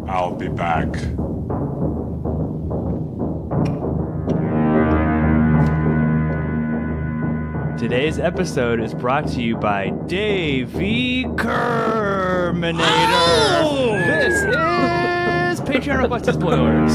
I'll be back. Today's episode is brought to you by Davey Terminator. Oh! This is Patreon requested spoilers.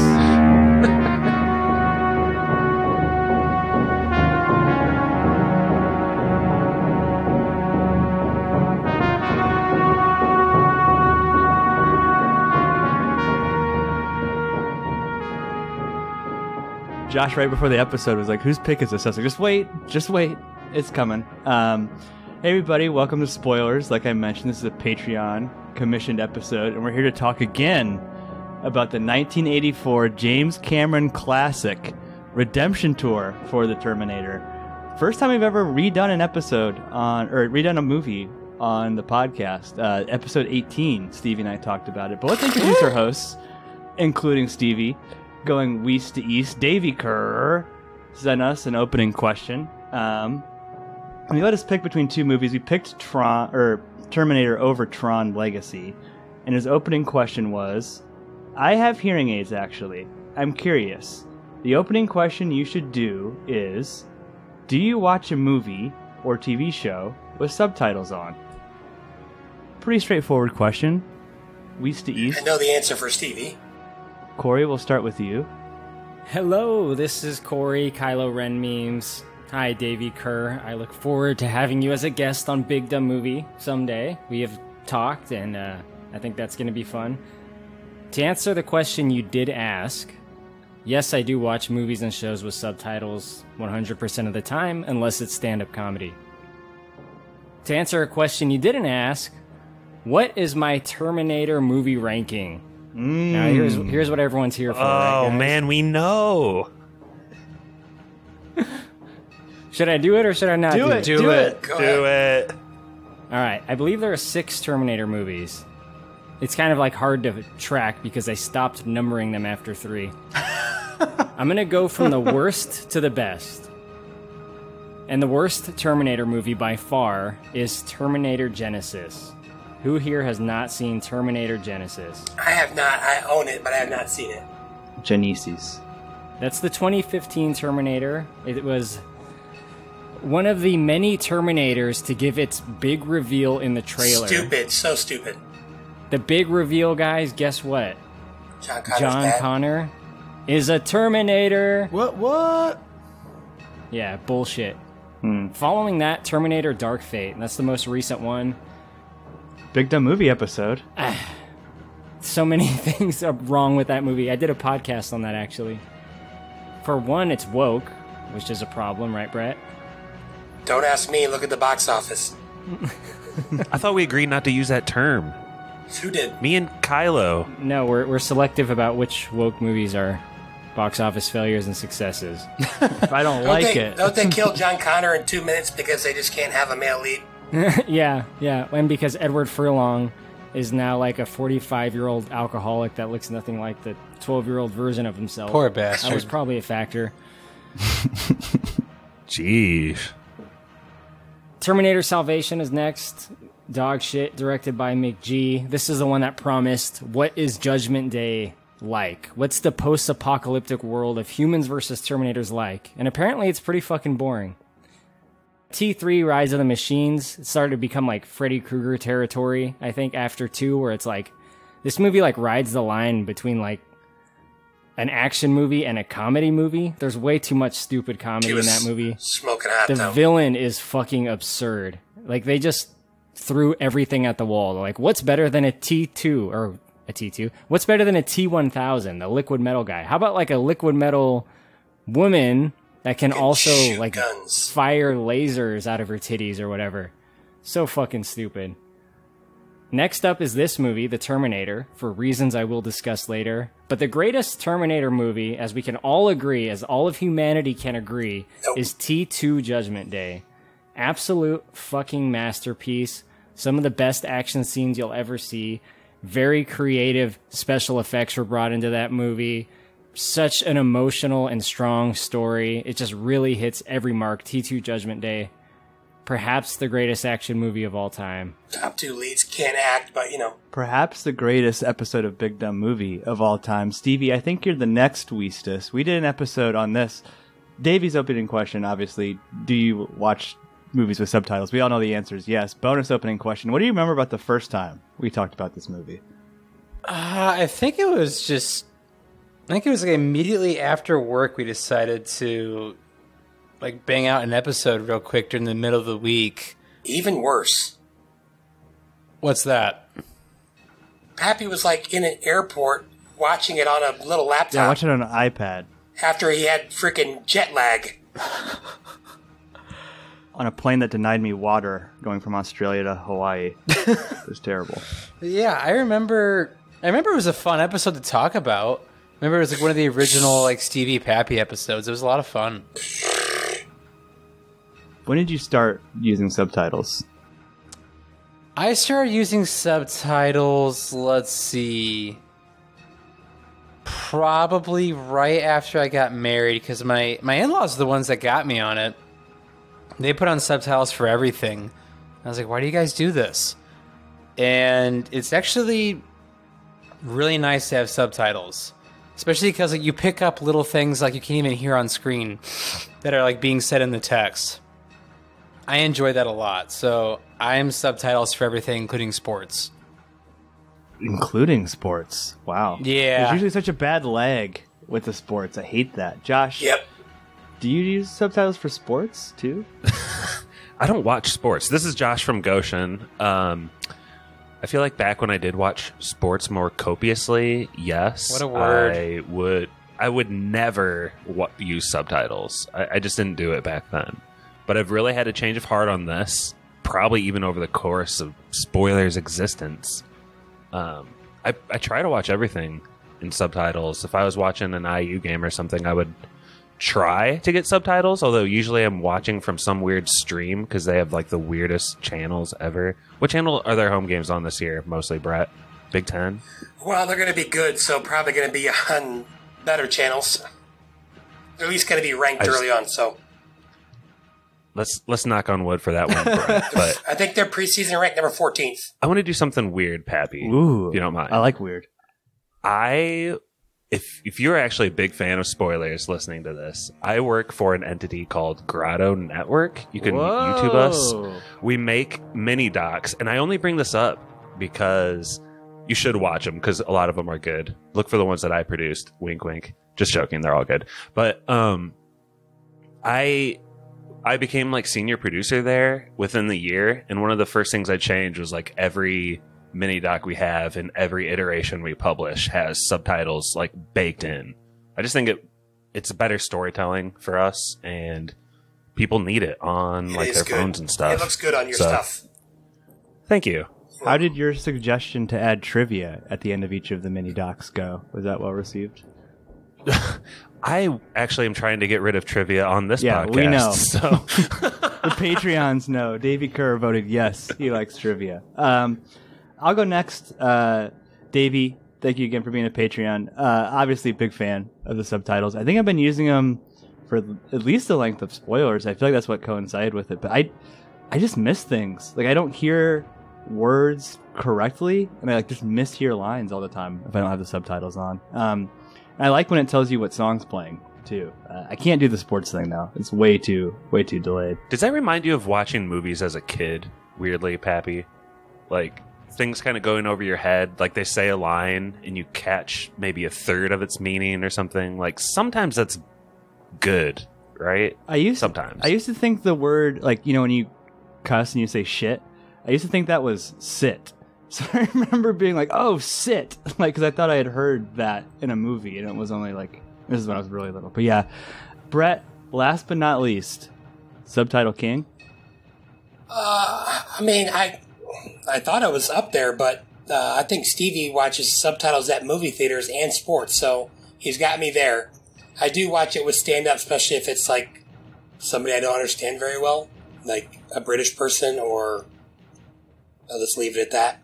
Josh, right before the episode, was like, whose pick is this? I was like, just wait. It's coming. Hey, everybody. Welcome to Spoilers. Like I mentioned, this is a Patreon commissioned episode, and we're here to talk again about the 1984 James Cameron classic Redemption Tour for the Terminator. First time we've ever redone an episode or redone a movie on the podcast. Episode 18, Stevie and I talked about it. But let's introduce our hosts, including Stevie. Going west to east, Davey Kerr sent us an opening question. And he let us pick between two movies. We picked Terminator over Tron Legacy. And his opening question was, I have hearing aids, actually. I'm curious. The opening question you should do is, do you watch a movie or TV show with subtitles on? Pretty straightforward question. West to east. I know the answer for Stevie. Corey, we'll start with you. Hello, this is Corey, Kylo Ren Memes. Hi, Davey Kerr. I look forward to having you as a guest on Big Dumb Movie someday. We have talked, and I think that's going to be fun. To answer the question you did ask, yes, I do watch movies and shows with subtitles 100% of the time, unless it's stand-up comedy. To answer a question you didn't ask, what is my Terminator movie ranking? Now, here's what everyone's here for. Oh, right, man, we know. Should I do it or should I not do it? Do it. All right. I believe there are 6 Terminator movies. It's kind of like hard to track because I stopped numbering them after 3. I'm going to go from the worst to the best. And the worst Terminator movie by far is Terminator Genesis. Who here has not seen Terminator Genesis? I have not. I own it, but I have not seen it. Genesis. That's the 2015 Terminator. It was one of the many Terminators to give its big reveal in the trailer. Stupid. So stupid. The big reveal, guys, guess what? John Connor is a Terminator. What? Yeah, bullshit. Following that, Terminator Dark Fate. That's the most recent one. Big Dumb Movie episode. So many things are wrong with that movie. I did a podcast on that, actually. For one, it's woke, which is a problem, right, Brett? Don't ask me. Look at the box office. I thought we agreed not to use that term. Who did? Me and Kylo. No, we're selective about which woke movies are box office failures and successes. If I don't like it. Don't they kill John Connor in 2 minutes because they just can't have a male lead? Yeah, and because Edward Furlong is now like a 45-year-old alcoholic that looks nothing like the 12-year-old version of himself. Poor bastard. That was probably a factor. Jeez. Terminator Salvation is next. Dog shit, directed by McG. This is the one that promised, what is Judgment Day like? What's the post-apocalyptic world of humans versus Terminators like? And apparently it's pretty fucking boring. T3, Rise of the Machines, it started to become like Freddy Krueger territory, I think, after 2, where it's like, this movie like rides the line between like an action movie and a comedy movie. There's way too much stupid comedy in that movie. Smoking hot, The villain is fucking absurd. Like, they just threw everything at the wall. Like, what's better than a T2, or a T2? What's better than a T1000, the liquid metal guy? How about like a liquid metal woman that can also like guns. Fire lasers out of her titties or whatever? So fucking stupid. Next up is this movie, The Terminator, for reasons I will discuss later. But the greatest Terminator movie, as we can all agree, as all of humanity can agree, is T2 Judgment Day. Absolute fucking masterpiece. Some of the best action scenes you'll ever see. Very creative special effects were brought into that movie. Such an emotional and strong story. It just really hits every mark. T2 Judgment Day. perhaps the greatest action movie of all time. Top two leads can't act, but Perhaps the greatest episode of Big Dumb Movie of all time. Stevie, I think you're the next Weestus. We did an episode on this. Davey's opening question, obviously, do you watch movies with subtitles? We all know the answer is yes. Bonus opening question, what do you remember about the first time we talked about this movie? I think it was like immediately after work we decided to like bang out an episode real quick during the middle of the week. even worse. What's that? Pappy was like in an airport watching it on a little laptop. Yeah, watch it on an iPad. After he had freaking jet lag. On a plane that denied me water going from Australia to Hawaii. It was terrible. Yeah, I remember it was a fun episode to talk about. I remember it was like one of the original like Stevie Pappy episodes. It was a lot of fun. When did you start using subtitles? I started using subtitles, let's see, probably right after I got married, because my in-laws are the ones that got me on it. They put on subtitles for everything. I was like, why do you guys do this? And it's actually really nice to have subtitles, especially because like, you pick up little things like you can't even hear on screen that are like being said in the text. I enjoy that a lot, so I am subtitles for everything, including sports. Including sports. Wow. Yeah. There's usually such a bad lag with the sports. I hate that. Josh? Yep. Do you use subtitles for sports, too? I don't watch sports. This is Josh from Goshen. I feel like back when I did watch sports more copiously, yes. What a word. I would never use subtitles. I just didn't do it back then. But I've really had a change of heart on this, probably even over the course of Spoilers' existence. I try to watch everything in subtitles. If I was watching an IU game or something, I would try to get subtitles, although usually I'm watching from some weird stream because they have like the weirdest channels ever. What channel are their home games on this year? Mostly, Brett? Big Ten? Well, they're going to be good, so probably going to be on better channels. They're at least going to be ranked early on, so... Let's knock on wood for that one, Brett. But I think they're preseason ranked number 14th. I want to do something weird, Pappy. Ooh. If you don't mind. I like weird. If you're actually a big fan of Spoilers listening to this, I work for an entity called Grotto Network. You can YouTube us. We make mini docs, and I only bring this up because you should watch them because a lot of them are good. Look for the ones that I produced. Wink, wink. Just joking. They're all good. But I became like senior producer there within the year, and one of the first things I changed was like every mini doc we have and every iteration we publish has subtitles like baked in. I just think it's better storytelling for us, and people need it on like their phones and stuff. It looks good on your stuff. Thank you. How did your suggestion to add trivia at the end of each of the mini docs go? Was that well received? I actually am trying to get rid of trivia on this podcast. We know. So. The Patreons know. Davey Kerr voted yes. He likes trivia. I'll go next. Davey, thank you again for being a Patreon. Obviously, big fan of the subtitles. I think I've been using them for at least the length of Spoilers. I feel like that's what coincided with it. But I just miss things. Like, I don't hear words correctly, and I just mishear lines all the time if I don't have the subtitles on. I like when it tells you what song's playing, too. I can't do the sports thing, though. It's way too delayed. Does that remind you of watching movies as a kid, weirdly, Pappy? Like, things kind of going over your head, like they say a line, and you catch maybe a third of its meaning or something. Like, sometimes that's good, right? Sometimes. I used to think the word, like, when you cuss and you say shit, I used to think that was sit. So I remember being like, oh, sit. Like, because I thought I had heard that in a movie, and it was only like, this is when I was really little. But yeah, Brett, last but not least, subtitle king. I mean, I thought I was up there, but I think Stevie watches subtitles at movie theaters and sports, so he's got me there. I do watch it with stand-up, especially if it's like somebody I don't understand very well, like a British person, or I'll just leave it at that.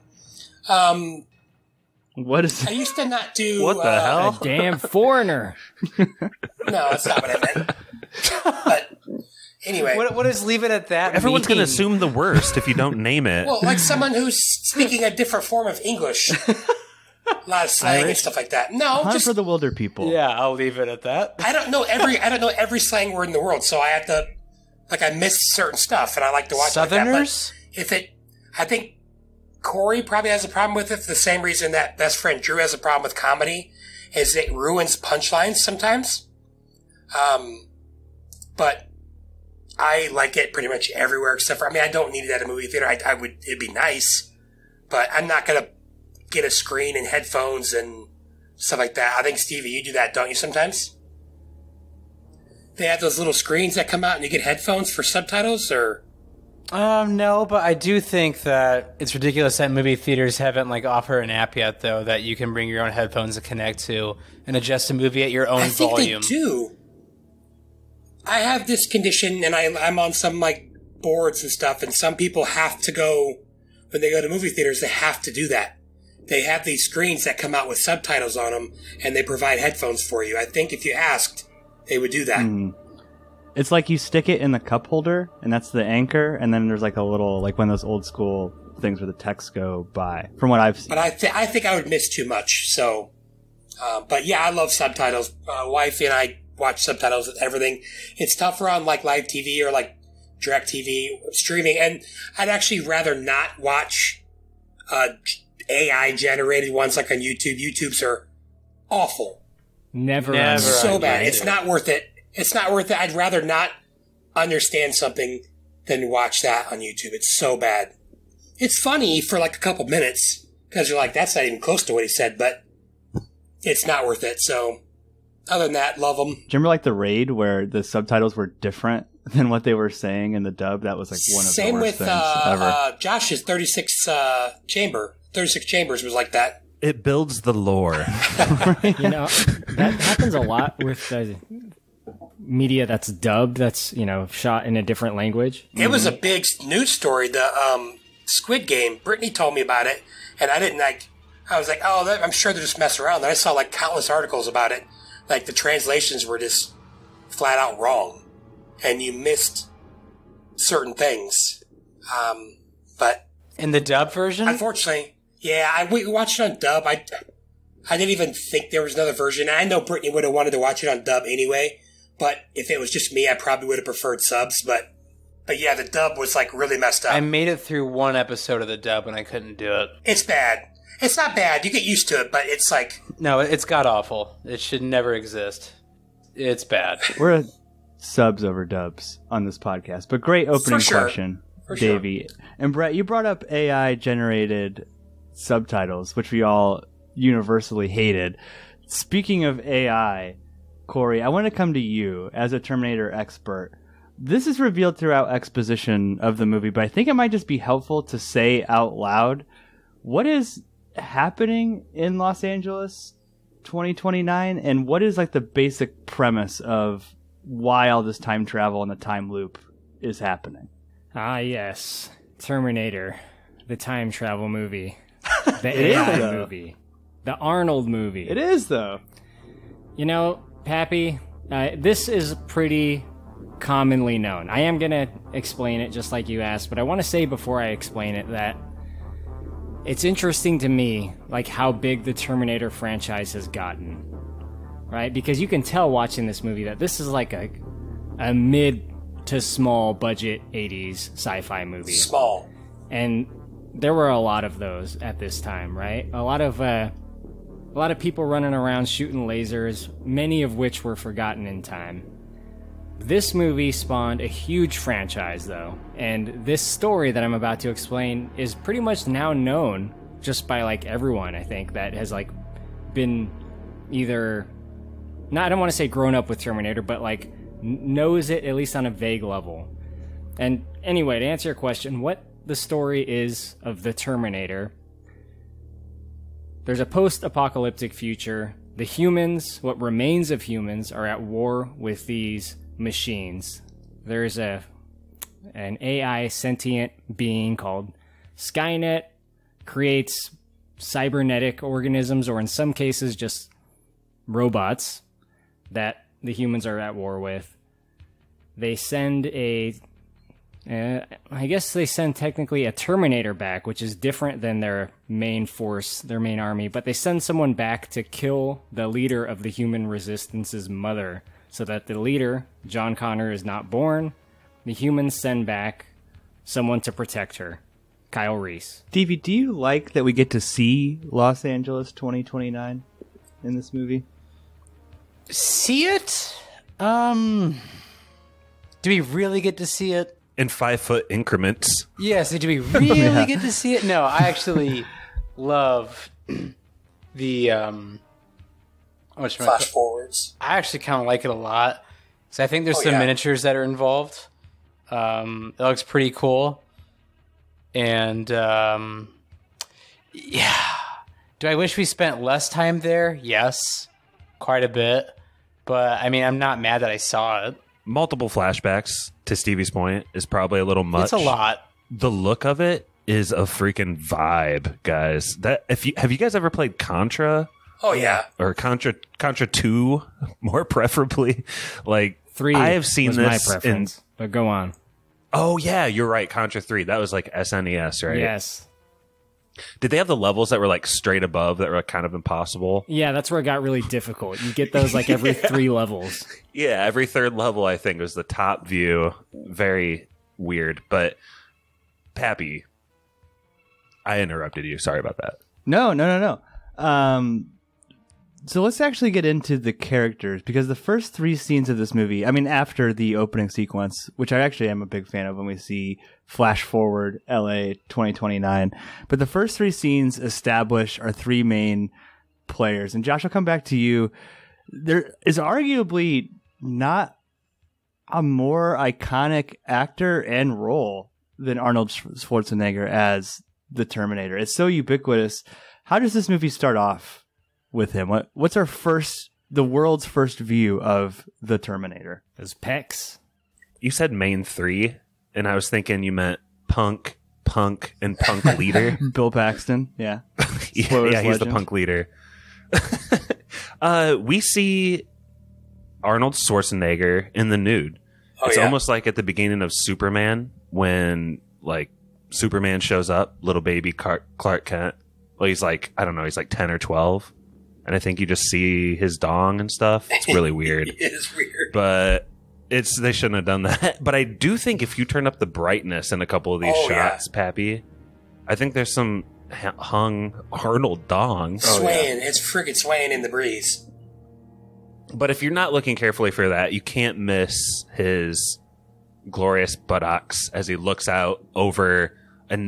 What is I used to not do... What the hell? A damn foreigner. No, that's not what I meant. But Anyway. What does leave it at that? Everyone's going to mean? assume the worst if you don't name it. Well, like someone who's speaking a different form of English. A lot of slang and stuff like that. No, Hunt just for the wilder people. Yeah, I'll leave it at that. I don't know every slang word in the world, so I have to I miss certain stuff, and I like to watch Southerners. Like that, I think Corey probably has a problem with it for the same reason that best friend Drew has a problem with comedy, is it ruins punchlines sometimes. But I like it pretty much everywhere except for, I don't need it at a movie theater. It'd be nice, but I'm not going to get a screen and headphones and stuff like that. I think, Stevie, you do that, don't you, sometimes? They have those little screens that come out and you get headphones for subtitles, or? No, but I do think that it's ridiculous that movie theaters haven't offer an app yet, though, that you can bring your own headphones to connect to and adjust a movie at your own volume. I think they do. I have this condition, and I'm on some boards and stuff, and some people have to go, when they go to movie theaters, they have to do that. They have these screens that come out with subtitles on them, and they provide headphones for you. I think if you asked, they would do that. It's like you stick it in the cup holder, and that's the anchor, and then there's a little, one of those old school things where the texts go by, from what I've seen. But I think I would miss too much, so... but yeah, I love subtitles. Wifey and I watch subtitles with everything. It's tougher on live TV or direct TV streaming, and I'd actually rather not watch AI generated ones on YouTube. YouTubes are awful. Never So bad. It's not worth it. It's not worth it. I'd rather not understand something than watch that on YouTube. It's so bad. It's funny for a couple minutes because you're that's not even close to what he said, but it's not worth it. So other than that, love them. Do you remember The Raid where the subtitles were different than what they were saying in the dub? That was one of the worst things ever. Josh's 36 Chambers was like that. It builds the lore. That happens a lot with media that's dubbed, that's, shot in a different language. It was a big news story, the Squid Game. Brittany told me about it, and I didn't I was like, oh, I'm sure they're just messing around. Then I saw countless articles about it. The translations were just flat out wrong, and you missed certain things. But in the dub version? Unfortunately, yeah, we watched it on dub. I didn't even think there was another version. I know Brittany would have wanted to watch it on dub anyway, but if it was just me, I probably would have preferred subs. But yeah, the dub was really messed up. I made it through one episode of the dub and I couldn't do it. It's bad. It's not bad. You get used to it, but it's No, it's god-awful. It should never exist. It's bad. We're at subs over dubs on this podcast, but great opening question, Davey. Sure. And Brett, you brought up AI-generated subtitles, which we all universally hated. Speaking of AI, Corey, I want to come to you as a Terminator expert. This is revealed throughout exposition of the movie, but I think it might just be helpful to say out loud, what is happening in Los Angeles 2029, and what is the basic premise of why all this time travel and the time loop is happening? Ah, yes. Terminator, the time travel movie. The AI movie. The Arnold movie. It is, though. Pappy, this is pretty commonly known. I am going to explain it just like you asked, but I want to say before I explain it that it's interesting to me, how big the Terminator franchise has gotten, right? Because you can tell watching this movie that this is a mid to small budget 80s sci-fi movie. Small. And there were a lot of those at this time, right? A lot of people running around shooting lasers, many of which were forgotten in time. This movie spawned a huge franchise, though, and this story that I'm about to explain is pretty much now known just by everyone, I think, that has been either I don't want to say grown up with Terminator, but knows it at least on a vague level. And anyway, to answer your question, what the story is of the Terminator, there's a post-apocalyptic future. The humans, what remains of humans, are at war with these machines. There's an AI sentient being called Skynet, creates cybernetic organisms, or in some cases just robots that the humans are at war with. they send I guess they send technically a Terminator back, which is different than their main force, their main army, but they send someone back to kill the leader of the human resistance's mother, so that the leader, John Connor, is not born. The humans send back someone to protect her, Kyle Reese. Stevie, do you like that we get to see Los Angeles 2029 in this movie? See it? Do we really get to see it? In 5-foot increments. Yes, do we really get to see it? No, I actually love the Flash forwards. I actually kind of like it a lot. So I think there's some miniatures that are involved. It looks pretty cool. And yeah. Do I wish we spent less time there? Yes, quite a bit. But I mean, I'm not mad that I saw it. Multiple flashbacks, to Stevie's point, is probably a little much. It's a lot. The look of it is a freaking vibe, guys. Have you guys ever played Contra? Oh yeah. Or Contra 2, more preferably. Like 3 I have seen was this my preference, but go on. Oh yeah, you're right, Contra 3. That was like SNES, right? Yes. Did they have the levels that were like straight above that were kind of impossible? Yeah, that's where it got really difficult. You get those like every 3 levels. Yeah, every third level, I think, was the top view. Very weird. But, Pappy, I interrupted you. Sorry about that. No. So let's actually get into the characters, because the first 3 scenes of this movie, I mean, after the opening sequence, which I actually am a big fan of when we see flash forward LA 2029, but the first 3 scenes establish our 3 main players. And Josh, I'll come back to you. There is arguably not a more iconic actor and role than Arnold Schwarzenegger as the Terminator. It's so ubiquitous. How does this movie start off with him? What's the world's first view of the Terminator? Those pecs. You said main 3, and I was thinking you meant punk, and punk leader. Bill Paxton, yeah. Yeah, he's the punk leader. We see Arnold Schwarzenegger in the nude. It's almost like at the beginning of Superman, when like Superman shows up, little baby Clark Kent. Well, he's like, I don't know, he's like 10 or 12. And I think you just see his dong and stuff. It's really weird. It is weird. But they shouldn't have done that. But I do think if you turn up the brightness in a couple of these shots, Pappy, I think there's some hung Arnold dong. Swaying. It's freaking swaying in the breeze. But if you're not looking carefully for that, you can't miss his glorious buttocks as he looks out over an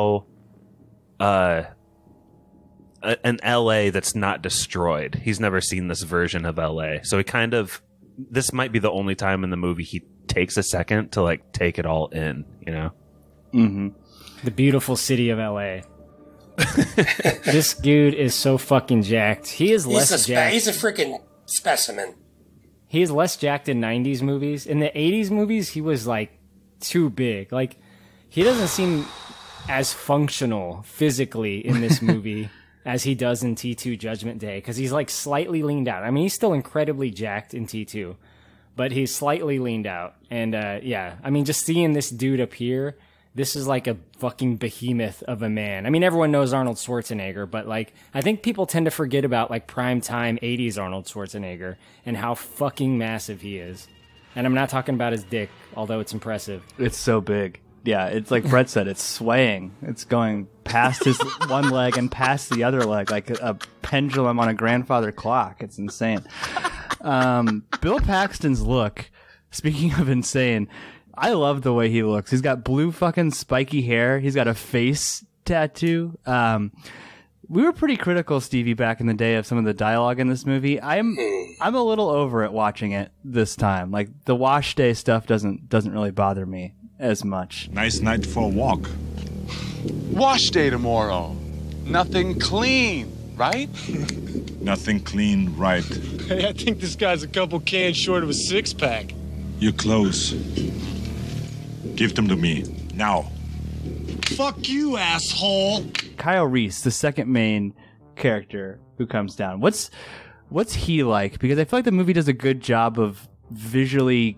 LA that's not destroyed. He's never seen this version of LA. So this might be the only time in the movie he takes a second to like take it all in, you know? Mm-hmm. The beautiful city of LA. This dude is so fucking jacked. He's a freaking specimen. He is less jacked in 90s movies. In the 80s movies, he was like too big. Like, he doesn't seem as functional physically in this movie as he does in T2 Judgment Day, because he's like slightly leaned out. I mean, he's still incredibly jacked in T2, but he's slightly leaned out. And yeah, I mean, just seeing this dude appear, this is like a fucking behemoth of a man. I mean, everyone knows Arnold Schwarzenegger, but like, I think people tend to forget about like primetime 80s Arnold Schwarzenegger and how fucking massive he is. And I'm not talking about his dick, although it's impressive. It's so big. Yeah, it's like Brett said, it's swaying. It's going past his one leg and past the other leg like a pendulum on a grandfather clock. It's insane. Bill Paxton's look, speaking of insane, I love the way he looks. He's got blue fucking spiky hair. He's got a face tattoo. We were pretty critical, Stevie, back in the day of some of the dialogue in this movie. I'm a little over it watching it this time. Like, the wash day stuff doesn't really bother me as much. Nice night for a walk. Wash day tomorrow. Nothing clean, right? Nothing clean, right. Hey, I think this guy's a couple cans short of a six-pack. You're close. Give them to me, now. Fuck you, asshole! Kyle Reese, the second main character who comes down. What's he like? Because I feel like the movie does a good job of visually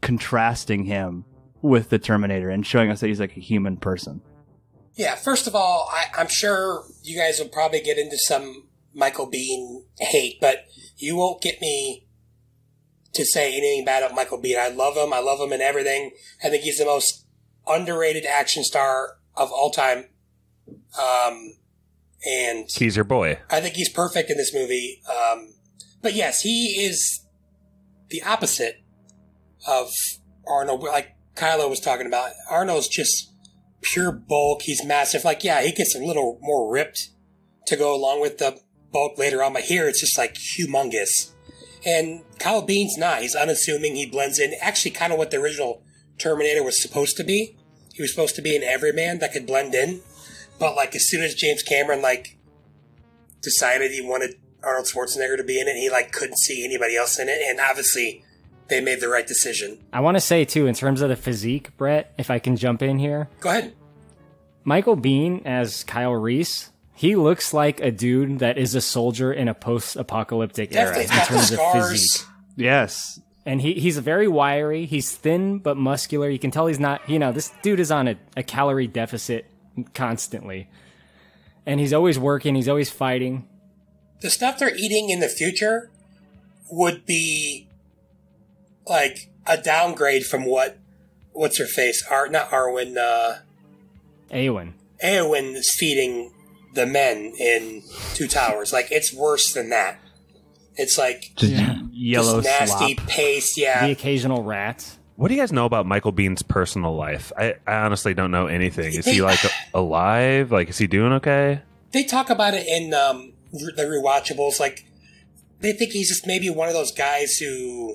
contrasting him with the Terminator and showing us that he's like a human person. Yeah, first of all, I'm sure you guys will probably get into some Michael Biehn hate, but you won't get me to say anything bad about Michael Biehn. I love him. I love him in everything. I think he's the most underrated action star of all time. And he's your boy. I think he's perfect in this movie. But yes, he is the opposite of Arnold, like Kylo was talking about. Arnold's just pure bulk. He's massive. Like, yeah, he gets a little more ripped to go along with the bulk later on, but here it's just like humongous. And Kyle Bean's not. He's unassuming. He blends in. Actually, kind of what the original Terminator was supposed to be. He was supposed to be an everyman that could blend in. But like, as soon as James Cameron like decided he wanted Arnold Schwarzenegger to be in it, he like couldn't see anybody else in it. And obviously, they made the right decision. I want to say, too, in terms of the physique, Brett, if I can jump in here. Go ahead. Michael Biehn as Kyle Reese, he looks like a dude that is a soldier in a post-apocalyptic era in terms of physique. Yes. And he's very wiry. He's thin but muscular. You can tell he's not, this dude is on a calorie deficit constantly. And he's always working. He's always fighting. The stuff they're eating in the future would be like a downgrade from what's her face? Not Arwen. Eowyn. Eowyn is feeding the men in Two Towers. Like, it's worse than that. It's like just yellow nasty slop. paste. Yeah, the occasional rat. What do you guys know about Michael Bihn's personal life? I honestly don't know anything. Is he like alive? Like, is he doing okay? They talk about it in the rewatchables. Like, they think he's just maybe one of those guys who,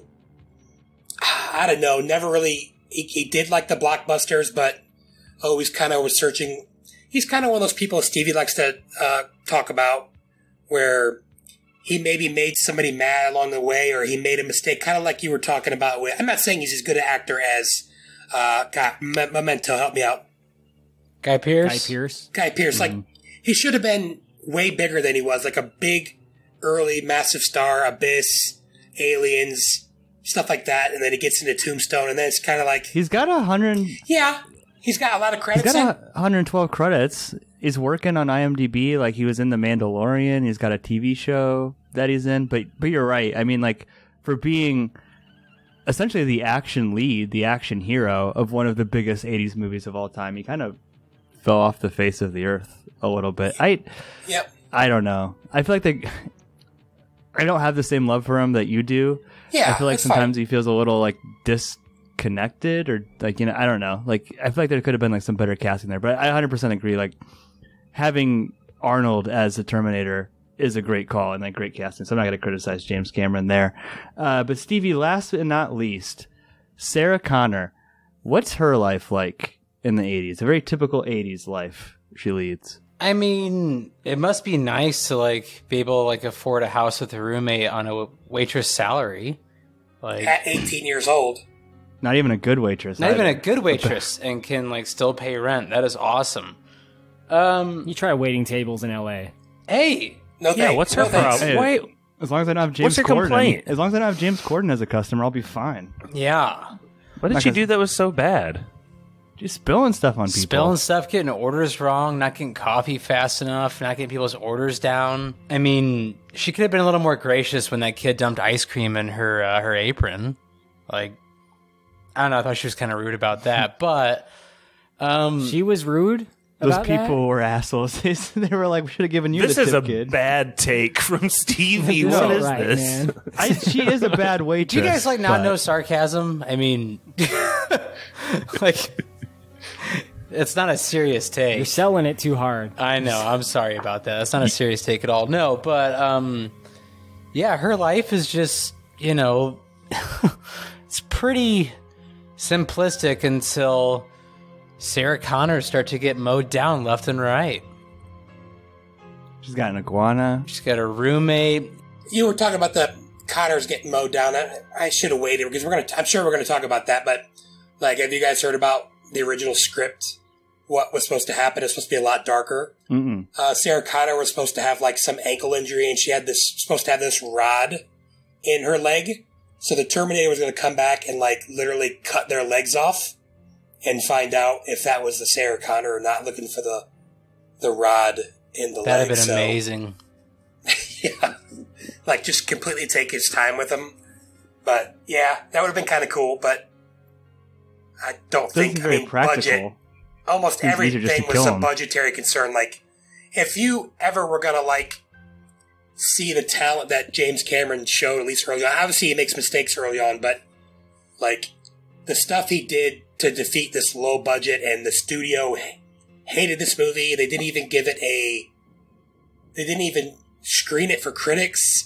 I don't know, never really. He did like the blockbusters, but always kind of was searching. He's kind of one of those people Stevie likes to talk about, where he maybe made somebody mad along the way, or he made a mistake, kind of like you were talking about with. I'm not saying he's as good an actor as Memento. Help me out. Guy Pearce. Guy Pearce. Like, he should have been way bigger than he was. Like a big, early, massive star, Abyss, Aliens, stuff like that. And then he gets into Tombstone, and then it's kind of like he's got 100. Yeah, he's got a lot of credits. He's got 112 credits. He's working on IMDb. Like, he was in The Mandalorian. He's got a TV show that he's in. But you're right. I mean, like, for being essentially the action lead, the action hero of one of the biggest 80s movies of all time, he kind of fell off the face of the earth a little bit. I don't know. I feel like I don't have the same love for him that you do. Yeah, I feel like sometimes he feels a little like disconnected, or like, I don't know. Like, I feel like there could have been like some better casting there. But I 100% agree. Like, having Arnold as the Terminator is a great call and like great casting. So I'm not going to criticize James Cameron there. But Stevie, last but not least, Sarah Connor. What's her life like in the 80s? A very typical 80s life she leads. I mean, it must be nice to like be able to like afford a house with a roommate on a waitress salary. Like, at 18 years old. Not even a good waitress. Not even a good waitress, and can like still pay rent. That is awesome. You try waiting tables in LA. Hey, what's her problem? Hey, Wait, as long as I don't have James what's her Corden. complaint? As long as I don't have James Corden as a customer, I'll be fine. Yeah. What did she do that was so bad? Just spilling stuff on people. Spilling stuff, getting orders wrong, not getting coffee fast enough, not getting people's orders down. I mean, she could have been a little more gracious when that kid dumped ice cream in her apron. Like, I don't know, I thought she was kind of rude about that, but she was rude. Those people were assholes. They were like, "We should have given you this the tip, is a kid." bad take from Stevie. This What is is right, this? She is a bad waitress. Do you guys like not know sarcasm? I mean, like, it's not a serious take. You're selling it too hard. I know. I'm sorry about that. That's not a serious take at all. No, but yeah, her life is just, it's pretty simplistic until Sarah Connor start to get mowed down left and right. She's got an iguana. She's got a roommate. You were talking about the Connors getting mowed down. I should have waited because I'm sure we're gonna talk about that. But like, have you guys heard about the original script? What was supposed to happen? It's supposed to be a lot darker. Sarah Connor was supposed to have like some ankle injury, and she had supposed to have this rod in her leg So the Terminator was going to come back and like literally cut their legs off and find out if that was the Sarah Connor or not, looking for the rod in the leg. That'd have been amazing. Yeah. Like just completely take his time with him. But yeah, that would have been kind of cool, but I don't think, very practical. Budget. Almost everything was a budgetary concern. Like, if you ever were going to, like, see the talent that James Cameron showed, at least early on, obviously he makes mistakes early on, but, like, the stuff he did to defeat this low budget, and the studio hated this movie. They didn't even give it they didn't even screen it for critics,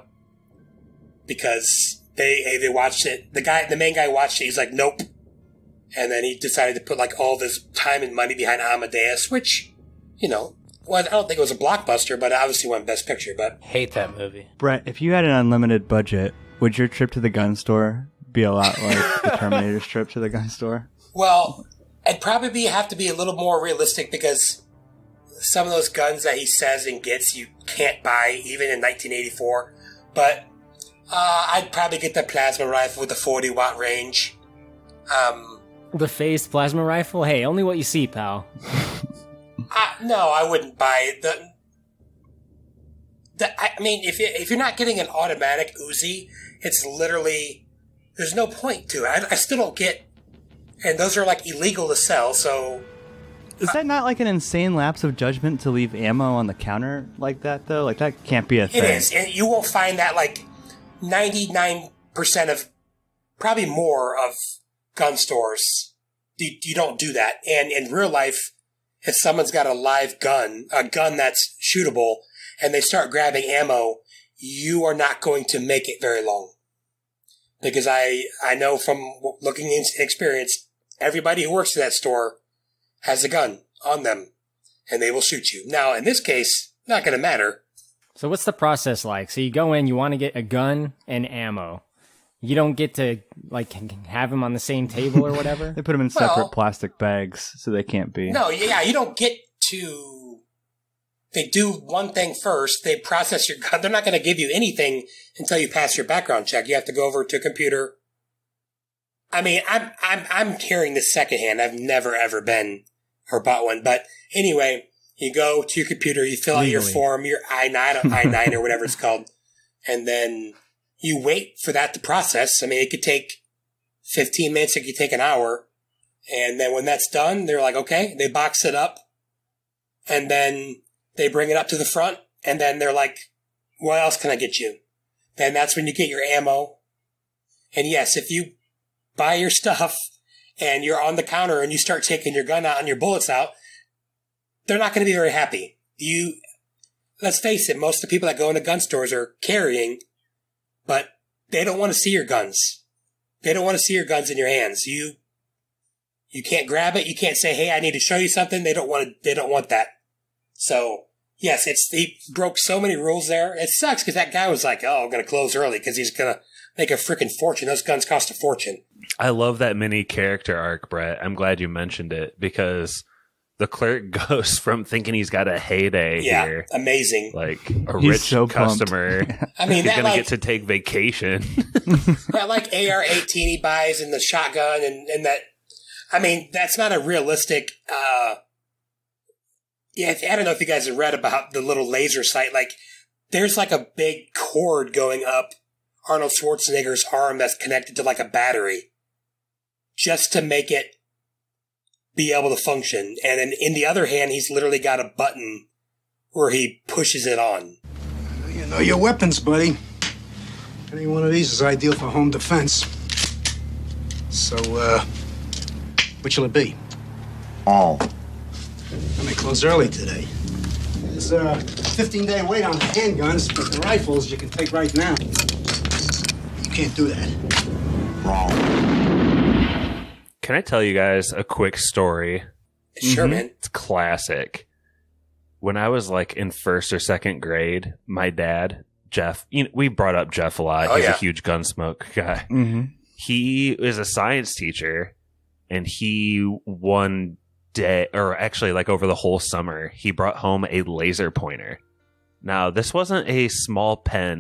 because they watched it. The main guy watched it. He's like, nope. And then he decided to put like all of his time and money behind Amadeus, which, you know, well, I don't think it was a blockbuster, but it obviously won Best Picture. But hate that movie. Brett, if you had an unlimited budget, would your trip to the gun store be a lot like the Terminator's trip to the gun store? Well, it'd probably have to be a little more realistic, because some of those guns that he says and gets you can't buy even in 1984. But I'd probably get the plasma rifle with the 40-watt range. The phased plasma rifle? Hey, only what you see, pal. No, I wouldn't buy it. I mean, if you're not getting an automatic Uzi, it's literally, there's no point to it. I still don't get, and those are like illegal to sell, so... Is that not like an insane lapse of judgment to leave ammo on the counter like that, though? Like, that can't be a thing. It is, and you won't find that, like, 99% of, probably more of gun stores, you don't do that. And in real life, if someone's got a live gun, a gun that's shootable, and they start grabbing ammo, you are not going to make it very long. Because I know from looking into experience, everybody who works at that store has a gun on them, and they will shoot you. Now, in this case, not going to matter. So what's the process like? So you go in, you want to get a gun and ammo. You don't get to, like, have them on the same table or whatever? They put them in separate plastic bags so they can't be. No, yeah, you don't get to... They do one thing first. They process your gun. They're not going to give you anything until you pass your background check. You have to go over to a computer. I mean, I'm hearing this secondhand. I've never, ever been or bought one. But anyway, you go to your computer, you fill out your form, your I-9 or whatever it's called, and then... You wait for that to process. I mean, it could take 15 minutes. It could take an hour. And then when that's done, they're like, okay, they box it up. And then they bring it up to the front. And then they're like, what else can I get you? Then that's when you get your ammo. And yes, if you buy your stuff and you're on the counter and you start taking your gun out and your bullets out, they're not going to be very happy. Let's face it, most of the people that go into gun stores are carrying, but they don't want to see your guns. They don't want to see your guns in your hands. You can't grab it. You can't say, hey, I need to show you something. They don't want that. So, yes, he broke so many rules there. It sucks because that guy was like, oh, I'm going to close early because he's going to make a freaking fortune. Those guns cost a fortune. I love that mini character arc, Brett. I'm glad you mentioned it because the clerk goes from thinking he's got a heyday here. Amazing. Like a rich customer. I mean, he's going to get to take vacation. That like AR-18 he buys and the shotgun and that, I mean, that's not a realistic, I don't know if you guys have read about the little laser sight. Like, there's like a big cord going up Arnold Schwarzenegger's arm that's connected to like a battery just to make it be able to function. And then in the other hand, he's literally got a button where he pushes it on. You know your weapons, buddy. Any one of these is ideal for home defense. So, which will it be? All. I may close early today. There's a 15-day wait on the handguns, but the rifles you can take right now. You can't do that. Wrong. Can I tell you guys a quick story? Sure, man. It's classic. When I was like in first or second grade, my dad, Jeff, we brought up Jeff a lot. He's a huge Gunsmoke guy. Mm-hmm. He is a science teacher, and he one day, or actually like over the whole summer, he brought home a laser pointer. Now, this wasn't a small pen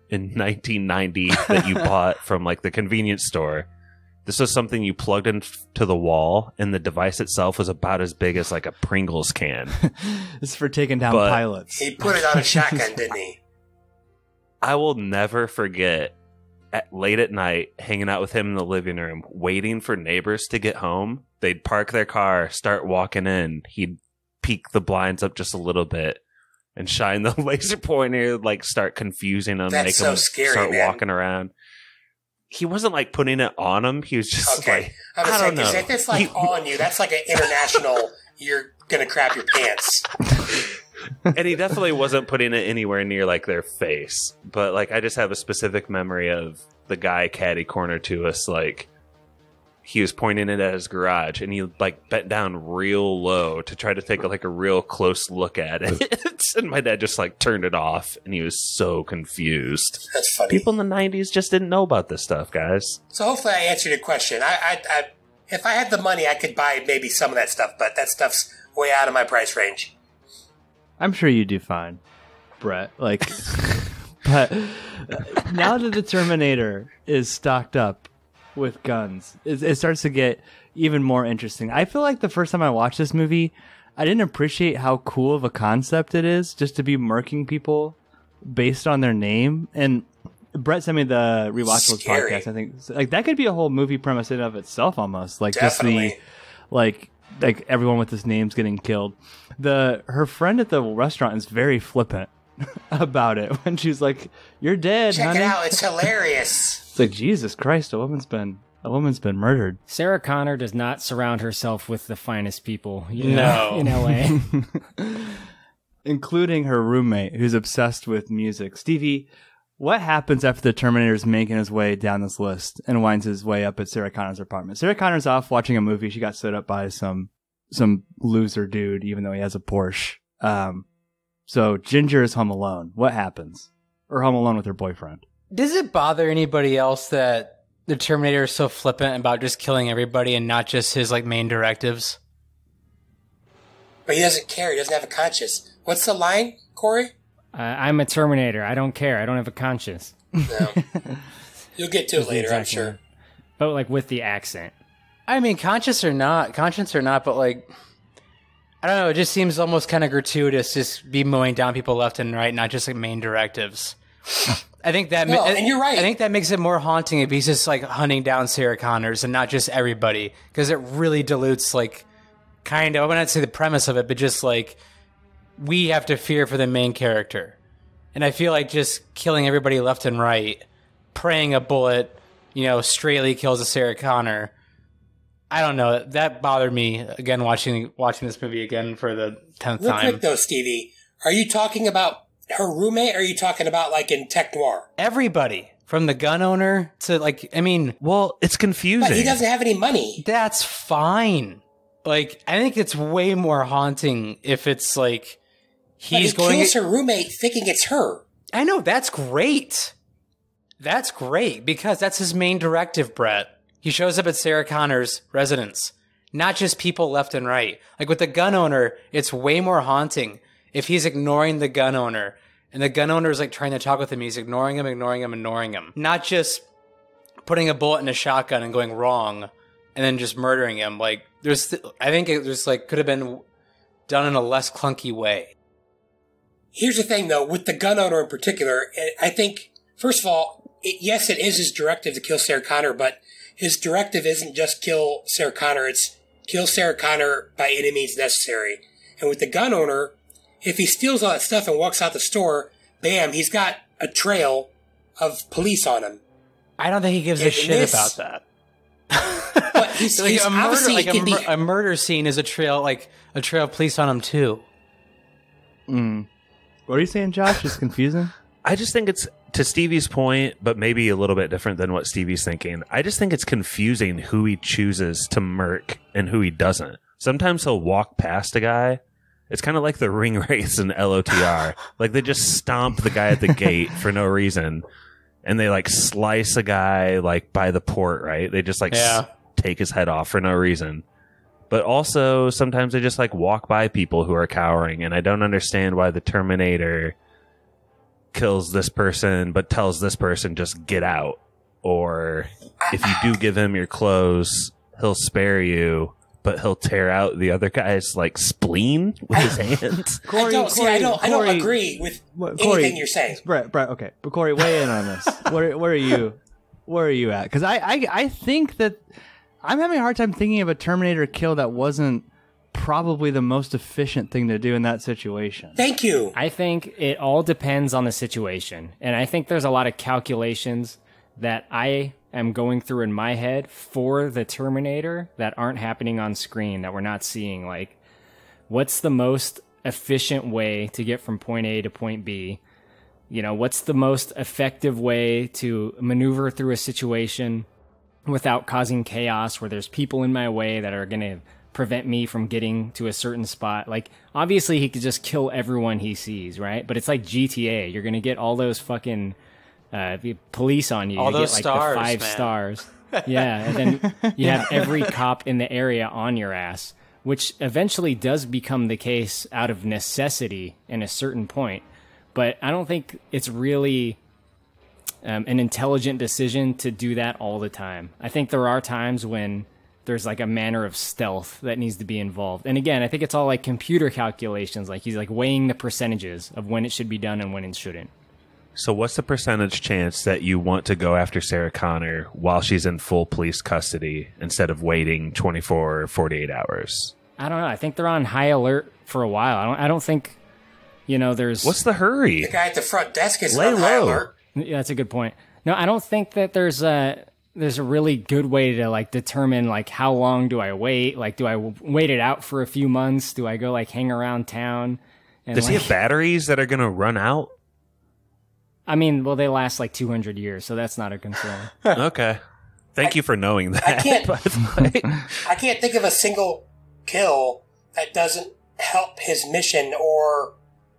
in 1990 that you bought from like the convenience store. This was something you plugged into the wall, and the device itself was about as big as like a Pringles can. This is for taking down pilots. He put it on a shotgun, didn't he? I will never forget late at night hanging out with him in the living room, waiting for neighbors to get home. They'd park their car, start walking in. He'd peek the blinds up just a little bit and shine the laser pointer, like start confusing them, That's make so them scary, start man. walking around. He wasn't like putting it on him. He was just like, I don't know. If it's like on you, that's like an international, you're going to crap your pants. And he definitely wasn't putting it anywhere near like their face. But like, I just have a specific memory of the guy catty corner to us. Like, he was pointing it at his garage, and he like bent down real low to try to take like a real close look at it. And my dad just like turned it off, and he was so confused. That's funny. People in the 90s just didn't know about this stuff, guys. So hopefully I answered your question. If I had the money, I could buy maybe some of that stuff, but that stuff's way out of my price range. I'm sure you do fine, Brett. Like, but now that the Terminator is stocked up with guns, it starts to get even more interesting. I feel like the first time I watched this movie, I didn't appreciate how cool of a concept it is just to be murking people based on their name. And Brett sent me the Rewatchables podcast. I think like that could be a whole movie premise in of itself, almost like Definitely. just the like everyone with his names getting killed. Her friend at the restaurant is very flippant about it when she's like, "You're dead, Check honey." it out. It's hilarious. It's like, Jesus Christ, a woman's been murdered. Sarah Connor does not surround herself with the finest people, in LA. Including her roommate, who's obsessed with music. Stevie, what happens after the Terminator's making his way down this list and winds his way up at Sarah Connor's apartment? Sarah Connor's off watching a movie. She got stood up by some loser dude, even though he has a Porsche. So Ginger is home alone. What happens? Or home alone with her boyfriend. Does it bother anybody else that the Terminator is so flippant about just killing everybody and not just his like main directives? But he doesn't care. He doesn't have a conscience. What's the line, Corey? I'm a Terminator. I don't care. I don't have a conscience. No. You'll get to it later, I'm sure. But like with the accent. I mean, conscience or not, but like, I don't know. It just seems almost kind of gratuitous, just be mowing down people left and right, not just like main directives. I think that, and you're right. I think that makes it more haunting if he's just like hunting down Sarah Connors and not just everybody, because it really dilutes like kind of, I wouldn't say the premise of it, but just like we have to fear for the main character. And I feel like just killing everybody left and right, praying a bullet, straightly kills a Sarah Connor. I don't know. That bothered me again watching this movie again for the 10th time. Real quick though, Stevie, are you talking about her roommate, or are you talking about like in Tech Noir? Everybody, from the gun owner to well, it's confusing. But he doesn't have any money. That's fine. Like, I think it's way more haunting if it's like he kills her roommate thinking it's her. I know, that's great. That's great because that's his main directive, Brett. He shows up at Sarah Connor's residence, not just people left and right. Like with the gun owner, it's way more haunting if he's ignoring the gun owner and the gun owner is like trying to talk with him. He's ignoring him. Not just putting a bullet in a shotgun and going wrong and then just murdering him. Like I think it just like could have been done in a less clunky way. Here's the thing though, with the gun owner in particular, I think, first of all, yes, it is his directive to kill Sarah Connor, but his directive isn't just kill Sarah Connor, it's kill Sarah Connor by any means necessary. And with the gun owner, if he steals all that stuff and walks out the store, bam, he's got a trail of police on him. I don't think he gives a shit about that. But he's a murder scene is a trail of police on him too. What are you saying, Josh? It's confusing. I just think it's, to Stevie's point, but maybe a little bit different than what Stevie's thinking. I just think it's confusing who he chooses to murk and who he doesn't. Sometimes he'll walk past a guy. It's kind of like the ring race in LOTR. Like they just stomp the guy at the gate for no reason. And they like slice a guy like by the port, right? They just like take his head off for no reason. But also sometimes they just like walk by people who are cowering. And I don't understand why the Terminator kills this person but tells this person just get out, or if you do give him your clothes, he'll spare you, but he'll tear out the other guy's like spleen with his hands. I don't agree with anything you're saying. Brett, okay, but Corey, weigh in on this. Where are you at? Because I think that I'm having a hard time thinking of a Terminator kill that wasn't probably the most efficient thing to do in that situation. Thank you. I think it all depends on the situation, and I think there's a lot of calculations that I am going through in my head for the Terminator that aren't happening on screen, that we're not seeing. Like, what's the most efficient way to get from point A to point B? You know, what's the most effective way to maneuver through a situation without causing chaos, where there's people in my way that are going to prevent me from getting to a certain spot? Like, obviously he could just kill everyone he sees, right? But it's like GTA. You're going to get all those fucking police on you. All you those get like stars, the 5 man. stars. Yeah, and then you have every cop in the area on your ass, which eventually does become the case out of necessity in a certain point. But I don't think it's really an intelligent decision to do that all the time. I think there are times when there's like a manner of stealth that needs to be involved. And again, I think it's all like computer calculations. Like, he's like weighing the percentages of when it should be done and when it shouldn't. So what's the percentage chance that you want to go after Sarah Connor while she's in full police custody instead of waiting 24 or 48 hours? I don't know. I think they're on high alert for a while. I don't think, you know, there's... What's the hurry? The guy at the front desk is Lay on high low. alert. Yeah, that's a good point. No, I don't think that there's a really good way to like determine like how long do I wait? Like, do I wait it out for a few months? Do I go like hang around town? And, Does he like, have batteries that are going to run out? I mean, well, they last like 200 years, so that's not a concern. Okay. Thank you for knowing that. I can't think of a single kill that doesn't help his mission or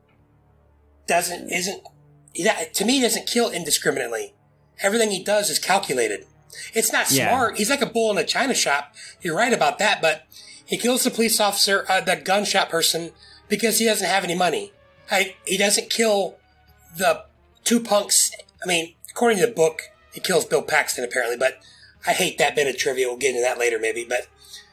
to me, he doesn't kill indiscriminately. Everything he does is calculated. It's not smart. He's like a bull in a china shop. You're right about that, but he kills the police officer, the gunshot person, because he doesn't have any money. He doesn't kill the 2 punks. I mean, according to the book, he kills Bill Paxton apparently, but I hate that bit of trivia. We'll get into that later maybe, but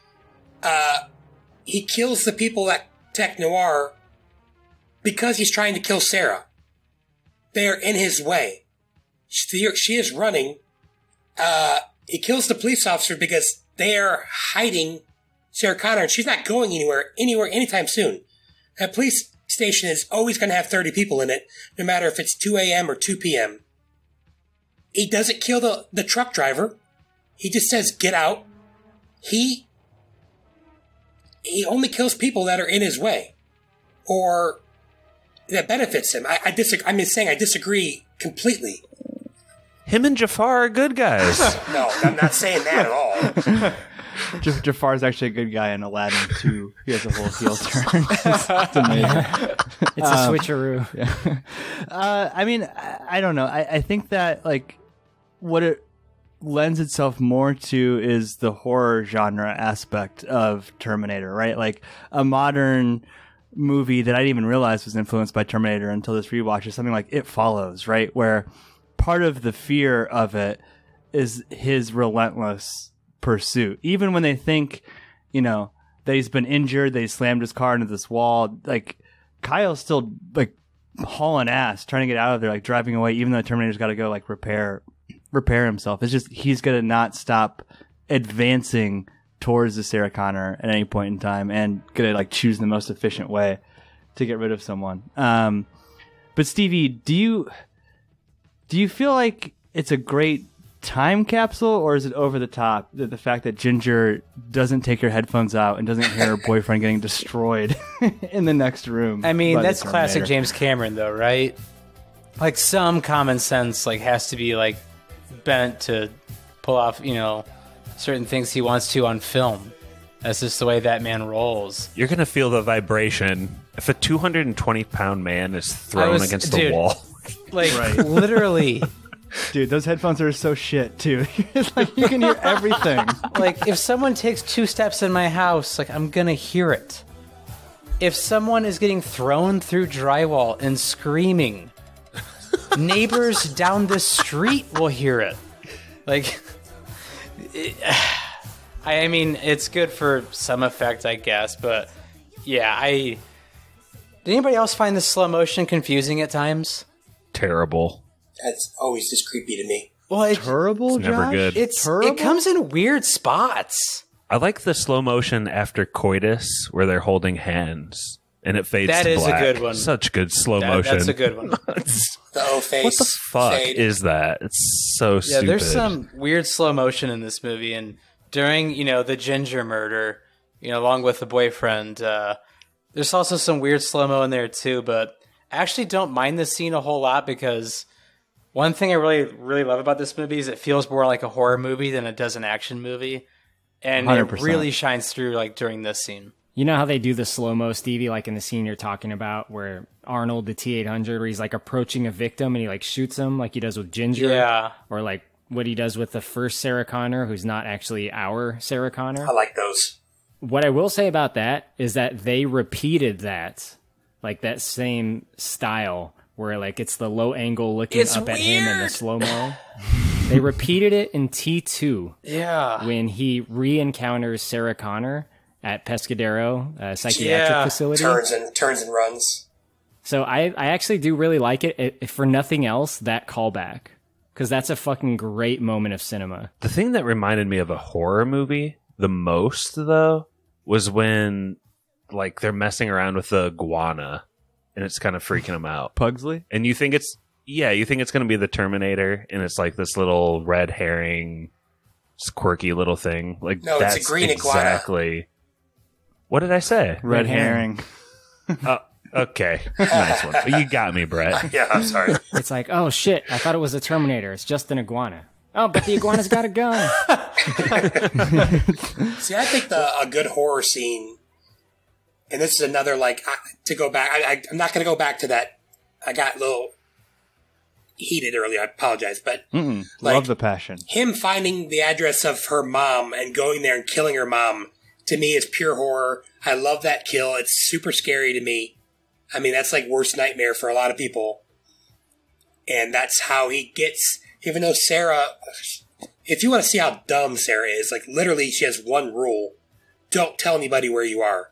he kills the people at Tech Noir because he's trying to kill Sarah. They are in his way. She is running. He kills the police officer because they are hiding Sarah Connor, and she's not going anywhere anytime soon. That police station is always going to have 30 people in it, no matter if it's 2 a.m. or 2 p.m. He doesn't kill the truck driver. He just says, get out. He only kills people that are in his way or that benefits him. I disagree completely. Him and Jafar are good guys. No, I'm not saying that at all. Jafar's actually a good guy in Aladdin too. He has a whole heel turn. It's amazing. It's a switcheroo. Yeah. I mean, I don't know. I think that like what it lends itself more to is the horror genre aspect of Terminator, right? Like a modern movie that I didn't even realize was influenced by Terminator until this rewatch is something like It Follows, right? Where part of the fear of it is his relentless pursuit. Even when they think, you know, that he's been injured, they slammed his car into this wall, like Kyle's still like hauling ass, trying to get out of there, like driving away, even though Terminator's got to go like repair himself. It's just he's gonna not stop advancing towards the Sarah Connor at any point in time and gonna like choose the most efficient way to get rid of someone. But Stevie, do you feel like it's a great time capsule, or is it over the top that the fact that Ginger doesn't take her headphones out and doesn't hear her boyfriend getting destroyed in the next room? I mean, that's classic James Cameron though, right? Like some common sense like has to be like bent to pull off, you know, certain things he wants to on film. That's just the way that man rolls. You're going to feel the vibration if a 220-pound man is thrown against the wall. Like, literally. Dude, those headphones are so shit, too. It's like you can hear everything. Like, if someone takes 2 steps in my house, like, I'm going to hear it. If someone is getting thrown through drywall and screaming, neighbors down the street will hear it. Like, I mean, it's good for some effect, I guess, but yeah, did anybody else find the slow motion confusing at times? Terrible. That's always just creepy to me. Well, terrible, it's never good. It comes in weird spots. I like the slow motion after coitus where they're holding hands and it fades That to is black. a good one. Such good slow motion. That's a good one. The O-face. What the fuck fade. is that? It's so stupid. Yeah, there's some weird slow motion in this movie, and during, the Ginger murder, along with the boyfriend, there's also some weird slow-mo in there too, but I actually don't mind this scene a whole lot because one thing I really, really love about this movie is it feels more like a horror movie than it does an action movie, and 100%. it really shines through during this scene. You know how they do the slow-mo, Stevie, like in the scene you're talking about where Arnold, the T-800, where he's approaching a victim and he shoots him like he does with Ginger? Yeah. Or what he does with the first Sarah Connor, who's not actually our Sarah Connor. I like those. What I will say about that is that they repeated that, that same style where it's the low angle looking up at him and the slow-mo. They repeated it in T2. Yeah. When he re-encounters Sarah Connor at Pescadero psychiatric facility. Turns and runs. So I actually do really like it. For nothing else, that callback. Because that's a fucking great moment of cinema. The thing that reminded me of a horror movie the most, though, was when they're messing around with the iguana and it's kind of freaking them out. Pugsley? And you think it's going to be the Terminator, and it's this little red herring, quirky little thing. No, that's it's a green exactly. What did I say? Red herring. Okay. Nice one. You got me, Brett. Yeah, I'm sorry. It's oh shit, I thought it was a Terminator. It's just an iguana. Oh, but the iguana's got a gun. See, I think a good horror scene, and this is another, to go back, I'm not going to go back to that. I got a little heated earlier, I apologize, but love the passion. Him finding the address of her mom and going there and killing her mom, to me, is pure horror. I love that kill. It's super scary to me. I mean, that's worst nightmare for a lot of people. And that's how he gets, even though Sarah, if you want to see how dumb Sarah is, literally she has one rule. Don't tell anybody where you are.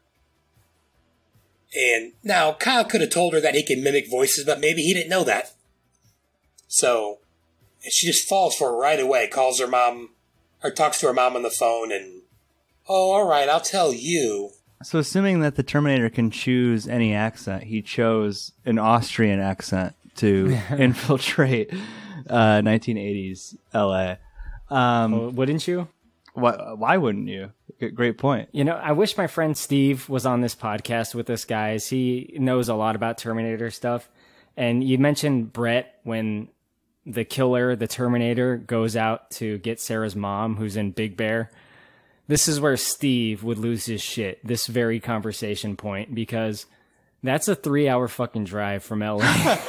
And now Kyle could have told her that he can mimic voices, but maybe he didn't know that. So she just falls for it right away, calls her mom, or talks to her mom on the phone, and, oh, all right, I'll tell you. So assuming that the Terminator can choose any accent, he chose an Austrian accent to infiltrate 1980s LA. Wouldn't you? Why wouldn't you? Great point. I wish my friend Steve was on this podcast with us, guys. He knows a lot about Terminator stuff. And you mentioned Brett when the killer, the Terminator, goes out to get Sarah's mom, who's in Big Bear. This is where Steve would lose his shit, this very conversation point, because that's a 3-hour fucking drive from LA.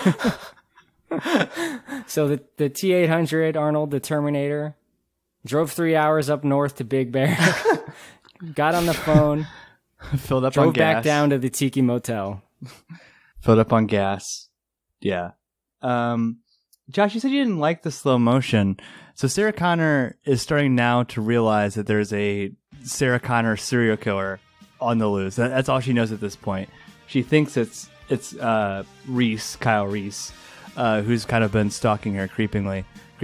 So the T-800, Arnold, the Terminator, drove 3 hours up north to Big Bear, got on the phone, filled up drove on gas, back down to the Tiki Motel. Filled up on gas. Yeah. Josh, you said you didn't like the slow motion. So Sarah Connor is starting now to realize that there's a Sarah Connor serial killer on the loose. That's all she knows at this point. She thinks it's Reese, Kyle Reese, who's kind of been stalking her creepily.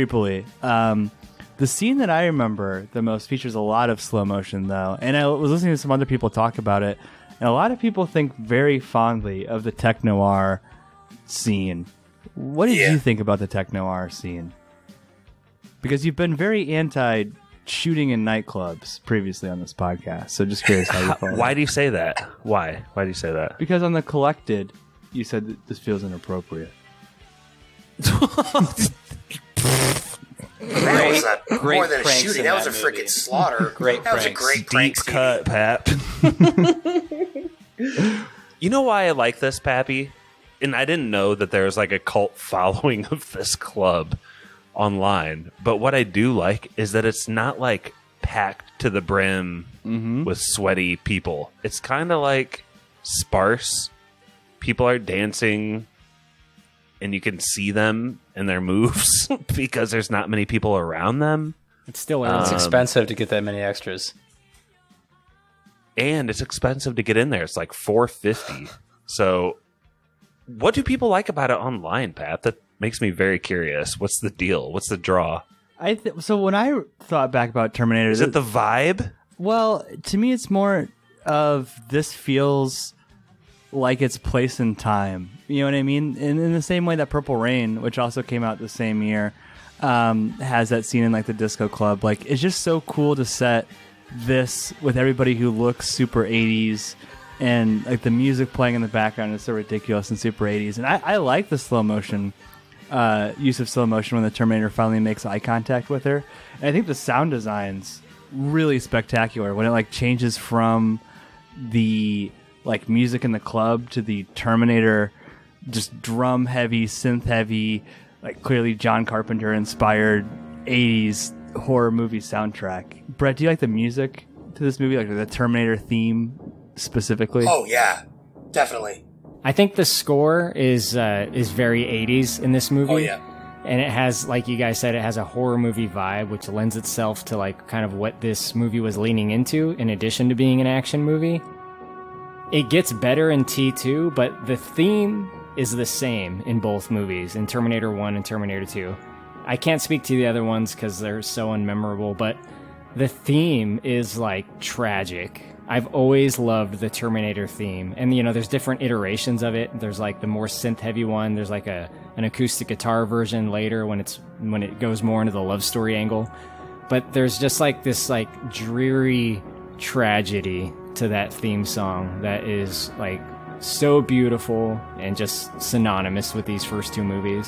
The scene that I remember the most features a lot of slow motion, though, and I was listening to some other people talk about it, and a lot of people think very fondly of the tech noir scene. What did you think about the tech noir scene? Because you've been very anti shooting in nightclubs previously on this podcast, so just curious how you felt. Why do you say that? Why do you say that? Because on The Collected, you said that this feels inappropriate. That was Great more than a pranks shooting. in That was a that freaking movie. slaughter. Great That was a pranks. great prank. Deep cut, Pap. You know why I like this, Pappy? And I didn't know that there was a cult following of this club online. But what I do like is that it's not packed to the brim with sweaty people. It's kind of sparse. People are dancing. and you can see them and their moves because there's not many people around them. It's still It's expensive to get that many extras. And it's expensive to get in there. It's like $450. So what do people like about it online, Pat? That makes me very curious. What's the deal? What's the draw? So when I thought back about Terminator... Is it the vibe? Well, to me, it's more of this feels like it's place and time. You know what I mean? And in the same way that Purple Rain, which also came out the same year, has that scene in like the disco club. Like, it's just so cool to set this with everybody who looks super 80s, and like the music playing in the background is so ridiculous and super 80s. And I like the slow motion use of slow motion when the Terminator finally makes eye contact with her. And I think the sound design's really spectacular when it like changes from the like music in the club to the Terminator just drum heavy, synth heavy, like clearly John Carpenter inspired 80s horror movie soundtrack. Brett, do you like the music to this movie, like the Terminator theme specifically? Oh yeah, definitely. I think the score is very 80s in this movie. Oh yeah. And it has, like you guys said, it has a horror movie vibe, which lends itself to like kind of what this movie was leaning into in addition to being an action movie. It gets better in T2, but the theme is the same in both movies, in Terminator 1 and Terminator 2. I can't speak to the other ones because they're so unmemorable, but the theme is like tragic. I've always loved the Terminator theme, and you know, there's different iterations of it. There's like the more synth-heavy one. There's like an acoustic guitar version later when it goes more into the love story angle. But there's just like this like dreary tragedy to that theme song that is like so beautiful and just synonymous with these first two movies.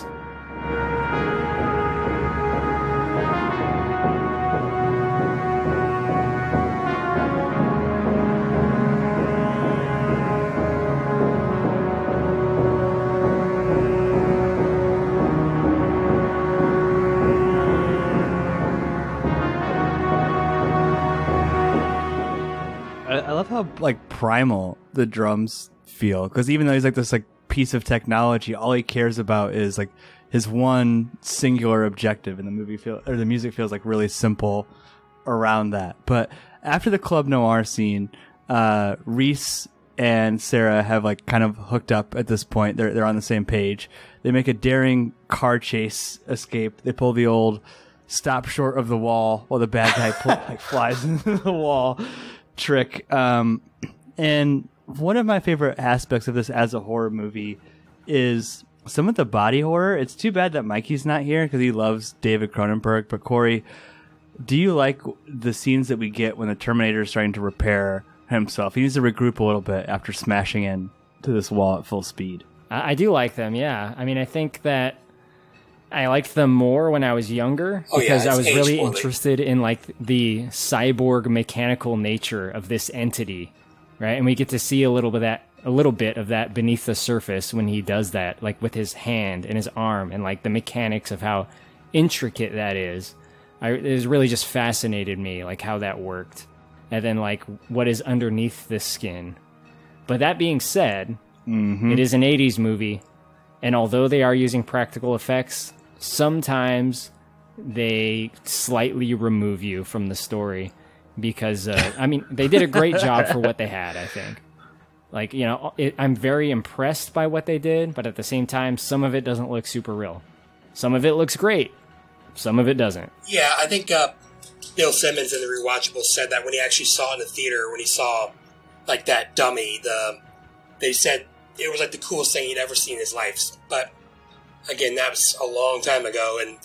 I love how like primal the drums feel, because even though he's like this like piece of technology, all he cares about is like his one singular objective, and the music feels like really simple around that. But after the Club Noir scene, Reese and Sarah have like kind of hooked up at this point. They're on the same page. They make a daring car chase escape. They pull the old stop short of the wall while the bad guy like flies into the wall trick. And one of my favorite aspects of this as a horror movie is some of the body horror. It's too bad that Mikey's not here because he loves David Cronenberg. But Corey, do you like the scenes that we get when the Terminator is trying to repair himself? He needs to regroup a little bit after smashing into this wall at full speed. I do like them, yeah. I mean, I think that I liked them more when I was younger because I was really interested in like the cyborg mechanical nature of this entity, right? And we get to see a little bit of that beneath the surface when he does that, like with his hand and his arm, and like the mechanics of how intricate that is. It has really just fascinated me, like how that worked, and then like what is underneath the skin. But that being said, it is an 80s movie, and although they are using practical effects, sometimes they slightly remove you from the story because, I mean, they did a great job for what they had, I think. Like, you know, I'm very impressed by what they did, but at the same time, some of it doesn't look super real. Some of it looks great. Some of it doesn't. Yeah, I think Bill Simmons in The Rewatchables said that when he actually saw it in the theater, when he saw, like, that dummy, they said it was, like, the coolest thing he'd ever seen in his life. But again, that was a long time ago, and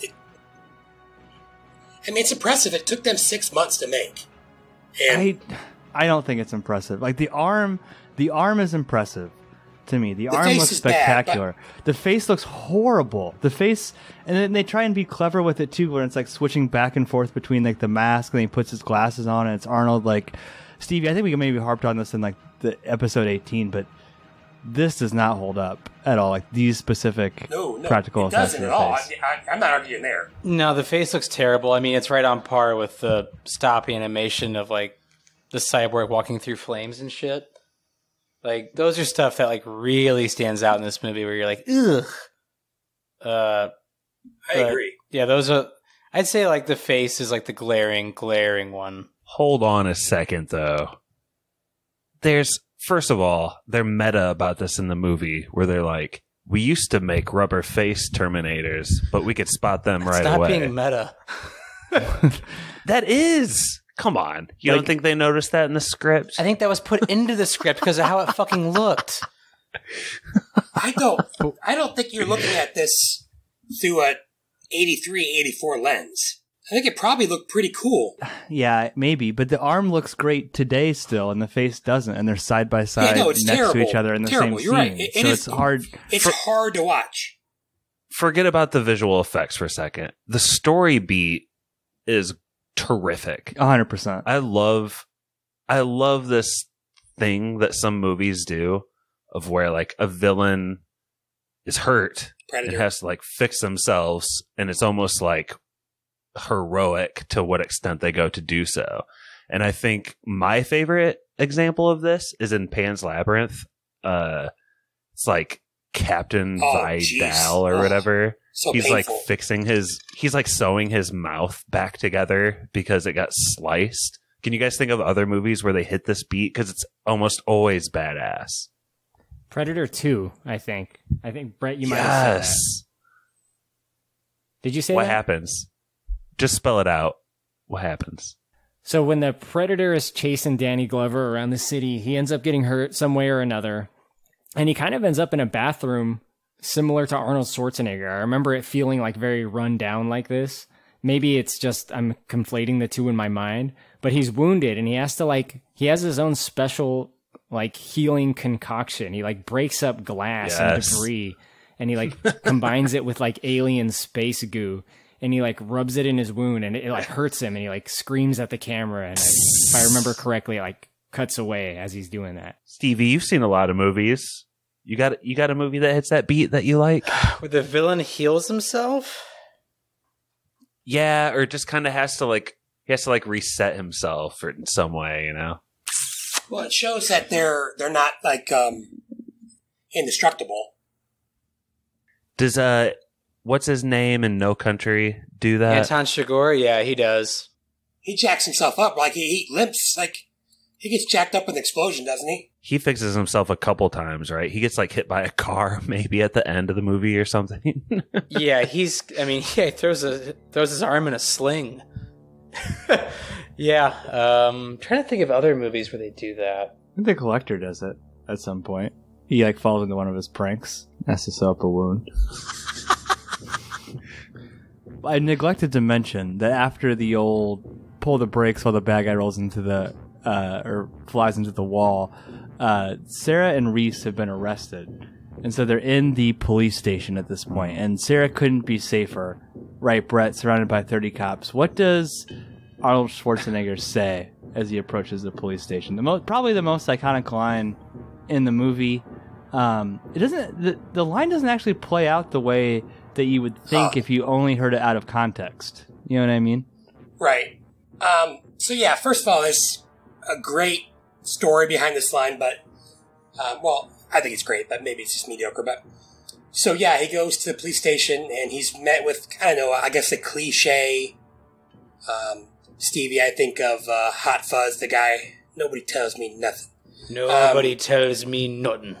I mean, it's impressive. It took them 6 months to make. And I don't think it's impressive. Like the arm is impressive to me. The arm looks spectacular. Bad, the face looks horrible. The face, and then they try and be clever with it too, where it's like switching back and forth between like the mask, and then he puts his glasses on, and it's Arnold. Like Stevie, I think we maybe harped on this in like the episode 18, but this does not hold up at all. Like these specific practical effects. Doesn't at all. I'm not arguing there. No, the face looks terrible. I mean, it's right on par with the stop animation of like the cyborg walking through flames and shit. Like those are stuff that like really stands out in this movie where you're like, ugh. I agree. Yeah, those are. I'd say like the face is like the glaring one. Hold on a second, though. First of all, they're meta about this in the movie, where they're like, we used to make rubber face Terminators, but we could spot them right away. Stop being meta. That is. Come on. You don't think they noticed that in the script? I think that was put into the script because of how it fucking looked. I don't think you're looking at this through a 83, 84 lens. I think it probably looked pretty cool. Yeah, maybe, but the arm looks great today still, and the face doesn't, and they're side by side next to each other in the same scene. You're right. It's hard. It's hard to watch. Forget about the visual effects for a second. The story beat is terrific. 100%. I love this thing that some movies do of where like a villain is hurt Predator. and has to like fix themselves, and it's almost like heroic to what extent they go to do so. And I think my favorite example of this is in Pan's Labyrinth. It's like Captain Fiedel or whatever. So he's painful. like he's like sewing his mouth back together because it got sliced. Can you guys think of other movies where they hit this beat? Because it's almost always badass. Predator 2, I think. Brett, you might have said that. Did you say what that? happens? Just spell it out. What happens? So when the Predator is chasing Danny Glover around the city, he ends up getting hurt some way or another. And he kind of ends up in a bathroom similar to Arnold Schwarzenegger. I remember it feeling like very run down like this. Maybe it's just I'm conflating the two in my mind. But he's wounded and he has his own special like healing concoction. He like breaks up glass and debris and he like combines it with like alien space goo. And he like rubs it in his wound and it like hurts him and he like screams at the camera. And if I remember correctly, it like cuts away as he's doing that. Stevie, you've seen a lot of movies. You got a movie that hits that beat that you like? Where the villain heals himself? Yeah, or just kind of has to reset himself or in some way, you know? Well, it shows that they're not like indestructible. Does what's his name in No Country do that? Anton Chigurh? Yeah, he does. He jacks himself up. Like, he limps. Like, he gets jacked up with an explosion, doesn't he? He fixes himself a couple times, right? He gets, like, hit by a car maybe at the end of the movie or something. Yeah, he throws his arm in a sling. Yeah, trying to think of other movies where they do that. I think The Collector does it at some point. He, like, falls into one of his pranks. Has to sew up a wound. I neglected to mention that after the old pull the brakes while the bad guy rolls into the or flies into the wall, Sarah and Reese have been arrested, and so they're in the police station at this point. And Sarah couldn't be safer, right, Brett? Surrounded by 30 cops. What does Arnold Schwarzenegger say as he approaches the police station? Probably the most iconic line in the movie. It doesn't. The line doesn't actually play out the way that you would think if you only heard it out of context. You know what I mean? Right. So yeah, first of all, there's a great story behind this line, but, well, I think it's great, but maybe it's just mediocre. But so yeah, he goes to the police station and he's met with, I don't know, I guess a cliche, Stevie, I think of, Hot Fuzz, the guy, nobody tells me nothing. Nobody tells me nothing.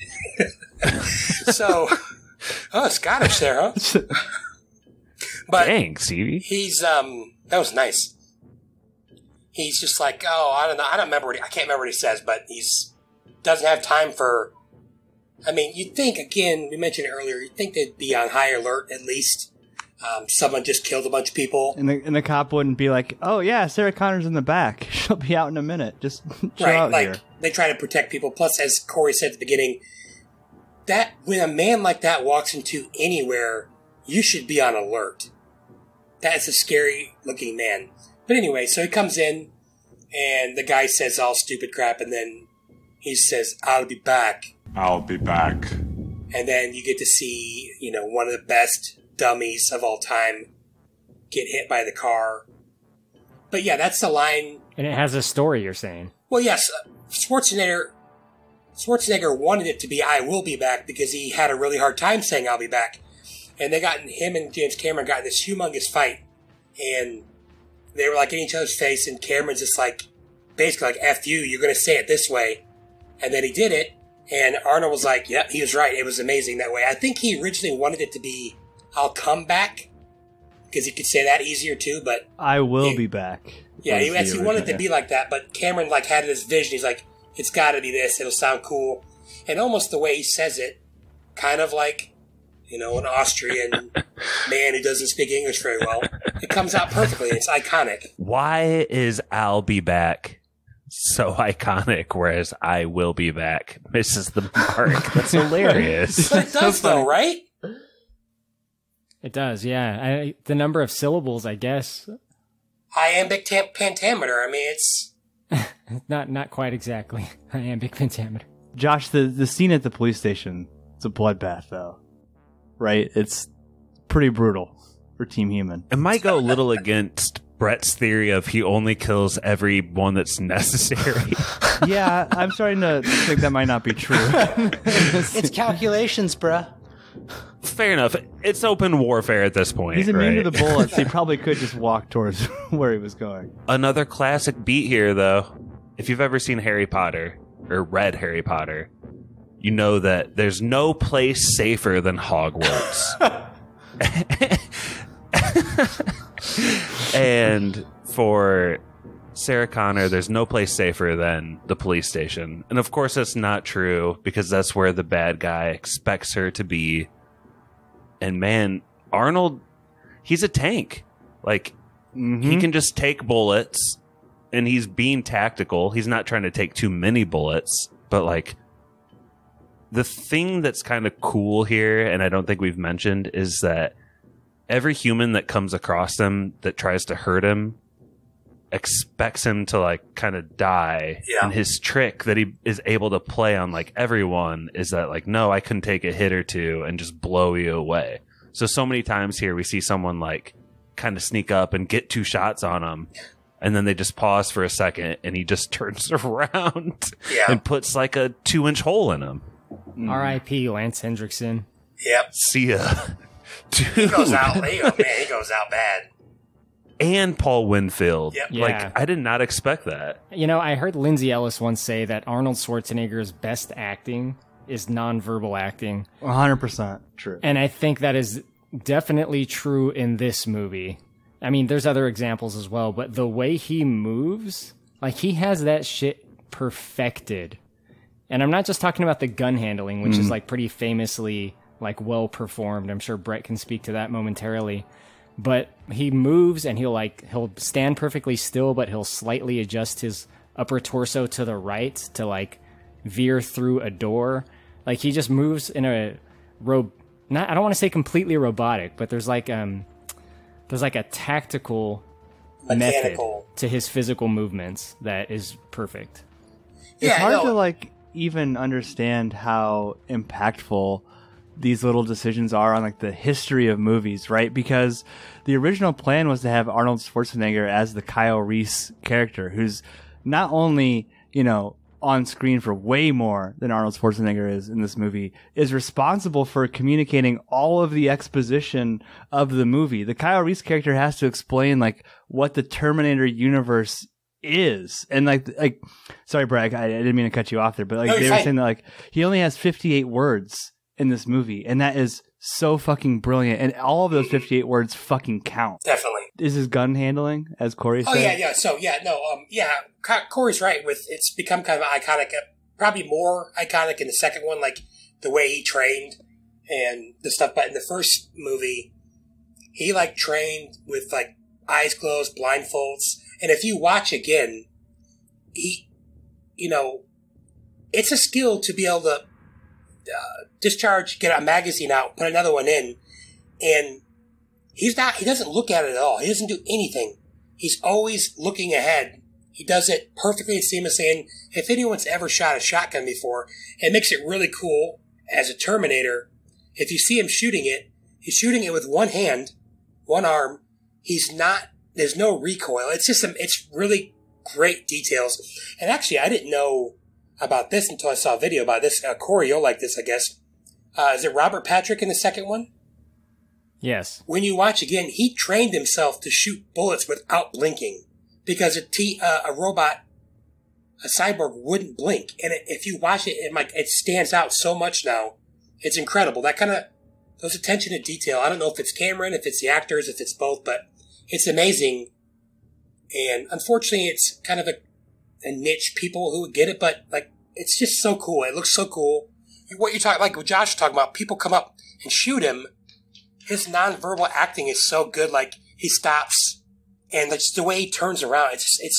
So, Scottish there, huh? But thanks, Stevie. He's that was nice. He's just like, I don't know, I can't remember what he says, but he's doesn't have time for. I mean, you'd think again, we mentioned it earlier. You'd think they'd be on high alert at least. Someone just killed a bunch of people, and the cop wouldn't be like, "Oh yeah, Sarah Connor's in the back. She'll be out in a minute. Just chill out like, here." They try to protect people. Plus, as Corey said at the beginning, that when a man like that walks into anywhere, you should be on alert. That's a scary looking man. But anyway, so he comes in, and the guy says all stupid crap, and then he says, "I'll be back." I'll be back. And then you get to see, one of the best dummies of all time get hit by the car. But yeah, that's the line. And it has a story, you're saying? Well, yes, Schwarzenegger wanted it to be "I will be back" because he had a really hard time saying "I'll be back." And him and James Cameron got in this humongous fight. And they were like in each other's face, and Cameron's just like, basically like, F you, you're going to say it this way. And then he did it, and Arnold was like, yep, he was right. It was amazing that way. I think he originally wanted it to be, I'll come back, because he could say that easier too, but... I will be back. Yeah, he actually wanted it to be like that, but Cameron like had this vision. He's like, it's got to be this. It'll sound cool. And almost the way he says it, kind of like, you know, an Austrian man who doesn't speak English very well. It comes out perfectly. It's iconic. Why is I'll be back so iconic, whereas I will be back misses the mark? That's hilarious. But it does, though, right? It does, yeah. The number of syllables, I guess. Iambic pentameter. I mean, it's... not quite exactly. Iambic pentameter. Josh, the scene at the police station, it's a bloodbath, though. Right? It's pretty brutal for Team Human. It might go a little against Brett's theory of he only kills everyone that's necessary. Yeah, I'm starting to think that might not be true. It's calculations, bruh. Fair enough. It's open warfare at this point. He's immune right? to the bullets. He probably could just walk towards where he was going. Another classic beat here, though. If you've ever seen Harry Potter, or read Harry Potter, you know that there's no place safer than Hogwarts. And for Sarah Connor, there's no place safer than the police station. And of course that's not true, because that's where the bad guy expects her to be. And man, Arnold, he's a tank. Like, he can just take bullets, and he's being tactical. He's not trying to take too many bullets, but like, the thing that's kind of cool here, and I don't think we've mentioned, is that every human that comes across him that tries to hurt him expects him to like kind of die. Yeah. And his trick that he is able to play on like everyone is that like, no, I can take a hit or two and just blow you away. So many times here we see someone like kind of sneak up and get 2 shots on him, and then they just pause for a second and he just turns around and puts like a 2-inch hole in him. R.I.P. Lance Hendrickson. Yep. See ya. Dude. He goes out. He goes out bad. And Paul Winfield. Yep. Yeah. Like, I did not expect that. You know, I heard Lindsay Ellis once say that Arnold Schwarzenegger's best acting is nonverbal acting. 100% true. And I think that is definitely true in this movie. I mean, there's other examples as well, but the way he moves, like, he has that shit perfected. And I'm not just talking about the gun handling, which is like pretty famously like well performed. I'm sure Brett can speak to that momentarily. But he moves and he'll stand perfectly still, but he'll slightly adjust his upper torso to the right to like veer through a door. Like, he just moves in a I don't want to say completely robotic, but there's like a tactical method to his physical movements that is perfect. It's hard to like even understand how impactful these little decisions are on like the history of movies, right? Because the original plan was to have Arnold Schwarzenegger as the Kyle Reese character, who's not only, you know, on screen for way more than Arnold Schwarzenegger is in this movie, is responsible for communicating all of the exposition of the movie. The Kyle Reese character has to explain like what the Terminator universe is. And like sorry, Brad, I didn't mean to cut you off there, but like they were saying that like he only has 58 words in this movie, and that is so fucking brilliant, and all of those 58 words fucking count. Definitely. Is his gun handling, as Corey said? Yeah. So Corey's right. It's become kind of iconic, probably more iconic in the second one, like the way he trained and the stuff. But in the first movie, he like trained with like eyes closed, blindfolds, and if you watch again, it's a skill to be able to get a magazine out, put another one in, and he doesn't look at it at all. He doesn't do anything. He's always looking ahead. He does it perfectly and seamlessly, and if anyone's ever shot a shotgun before, it makes it really cool as a Terminator. If you see him shooting it, he's shooting it with one hand, one arm. There's no recoil. It's really great details. And actually, I didn't know about this until I saw a video about this. Corey, you'll like this, I guess. Is it Robert Patrick in the second one? Yes. When you watch again, he trained himself to shoot bullets without blinking because a robot, a cyborg, wouldn't blink. And if you watch it, it stands out so much now. It's incredible. That kind of, those attention to detail. I don't know if it's Cameron, if it's the actors, if it's both, but it's amazing. And unfortunately, it's kind of a niche people who would get it, but like, it's just so cool. It looks so cool. What you're talking, like what Josh was talking about, people come up and shoot him. His nonverbal acting is so good. Like, he stops, and just the way he turns around,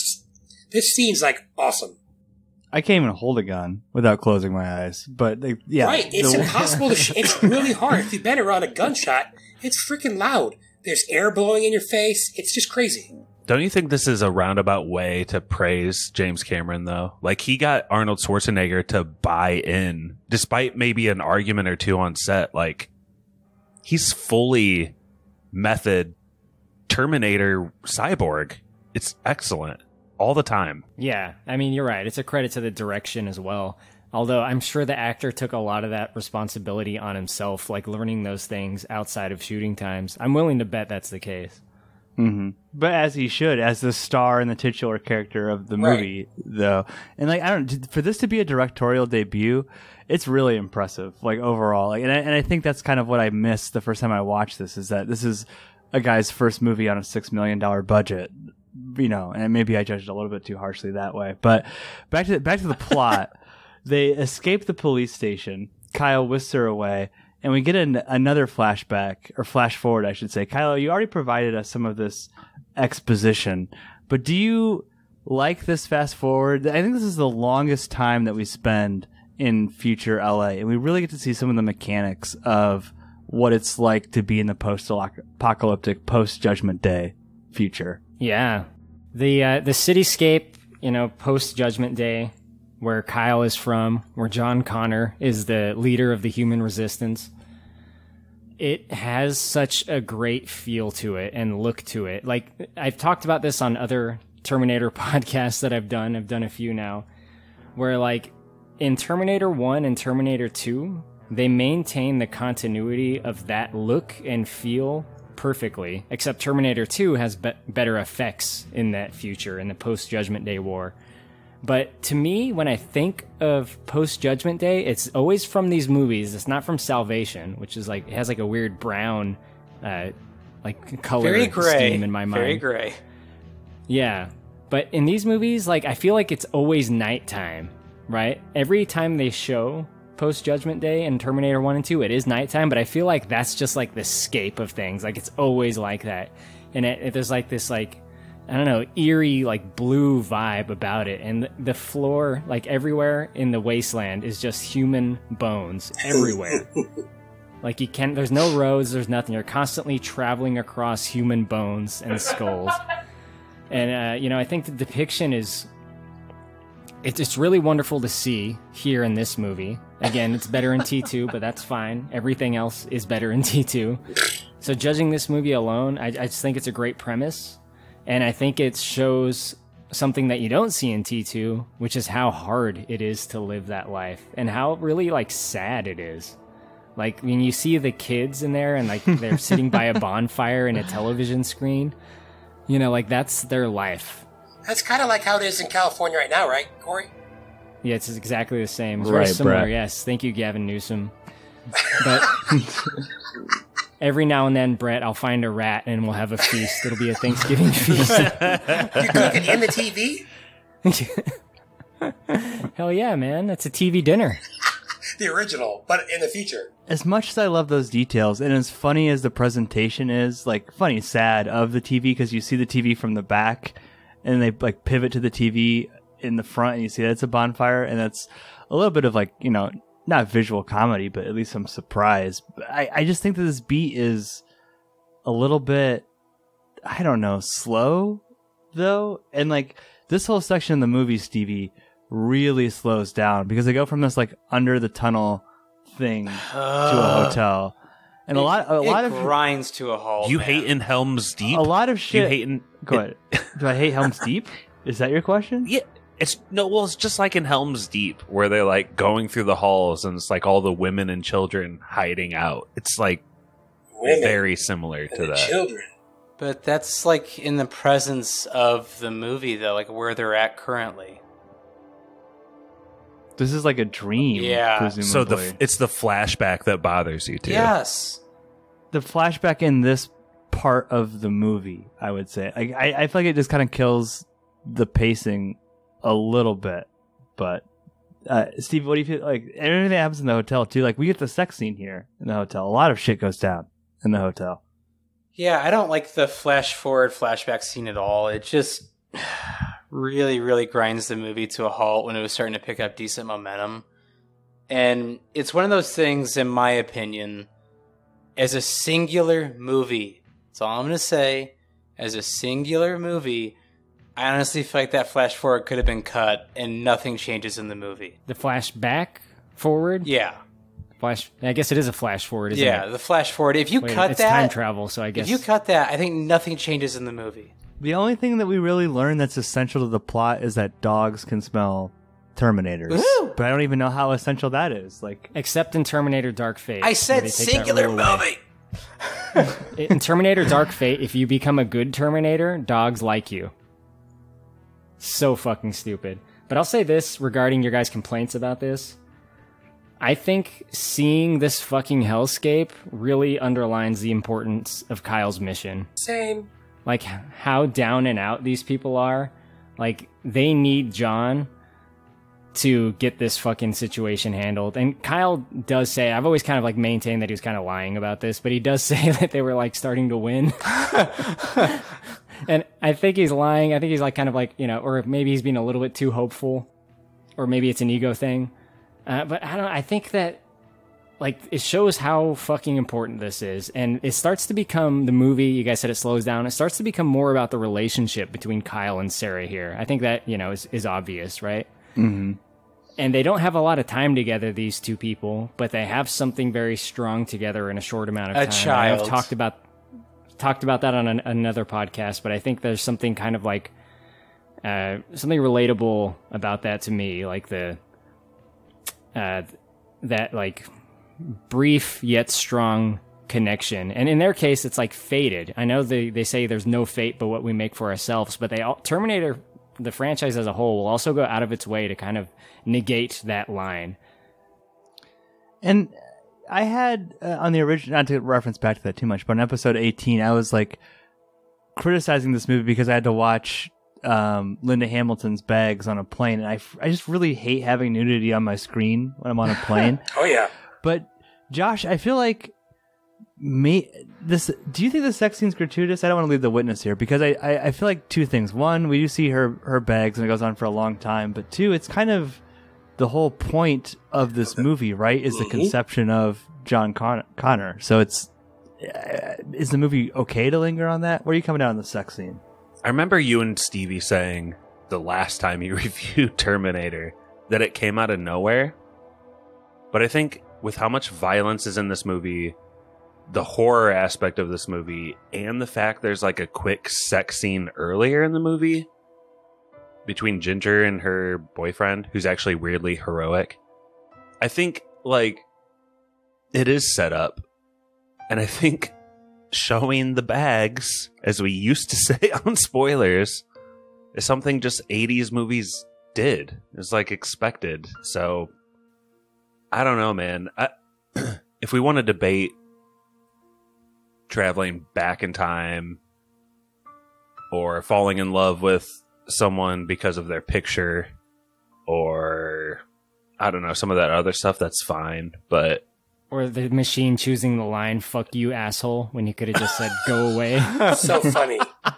this scene's like awesome. I can't even hold a gun without closing my eyes, but yeah. Right, it's impossible to it's really hard. If you've been around a gunshot, it's freaking loud. There's air blowing in your face. It's just crazy. Don't you think this is a roundabout way to praise James Cameron, though? Like, he got Arnold Schwarzenegger to buy in, despite maybe an argument or two on set. Like, he's fully method Terminator cyborg. It's excellent all the time. Yeah, I mean, you're right. It's a credit to the direction as well. Although I'm sure the actor took a lot of that responsibility on himself, like learning those things outside of shooting times. I'm willing to bet that's the case. Mm-hmm. But as he should, as the star and the titular character of the movie, though. And like, for this to be a directorial debut, it's really impressive, like, overall. Like, and I think that's kind of what I missed the first time I watched this, is that this is a guy's first movie on a $6 million budget, you know, and maybe I judged a little bit too harshly that way. But back to the plot. They escape the police station. Kyle whisks her away, and we get another flashback, or flash forward, I should say. Kylo, you already provided us some of this exposition, but do you like this fast forward? I think this is the longest time that we spend in future LA, and we really get to see some of the mechanics of what it's like to be in the post-apocalyptic, post-Judgment Day future. Yeah. The cityscape, you know, post-Judgment Day, where Kyle is from, where John Connor is the leader of the human resistance. It has such a great feel to it and look to it. Like, I've talked about this on other Terminator podcasts that I've done. I've done a few now, where, like, in Terminator 1 and Terminator 2, they maintain the continuity of that look and feel perfectly, except Terminator 2 has better effects in that future, in the post-Judgment Day war. But to me, when I think of post-Judgment Day, it's always from these movies. It's not from Salvation, which is like, it has like a weird brown, like color Very gray. scheme in my mind. Very gray. Yeah. But in these movies, like, I feel like it's always nighttime, right? Every time they show post-Judgment Day in Terminator 1 and 2, it is nighttime, but I feel like that's just like the scape of things. Like, it's always like that. And there's like this, like, I don't know, eerie, like, blue vibe about it. And the floor, like, everywhere in the wasteland is just human bones everywhere. Like, there's no roads, there's nothing. You're constantly traveling across human bones and skulls. And, you know, I think the depiction is, it's really wonderful to see here in this movie. Again, it's better in T2, but that's fine. Everything else is better in T2. So judging this movie alone, I just think it's a great premise. And I think it shows something that you don't see in T2, which is how hard it is to live that life and how really, like, sad it is. Like, when you see the kids in there and, like, they're sitting by a bonfire and a television screen, you know, like, that's their life. That's kind of like how it is in California right now, right, Corey? Yeah, it's exactly the same. It's right, very similar, Brett. yes. Thank you, Gavin Newsom. But every now and then, Brett, I'll find a rat and we'll have a feast. It'll be a Thanksgiving feast. You cooking in the TV? Hell yeah, man. That's a TV dinner. The original, but in the future. As much as I love those details, and as funny as the presentation is, like, funny, sad of the TV, because you see the TV from the back, and they, like, pivot to the TV in the front, and you see that it's a bonfire, and that's a little bit of, like, you know, not visual comedy, but at least some surprise. I just think that this beat is a little bit, I don't know, slow, though. And, like, this whole section of the movie, Stevie, really slows down, because they go from this, like, under the tunnel thing to a hotel. And a lot of grinds to a halt. You man. hate in Helm's Deep? a lot of shit. You hate in... Go ahead. Do I hate Helm's Deep? Is that your question? Yeah. It's just like in Helm's Deep, where they're, like, going through the halls and it's like all the women and children hiding out. It's like, women, very similar and to the that. children. But that's like in the presence of the movie, though, like where they're at currently. This is like a dream. Yeah. Presumably. So it's the flashback that bothers you too. Yes. The flashback in this part of the movie, I would say. I feel like it just kind of kills the pacing a little bit. But Steve, what do you feel like? Everything that happens in the hotel too. Like we get the sex scene here in the hotel. A lot of shit goes down in the hotel. Yeah, I don't like the flash forward flashback scene at all. It just really, really grinds the movie to a halt when it was starting to pick up decent momentum. And it's one of those things, in my opinion, as a singular movie, that's all I'm going to say, as a singular movie, I honestly feel like that flash forward could have been cut and nothing changes in the movie. The flashback forward? Yeah. I guess it is a flash forward, isn't it? Yeah, the flash forward. If you cut it's that... time travel, so I guess... If you cut that, I think nothing changes in the movie. The only thing that we really learn that's essential to the plot is that dogs can smell Terminators. Woo! But I don't even know how essential that is. Like, Except in Terminator Dark Fate. I said singular movie! In Terminator Dark Fate, if you become a good Terminator, dogs like you. So fucking stupid. But I'll say this regarding your guys' complaints about this. I think seeing this fucking hellscape really underlines the importance of Kyle's mission. Same. Like, how down and out these people are. Like, they need John to get this fucking situation handled. And Kyle does say, I've always kind of like maintained that he was kind of lying about this, but he does say that they were like starting to win. And I think he's lying. I think he's like kind of like, you know, or maybe he's being a little bit too hopeful, or maybe it's an ego thing. But I don't know. I think that like it shows how fucking important this is, and it starts to become the movie. You guys said it slows down. It starts to become more about the relationship between Kyle and Sarah here. I think that, you know, is obvious, right? mm-hmm. And they don't have a lot of time together, these two people, but they have something very strong together in a short amount of time. A child. I've talked about that on another podcast, but I think there's something kind of like something relatable about that to me, like the that like brief yet strong connection. And in their case, it's like fated. I know they say there's no fate but what we make for ourselves, but Terminator, the franchise as a whole, will also go out of its way to kind of negate that line. And I had on the original, not to reference back to that too much, but on episode 18, I was like criticizing this movie because I had to watch Linda Hamilton's bags on a plane, and I just really hate having nudity on my screen when I'm on a plane. Oh yeah. But Josh, I feel like do you think the sex scene's gratuitous? I don't want to leave the witness here, because I feel like two things. One, we do see her bags and it goes on for a long time, but two, it's kind of the whole point of this movie, right? Is the conception of John Connor. So is the movie okay to linger on that? Where are you coming down on the sex scene? I remember you and Stevie saying the last time you reviewed Terminator that it came out of nowhere. But I think with how much violence is in this movie, the horror aspect of this movie, and the fact there's like a quick sex scene earlier in the movie between Ginger and her boyfriend, who's actually weirdly heroic, I think like it is set up. And I think showing the bags, as we used to say on spoilers, is something just 80s movies did. It's like expected. So I don't know, man. If we want to debate traveling back in time or falling in love with someone because of their picture, or I don't know, some of that other stuff, that's fine. But or the machine choosing the line, fuck you, asshole, when he could have just said, go away. So funny.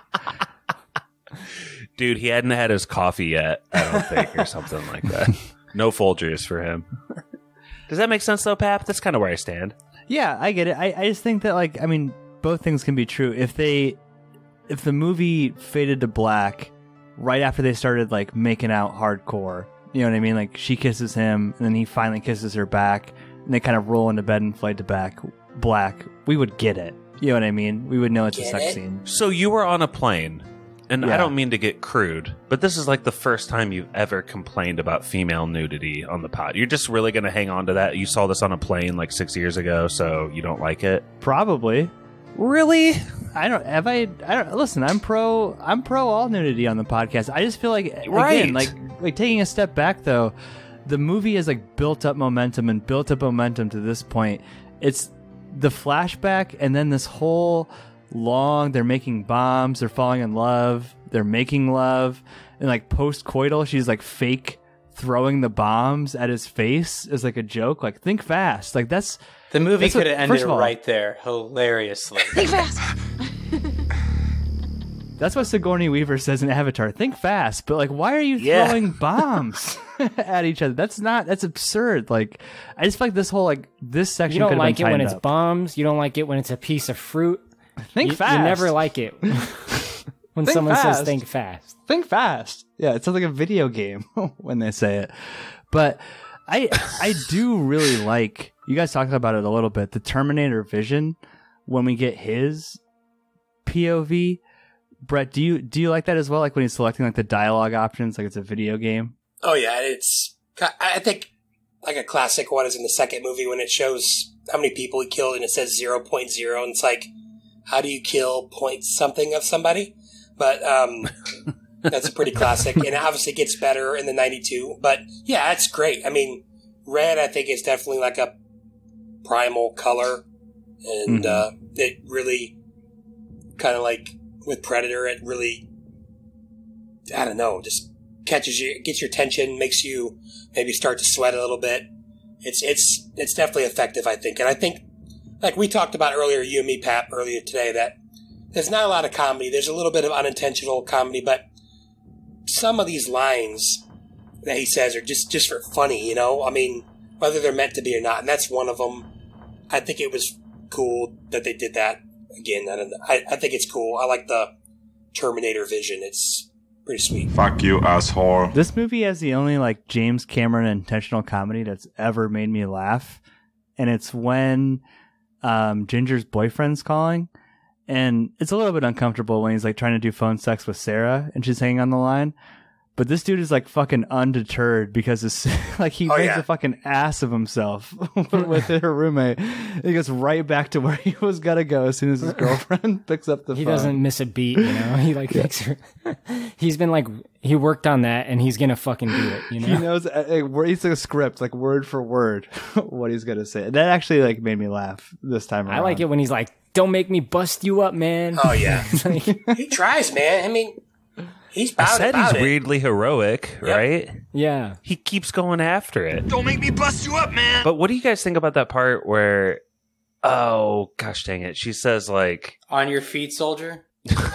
Dude, he hadn't had his coffee yet, I don't think, or something like that. No Folgers for him. Does that make sense, though, Pap? That's kind of where I stand. Yeah, I get it. I just think that, like, I mean, both things can be true. If the movie faded to black right after they started, like, making out hardcore, you know what I mean? Like, she kisses him, and then he finally kisses her back, and they kind of roll into bed and fade to black, we would get it. You know what I mean? We would know it's a sex scene. So you were on a plane, And I don't mean to get crude, but this is like the first time you've ever complained about female nudity on the pod. You're just really going to hang on to that? You saw this on a plane like 6 years ago, so you don't like it? Probably. Really? I don't listen, I'm pro all nudity on the podcast. I just feel like Right. again, like taking a step back though, the movie has like built up momentum to this point. It's the flashback and then this whole they're making bombs, they're falling in love, they're making love, and like post-coital she's like fake throwing the bombs at his face as like a joke. Like, think fast. Like, that's The movie could have ended first of all, right there, hilariously. Think fast. That's what Sigourney Weaver says in Avatar. Think fast, but like, why are you throwing bombs at each other? That's absurd. Like, I just feel like this whole this section. You don't like been it when tightened it's up. bombs. You don't like it when it's a piece of fruit. Think fast. You never like it when someone says "think fast." Think fast. Yeah, it sounds like a video game when they say it. But I do really like. You guys talked about it a little bit. The Terminator vision when we get his POV. Brett, do you like that as well? Like when he's selecting like the dialogue options, like it's a video game. Oh yeah, I think like a classic one is in the second movie when it shows how many people he killed and it says 0.0 and it's like, how do you kill point something of somebody? But that's a pretty classic, and it obviously gets better in the 92. But yeah, that's great. I mean, red I think is definitely like a primal color, and it really kind of like with Predator, it really, I don't know, just catches you, gets your attention, makes you maybe start to sweat a little bit. It's definitely effective, I think. And I think, like we talked about earlier, you and me, Pap, earlier today, that there's not a lot of comedy. There's a little bit of unintentional comedy, but some of these lines that he says are just for funny, you know? I mean, whether they're meant to be or not. And that's one of them. I think it was cool that they did that. Again, I don't know. I think it's cool. I like the Terminator vision. It's pretty sweet. Fuck you, asshole. This movie has the only like James Cameron intentional comedy that's ever made me laugh, and it's when Ginger's boyfriend's calling, and it's a little bit uncomfortable when he's like trying to do phone sex with Sarah and she's hanging on the line. But this dude is like fucking undeterred because it's like he makes a fucking ass of himself with her roommate. He goes right back to where he was gonna go as soon as his girlfriend picks up the phone. He doesn't miss a beat, you know. He like makes her. He's been like he worked on that, and he's gonna fucking do it. You know, he knows. He's like a script, like word for word, what he's gonna say. That actually like made me laugh this time around. I like it when he's like, "Don't make me bust you up, man." Oh yeah, he tries, man. I mean. He's weirdly heroic, right? Yeah. He keeps going after it. Don't make me bust you up, man. But what do you guys think about that part where, oh, gosh dang it, she says like... On your feet, soldier?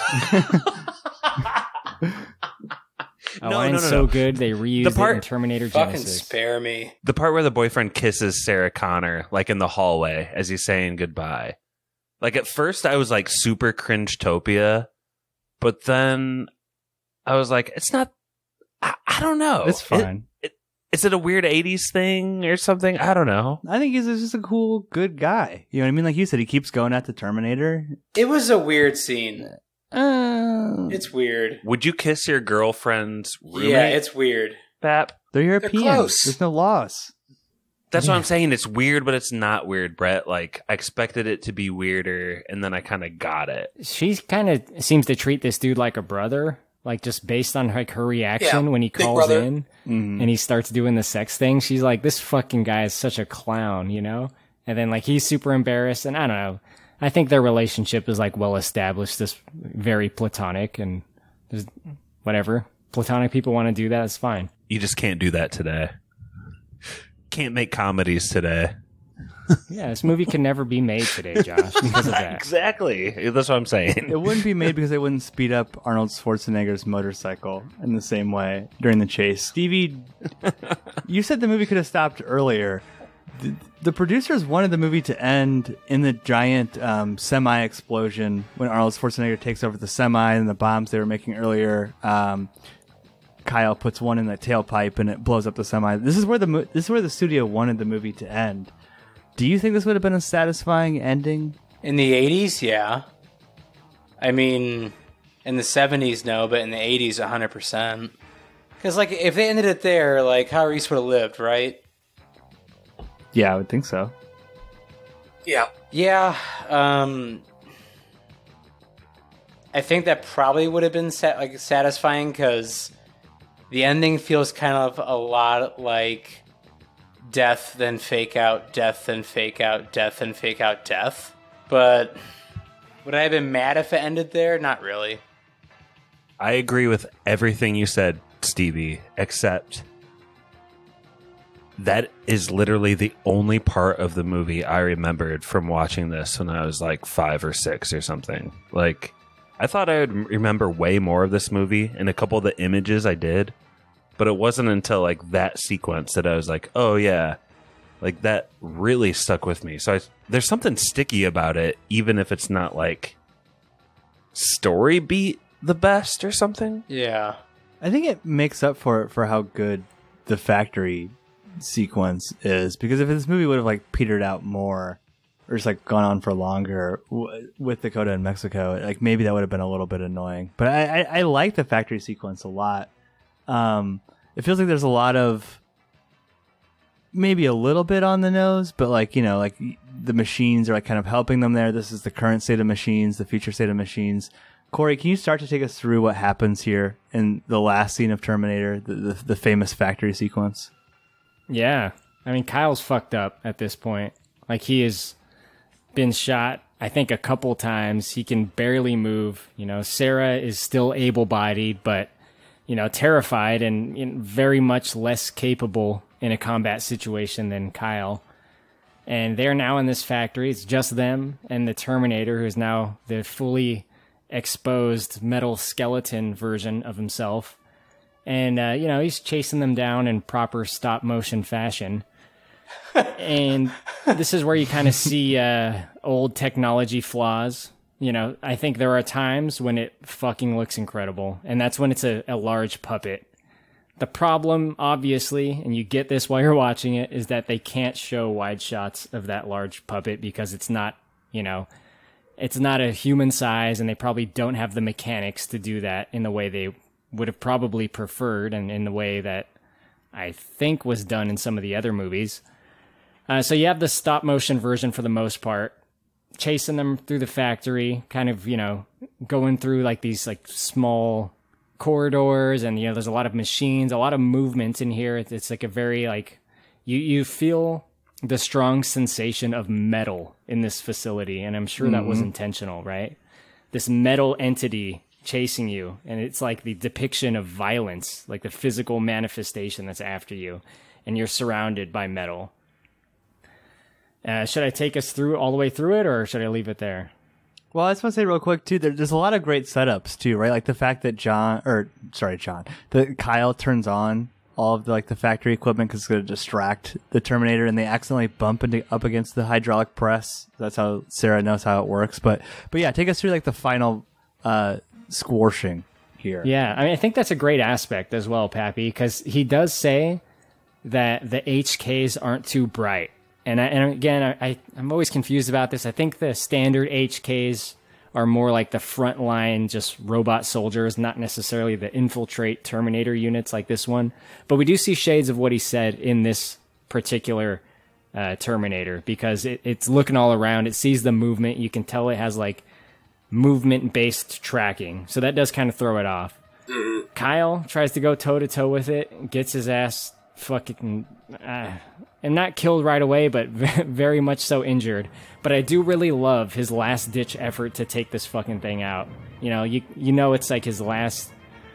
No. So good, they reused it in Terminator fucking Genesis. Spare me. The part where the boyfriend kisses Sarah Connor, like in the hallway, as he's saying goodbye. Like at first I was like super cringe-topia, but then... I was like, it's not, I don't know. It's fine. Is it a weird 80s thing or something? I don't know. I think he's just a cool, good guy. You know what I mean? Like you said, he keeps going at the Terminator. It was a weird scene. It's weird. Would you kiss your girlfriend's roommate? Yeah, it's weird. Pap? They're Europeans. close. There's no laws. That's what I'm saying. It's weird, but it's not weird, Brett. Like, I expected it to be weirder, and then I kind of got it. She kind of seems to treat this dude like a brother. Like, just based on like her reaction when he calls in and he starts doing the sex thing, she's like, this fucking guy is such a clown, you know? And then like he's super embarrassed, and I don't know. I think their relationship is like well established, this very platonic, and there's whatever. Platonic people want to do that, it's fine. You just can't do that today. Can't make comedies today. Yeah, this movie could never be made today, Josh, because of that. Exactly. That's what I'm saying. It wouldn't be made because they wouldn't speed up Arnold Schwarzenegger's motorcycle in the same way during the chase. Stevie, you said the movie could have stopped earlier. The producers wanted the movie to end in the giant semi explosion when Arnold Schwarzenegger takes over the semi and the bombs they were making earlier. Kyle puts one in the tailpipe and it blows up the semi. This is where the studio wanted the movie to end. Do you think this would have been a satisfying ending? In the 80s, yeah. I mean, In the 70s, no, but in the 80s, 100%. Because, like, if they ended it there, like, Kyle Reese would have lived, right? Yeah, I would think so. Yeah. Yeah, I think that probably would have been satisfying, because the ending feels kind of a lot like death, then fake out, death, then fake out, death, then fake out, death. But would I have been mad if it ended there? Not really. I agree with everything you said, Stevie, except that is literally the only part of the movie I remembered from watching this when I was like 5 or 6 or something. Like, I thought I would remember way more of this movie, and a couple of the images I did, but it wasn't until like that sequence that I was like, oh yeah, like that really stuck with me. So there's something sticky about it, even if it's not like story beat the best or something. Yeah. I think it makes up for how good the factory sequence is, because if this movie would have like petered out more or just like gone on for longer with Dakota and Mexico, like maybe that would have been a little bit annoying. But I like the factory sequence a lot. It feels like there's a lot of maybe a little bit on the nose, but like, you know, like the machines are like kind of helping them there. This is the current state of machines, the future state of machines. Corey, can you start to take us through what happens here in the last scene of Terminator, the famous factory sequence? Yeah. I mean, Kyle's fucked up at this point. Like, he has been shot, I think, a couple times. He can barely move. You know, Sarah is still able-bodied, but, you know, terrified and very much less capable in a combat situation than Kyle. And they're now in this factory. It's just them and the Terminator, who is now the fully exposed metal skeleton version of himself. And, you know, he's chasing them down in proper stop-motion fashion. And this is where you kind of see old technology flaws. You know, I think there are times when it fucking looks incredible, and that's when it's a large puppet. The problem, obviously, and you get this while you're watching it, is that they can't show wide shots of that large puppet because it's not, you know, it's not a human size, and they probably don't have the mechanics to do that in the way they would have probably preferred, and in the way that I think was done in some of the other movies. So you have the stop motion version for the most part, chasing them through the factory, kind of, you know, going through like these like small corridors, and, you know, there's a lot of machines, a lot of movement in here. It's like a very like, you feel the strong sensation of metal in this facility, and I'm sure that was intentional, right? This metal entity chasing you, and it's like the depiction of violence, like the physical manifestation that's after you, and you're surrounded by metal. Should I take us through all the way through it, or should I leave it there? Well, I just want to say real quick too, there's a lot of great setups too, right? Like the fact that that Kyle turns on all of the, like, the factory equipment because it's going to distract the Terminator, and they accidentally bump up against the hydraulic press. That's how Sarah knows how it works. But yeah, take us through like the final squashing here. Yeah, I mean, I think that's a great aspect as well, Pappy, because he does say that the HKs aren't too bright. And again, I'm always confused about this. I think the standard HKs are more like the frontline, just robot soldiers, not necessarily the infiltrate Terminator units like this one. But we do see shades of what he said in this particular Terminator, because it's looking all around. It sees the movement. You can tell it has like movement-based tracking. So that does kind of throw it off. Kyle tries to go toe-to-toe with it, gets his ass fucking... and not killed right away, but very much so injured. But I do really love his last-ditch effort to take this fucking thing out. You know, you know it's like his last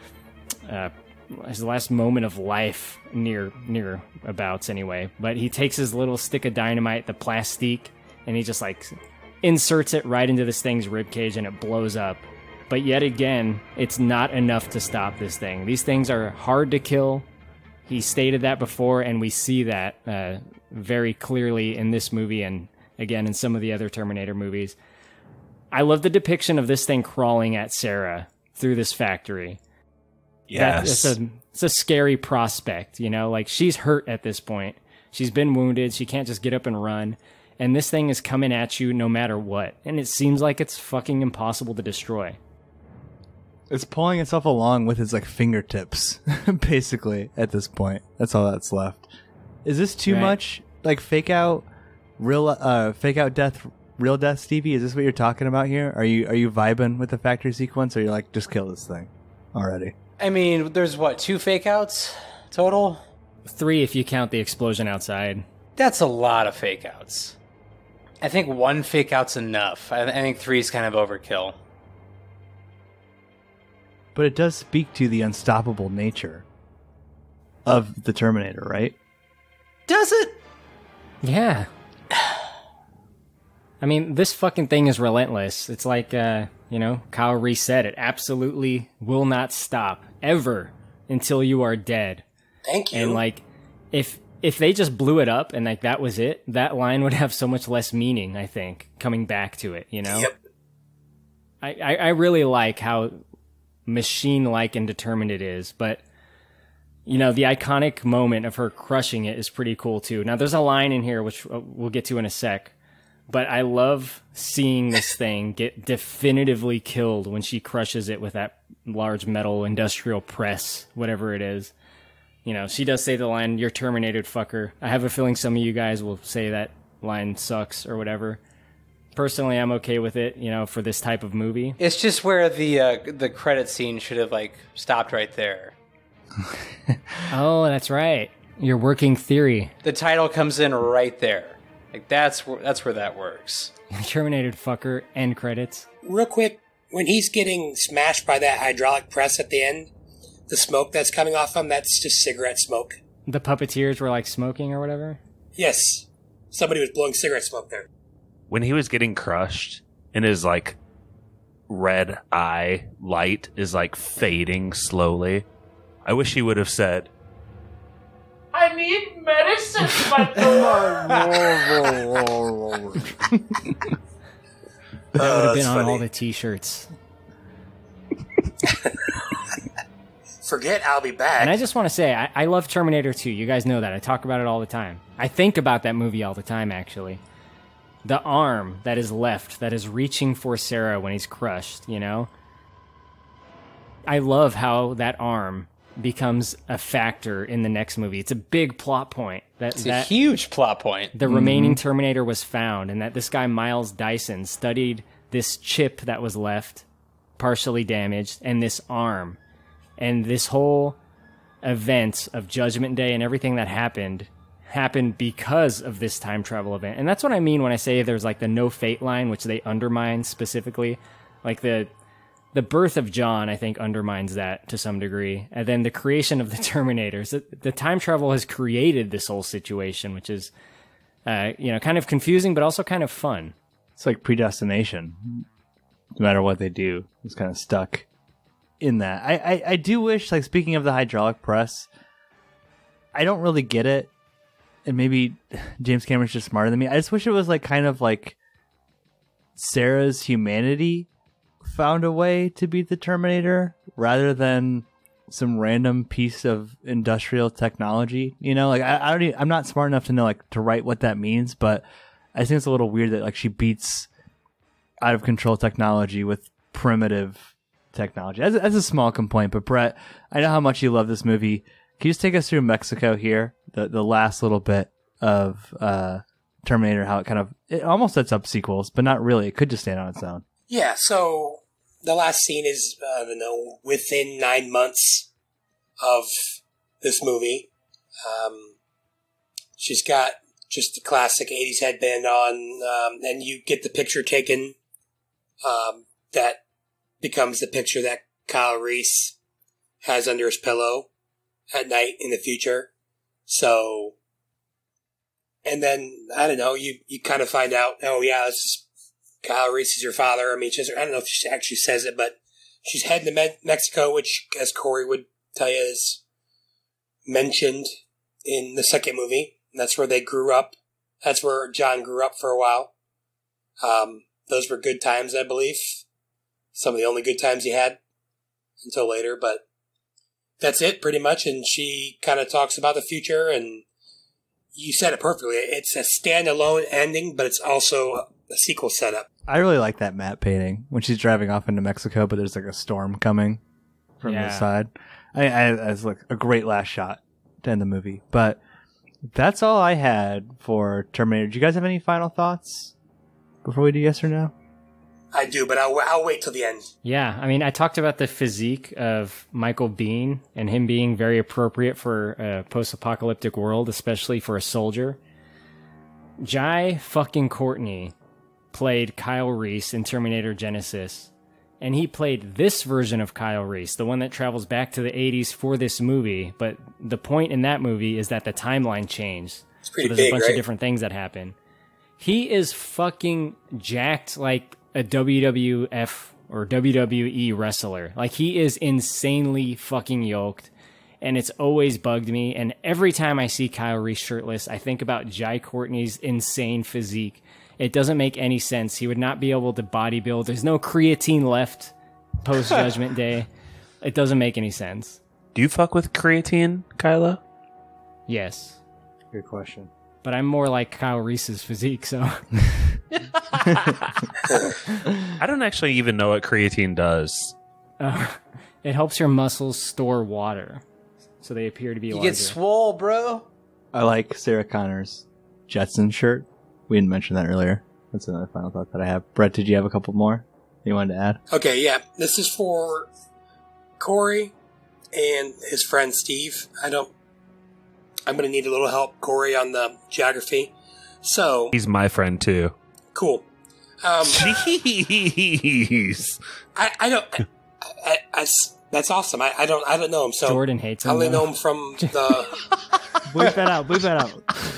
moment of life, near abouts anyway. But he takes his little stick of dynamite, the plastique, and he just like inserts it right into this thing's ribcage, and it blows up. But yet again, it's not enough to stop this thing. These things are hard to kill. He stated that before, and we see that very clearly in this movie, and again in some of the other Terminator movies. I love the depiction of this thing crawling at Sarah through this factory. Yes. It's a scary prospect, you know? Like, she's hurt at this point. She's been wounded. She can't just get up and run. And this thing is coming at you no matter what. And it seems like it's fucking impossible to destroy. It's pulling itself along with its like fingertips, basically. At this point, that's all that's left. Is this too much? Like fake out death, real death, Stevie? Is this what you're talking about here? Are you vibing with the factory sequence, or you're like, just kill this thing already? I mean, there's what, 2 fake outs total? 3 if you count the explosion outside. That's a lot of fake outs. I think 1 fake out's enough. I think 3 is kind of overkill. But it does speak to the unstoppable nature of the Terminator, right? Does it? Yeah. I mean, this fucking thing is relentless. It's like, Kyle Reese said, it absolutely will not stop ever until you are dead. Thank you. And like, if they just blew it up and like that was it, that line would have so much less meaning, I think, coming back to it, you know? Yep. I really like how machine-like and determined it is, but the iconic moment of her crushing it is pretty cool too. Now there's a line in here which we'll get to in a sec, but I love seeing this thing get definitively killed when she crushes it with that large metal industrial press, whatever it is. She does say the line, "You're terminated, fucker." I have a feeling some of you guys will say that line sucks or whatever. Personally, I'm okay with it, for this type of movie. It's just where the credit scene should have like stopped right there. Oh, that's right. Your working theory. The title comes in right there. Like that's where that works. Terminated, fucker, end credits. Real quick, when he's getting smashed by that hydraulic press at the end, the smoke that's coming off him, that's just cigarette smoke. The puppeteers were like smoking or whatever? Yes. Somebody was blowing cigarette smoke there. When he was getting crushed and his like red eye light is like fading slowly, I wish he would have said, "I need medicine, but that would have been on all the t-shirts. Forget I'll be back. And I just want to say, I love Terminator 2. You guys know that. I talk about it all the time. I think about that movie all the time, actually. The arm that is left, that is reaching for Sarah when he's crushed, I love how that arm becomes a factor in the next movie. It's a big plot point. It's a huge plot point. The remaining Terminator was found, and that this guy, Miles Dyson, studied this chip that was left, partially damaged, and this arm. And this whole event of Judgment Day and everything that happened because of this time travel event. And that's what I mean when I say there's like the no fate line, which they undermine specifically. Like the birth of John, I think, undermines that to some degree. And then the creation of the Terminators. The time travel has created this whole situation, which is, kind of confusing, but also kind of fun. It's like predestination. No matter what they do, it's kind of stuck in that. I do wish, like, speaking of the hydraulic press, I don't really get it. And maybe James Cameron's just smarter than me. I just wish it was like kind of like Sarah's humanity found a way to beat the Terminator rather than some random piece of industrial technology. Like I'm not smart enough to know like to write what that means, but I think it's a little weird that like she beats out of control technology with primitive technology. That's a small complaint, but Brett, I know how much you love this movie. Can you just take us through Mexico here, the last little bit of Terminator, how it almost sets up sequels, but not really. It could just stand on its own. Yeah, so the last scene is, within 9 months of this movie. She's got just the classic 80s headband on, and you get the picture taken that becomes the picture that Kyle Reese has under his pillow at night in the future. So, and then, I don't know, you kind of find out, oh yeah, this is Kyle Reese is your father. I mean, I don't know if she actually says it, but she's heading to Mexico, which, as Corey would tell you, is mentioned in the second movie. And that's where they grew up. That's where John grew up for a while. Those were good times, I believe. Some of the only good times he had until later, but that's it pretty much. And she kind of talks about the future, and you said it perfectly. It's a standalone ending, but it's also a sequel setup. I really like that matte painting when she's driving off into Mexico, but there's like a storm coming from the side. It's like a great last shot to end the movie. But that's all I had for Terminator. Do you guys have any final thoughts before we do yes or no? I do, but I'll wait till the end. Yeah, I mean, I talked about the physique of Michael Biehn and him being very appropriate for a post-apocalyptic world, especially for a soldier. Jai fucking Courtney played Kyle Reese in Terminator Genesis, and he played this version of Kyle Reese, the one that travels back to the 80s for this movie, but the point in that movie is that the timeline changed. It's pretty so there's big, a bunch right? of different things that happen. He is fucking jacked like a WWF or WWE wrestler. Like, he is insanely fucking yoked, and it's always bugged me. And every time I see Kyle Reese shirtless, I think about Jai Courtney's insane physique. It doesn't make any sense. He would not be able to bodybuild. There's no creatine left post Judgment Day. It doesn't make any sense. Do you fuck with creatine, Kylo? Yes, Good question. but I'm more like Kyle Reese's physique, so I don't actually even know what creatine does. it helps your muscles store water, so they appear to be You larger. get swole, bro. I like Sarah Connor's Jetson shirt. We didn't mention that earlier. That's another final thought that I have. Brett, did you have a couple more you wanted to add? Okay, yeah. This is for Corey and his friend Steve. I'm going to need a little help, Corey, on the geography. So, He's my friend too. cool. Jeez. I don't. That's awesome. I don't know him. So Jordan hates him, I only though. know him from the. Bleep that out. Bleep that out.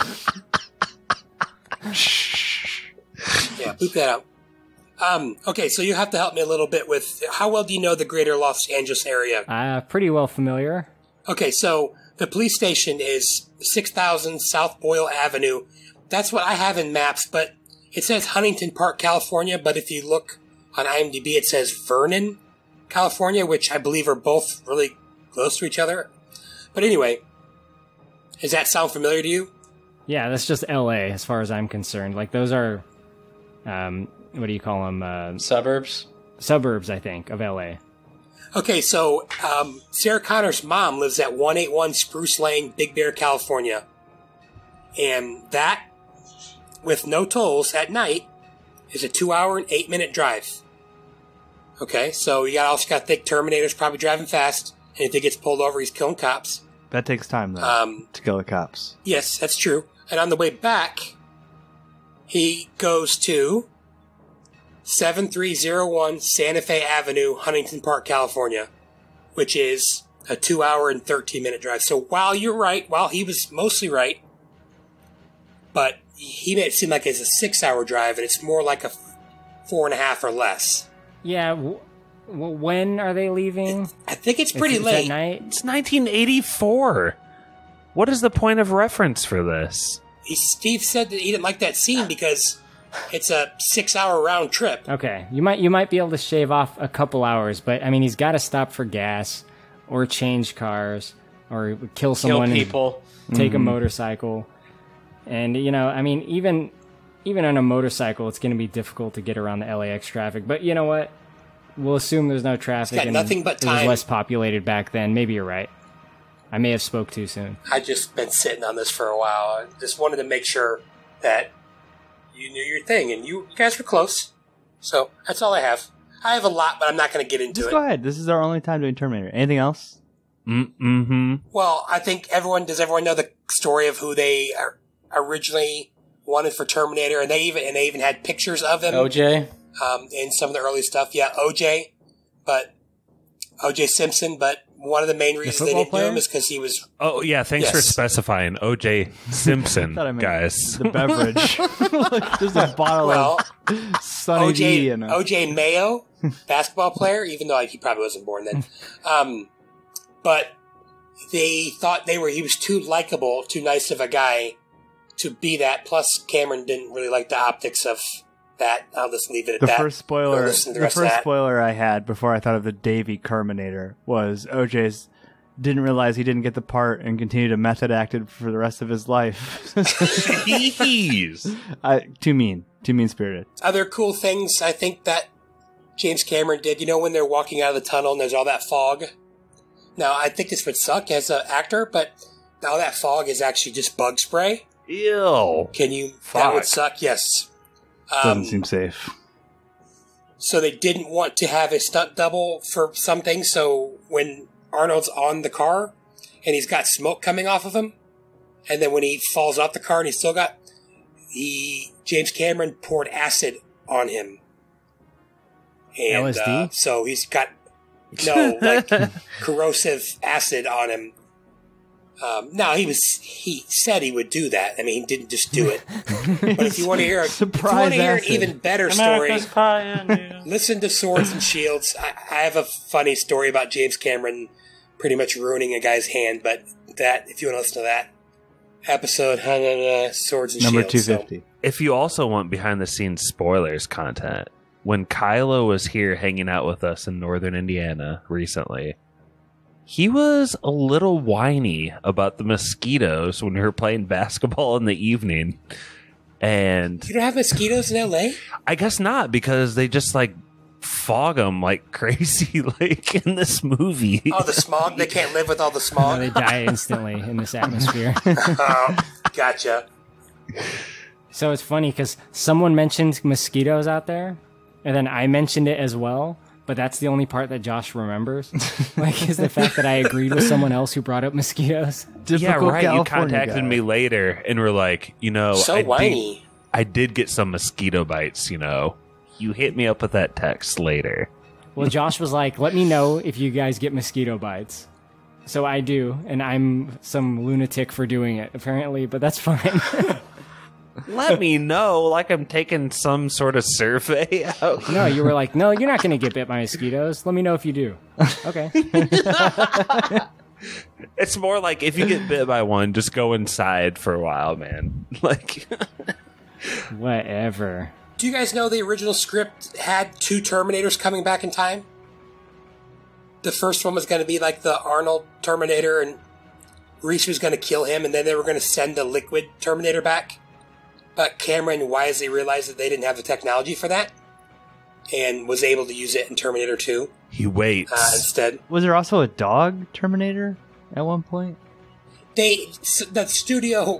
Yeah, bleep that out. Okay, so you have to help me a little bit with how well do you know the greater Los Angeles area? Pretty well familiar. Okay, so the police station is 6000 South Boyle Avenue. That's what I have in maps, but it says Huntington Park, California, but if you look on IMDb, it says Vernon, California, which I believe are both really close to each other. But anyway, does that sound familiar to you? Yeah, that's just LA as far as I'm concerned. Like, those are, what do you call them? Suburbs. Suburbs, I think, of LA. Okay, so Sarah Connor's mom lives at 181 Spruce Lane, Big Bear, California. And that, with no tolls at night, is a 2-hour and 8-minute drive. Okay, so you also got to think Terminator's probably driving fast, and if he gets pulled over, he's killing cops. That takes time, though, to kill the cops. Yes, that's true. And on the way back, he goes to 7301 Santa Fe Avenue, Huntington Park, California, which is a 2-hour and 13-minute drive. So while you're right, while he was mostly right, but he made it seem like it's a 6-hour drive, and it's more like a 4.5 or less. Yeah, when are they leaving? I think it's pretty It's late. at night? It's 1984. What is the point of reference for this? Steve said that he didn't like that scene because it's a 6-hour round trip. Okay, you might be able to shave off a couple hours, but I mean, he's got to stop for gas, or change cars, or kill someone, Kill people. and take a motorcycle. And I mean, even on a motorcycle, it's going to be difficult to get around the LAX traffic. But you know what? We'll assume there's no traffic. It's got and nothing but it was time. less populated back then. Maybe you're right. I may have spoke too soon. I've just been sitting on this for a while. I just wanted to make sure that you knew your thing, and you guys were close. So that's all I have. I have a lot, but I'm not going to get into Just it. go ahead. This is our only time doing Terminator. Anything else? Mm-hmm. Well, I think does everyone know the story of who they originally wanted for Terminator, and they even had pictures of him. OJ. In some of the early stuff. Yeah, OJ Simpson, but one of the main reasons they football didn't do player? him is because he was. Oh, yeah, thanks for Yes. specifying. O.J. Simpson, Thought I meant guys. the beverage. Just a bottle Well, of Sunny D and a... OJ Mayo, basketball player, even though he probably wasn't born then. But they thought he was too likable, too nice of a guy to be that. Plus, Cameron didn't really like the optics of that. I'll just leave it at The that. first Go spoiler, listen to the the rest of first that. spoiler I had before I thought of the Davy Terminator was OJ's didn't realize he didn't get the part and continued to method acted for the rest of his life. Jeez. Too mean. Too mean-spirited. Other cool things I think that James Cameron did, when they're walking out of the tunnel and there's all that fog. Now, I think this would suck as an actor, but all that fog is actually just bug spray. Ew. That would suck, yes. Doesn't seem safe. So they didn't want to have a stunt double for something, so when Arnold's on the car and he's got smoke coming off of him, and then when he falls off the car and James Cameron poured acid on him. And, LSD? So he's got, corrosive acid on him. He said he would do that. I mean, he didn't just do it. But if you want to hear an even better story, listen to Swords and Shields. I have a funny story about James Cameron pretty much ruining a guy's hand, but if you want to listen to that episode, Swords and Number Shields. 250. If you also want behind-the-scenes spoilers content, when Kylo was here hanging out with us in northern Indiana recently, he was a little whiny about the mosquitoes when we were playing basketball in the evening. And you don't have mosquitoes in LA? I guess not, because they just fog them like crazy, in this movie. Oh, the smog? They can't live with all the smog? No, they die instantly in this atmosphere. Oh, gotcha. So it's funny because someone mentioned mosquitoes out there, and then I mentioned it as well, but that's the only part that Josh remembers. Is the fact that I agreed with someone else who brought up mosquitoes. Yeah, right. California You contacted me later and were like, so whiny. I did get some mosquito bites, You hit me up with that text later. Well, Josh was like, let me know if you guys get mosquito bites. So I do, and I'm some lunatic for doing it, apparently, but that's fine. Let me know, like I'm taking some sort of survey out. No, you were like, no, you're not going to get bit by mosquitoes. Let me know if you do. Okay. It's more like if you get bit by one, just go inside for a while, man. Whatever. Do you guys know the original script had 2 Terminators coming back in time? The first one was going to be like the Arnold Terminator, and Reese was going to kill him, and then they were going to send the liquid Terminator back. But Cameron wisely realized that they didn't have the technology for that, and was able to use it in Terminator 2. He waits. Instead. Was there also a dog Terminator at one point? The studio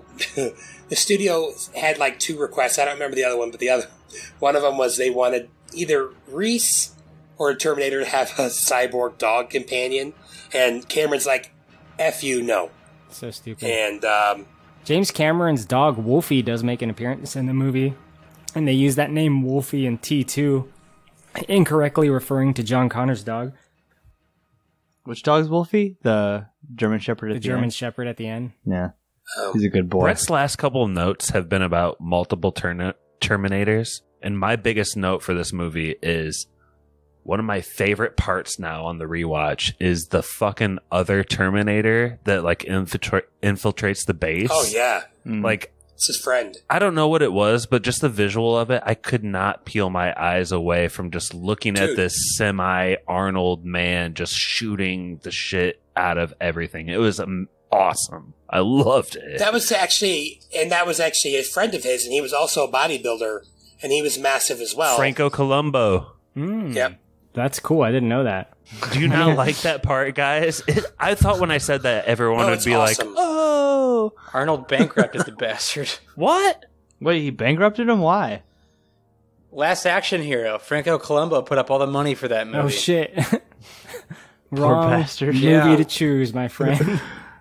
had 2 requests. I don't remember the other one, but one of them was they wanted either Reese or a Terminator to have a cyborg dog companion, and Cameron's like, F you, no. So stupid. And James Cameron's dog Wolfie does make an appearance in the movie, and they use that name Wolfie in T2, incorrectly referring to John Connor's dog. Which dog's Wolfie? The German Shepherd at the German end? Shepherd at the end. Yeah. He's a good boy. Brett's last couple of notes have been about multiple Terminators, and my biggest note for this movie is one of my favorite parts now on the rewatch is the fucking other Terminator that infiltrates the base. oh yeah, It's his friend. I don't know what it was, but just the visual of it, I could not peel my eyes away from just looking at this semi-Arnold man just shooting the shit out of everything. It was awesome. I loved it. That was actually a friend of his, and he was also a bodybuilder, and he was massive as well. Franco Columbo. Yep. That's cool. I didn't know that. Do you not like that part, guys? I thought when I said that, everyone would be awesome. like, oh. Arnold bankrupted the bastard. What? Wait, he bankrupted him? Why? Last Action Hero. Franco Columbo put up all the money for that movie. Oh, shit. Poor Wrong bastard. movie Yeah. to choose, my friend.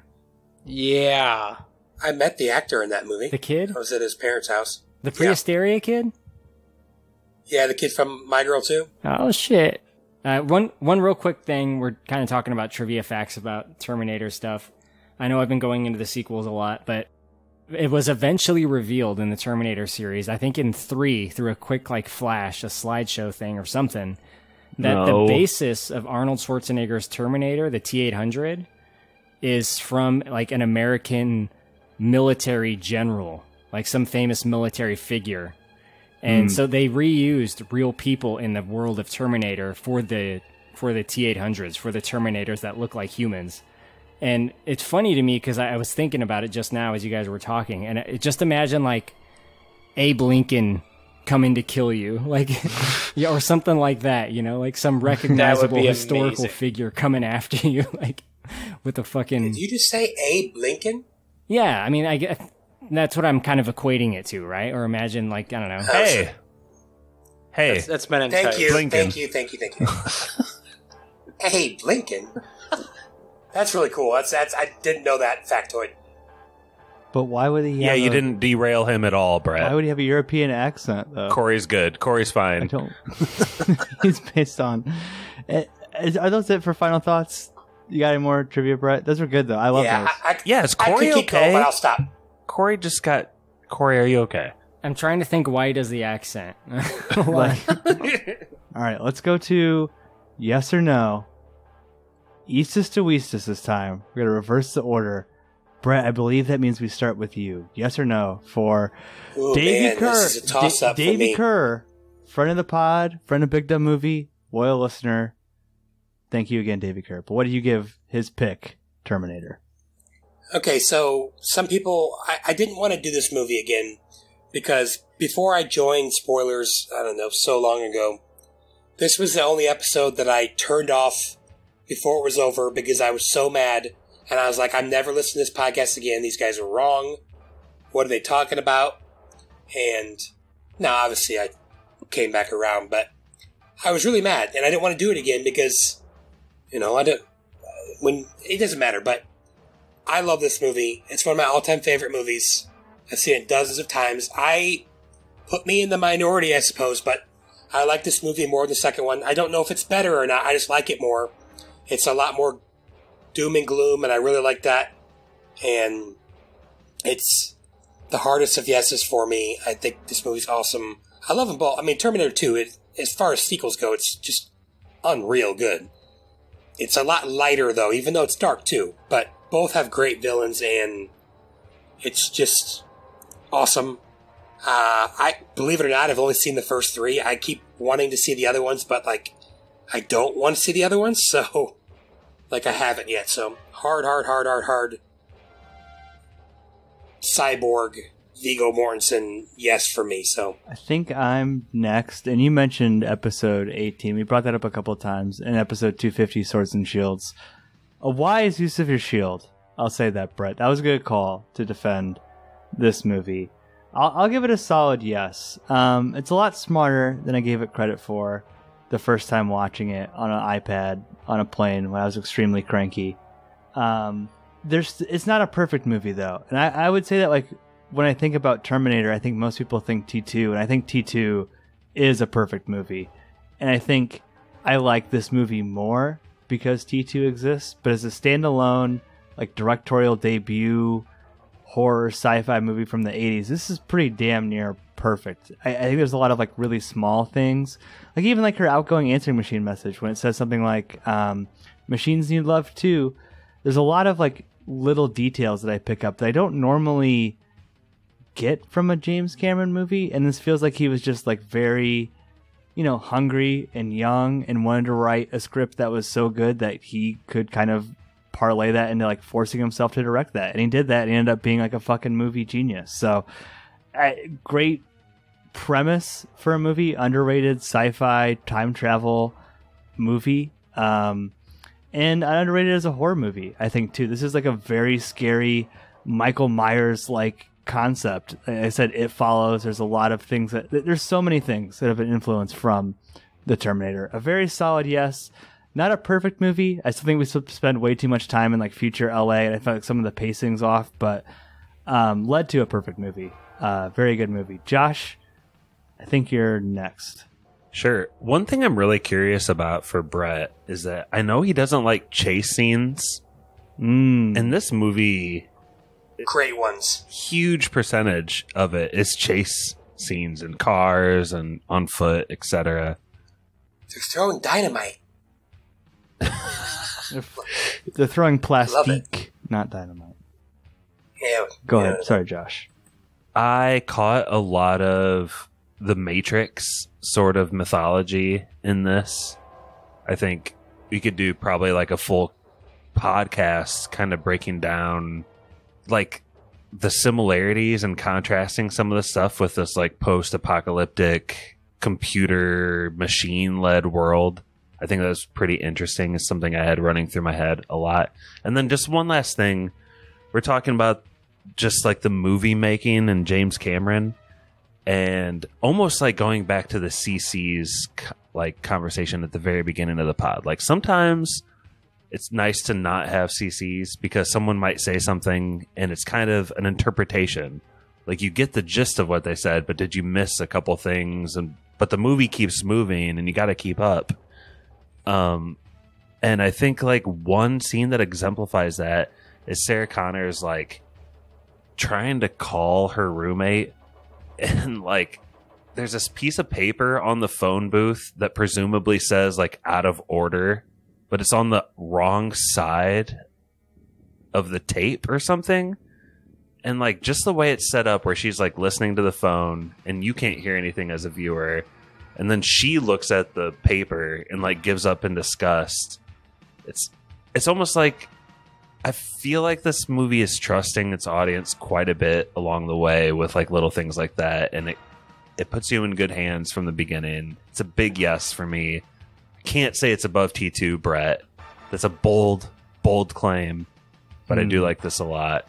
Yeah. I met the actor in that movie. The kid? I was at his parents' house. The Prehysteria kid? Yeah, the kid from My Girl 2. Oh, shit. One real quick thing. We're kind of talking about trivia facts about Terminator stuff. I know I've been going into the sequels a lot, but it was eventually revealed in the Terminator series, I think in 3, through a quick flash, a slideshow thing or something, that the basis of Arnold Schwarzenegger's Terminator, the T-800, is from an American military general, some famous military figure. And so they reused real people in the world of Terminator for the T-800s, for the Terminators that look like humans. And it's funny to me because I was thinking about it just now as you guys were talking. And just imagine Abe Lincoln coming to kill you, like, yeah, or something like that, you know, like some recognizable historical amazing. figure coming after you, like with a fucking. Did you just say Abe Lincoln? Yeah, I mean, I guess that's what I'm kind of equating it to, right? Or imagine, like, I don't know. Hey, that's Men in Thank Tights. you, Lincoln. thank you. Abe Lincoln. That's really cool. That's I didn't know that factoid. But why would he? Yeah, have you a- didn't derail him at all, Brett. Why would he have a European accent though? Corey's good. Corey's I fine. don't. He's based on. Are those it for final thoughts? You got any more trivia, Brett? Those were good though. I love those. Yeah, is I Corey could keep going, okay? but I'll stop. Corey just got. Corey, are you okay? I'm trying to think why he does the accent. Like- all right, let's go to yes or no. Eastus to Weestus this time. We're going to reverse the order. Brett, I believe that means we start with you. Yes or no for Ooh, Davey man, Kerr. this is a toss-up for Davey me. Kerr, friend of the pod, friend of Big Dumb Movie, loyal listener. Thank you again, Davey Kerr. But what do you give his pick, Terminator? Okay, so some people, I didn't want to do this movie again because before I joined Spoilers, I don't know, so long ago, this was the only episode that I turned off before it was over because I was so mad. And I was like, I'm never listening to this podcast again. These guys are wrong. What are they talking about? And now, obviously, I came back around, but I was really mad. And I didn't want to do it again because, you know, it doesn't matter, but I love this movie. It's one of my all-time favorite movies. I've seen it dozens of times. Put me in the minority, I suppose, but I like this movie more than the second one. I don't know if it's better or not. I just like it more. It's a lot more doom and gloom, and I really like that. And it's the hardest of yeses for me. I think this movie's awesome. I love them both. I mean, Terminator 2, as far as sequels go, it's just unreal good. It's a lot lighter, though, even though it's dark, too. But both have great villains, and it's just awesome. I believe it or not, I've only seen the first three. I keep wanting to see the other ones, but, like, I don't want to see the other ones, so, like, I haven't yet. So, hard. Cyborg, Viggo Mortensen, yes for me, so. I think I'm next. And you mentioned episode 18. We brought that up a couple of times in episode 250, Swords and Shields. A wise use of your shield. I'll say that, Brett. That was a good call to defend this movie. I'll give it a solid yes. It's a lot smarter than I gave it credit for the first time watching it on an iPad on a plane when I was extremely cranky. It's not a perfect movie though, and I would say that, like, when I think about Terminator, I think most people think T2, and I think T2 is a perfect movie, and I think I like this movie more because T2 exists. But as a standalone, like, directorial debut horror sci-fi movie from the 80s, this is pretty damn near perfect. I think there's a lot of, like, really small things, like even like her outgoing answering machine message when it says something like machines need love too. There's a lot of, like, little details that I pick up that I don't normally get from a James Cameron movie, and this feels like he was just, like, very, you know, hungry and young and wanted to write a script that was so good that he could kind of parlay that into, like, forcing himself to direct that, and he did that and he ended up being, like, a fucking movie genius. So great premise for a movie, underrated sci-fi time travel movie, and underrated as a horror movie, I think, too. This is, like, a very scary Michael Myers like concept. I said It Follows. There's a lot of things there's so many things that have been influenced from the Terminator. A very solid yes. Not a perfect movie. I still think we spend way too much time in, like, future LA, and I felt like some of the pacing's off, but led to a perfect movie. Very good movie. Josh, I think you're next. Sure. One thing I'm really curious about for Brett is that I know he doesn't like chase scenes. In this movie, Great ones. huge percentage of it is chase scenes in cars and on foot, etc. They're throwing dynamite. They're throwing Love plastique, not dynamite. Yeah. Go yeah. ahead. Sorry, Josh. I caught a lot of the Matrix sort of mythology in this. I think we could do probably, like, a full podcast kind of breaking down, like, the similarities and contrasting some of the stuff with this like post-apocalyptic computer machine-led world. I think that was pretty interesting. It's something I had running through my head a lot. And then just one last thing. We're talking about just like the movie making and James Cameron, and almost like going back to the CC's like conversation at the very beginning of the pod. Like sometimes it's nice to not have CCs because someone might say something and it's kind of an interpretation. Like you get the gist of what they said, but did you miss a couple things? But the movie keeps moving and you got to keep up. And I think like one scene that exemplifies that is Sarah Connor's like trying to call her roommate, and like there's this piece of paper on the phone booth that presumably says like out of order, but it's on the wrong side of the tape or something. And like just the way it's set up where she's like listening to the phone and you can't hear anything as a viewer, and then she looks at the paper and like gives up in disgust. It's almost like I feel like this movie is trusting its audience quite a bit along the way with like little things like that, and it puts you in good hands from the beginning. It's a big yes for me. I can't say it's above T2, Brett. That's a bold claim, but I do like this a lot.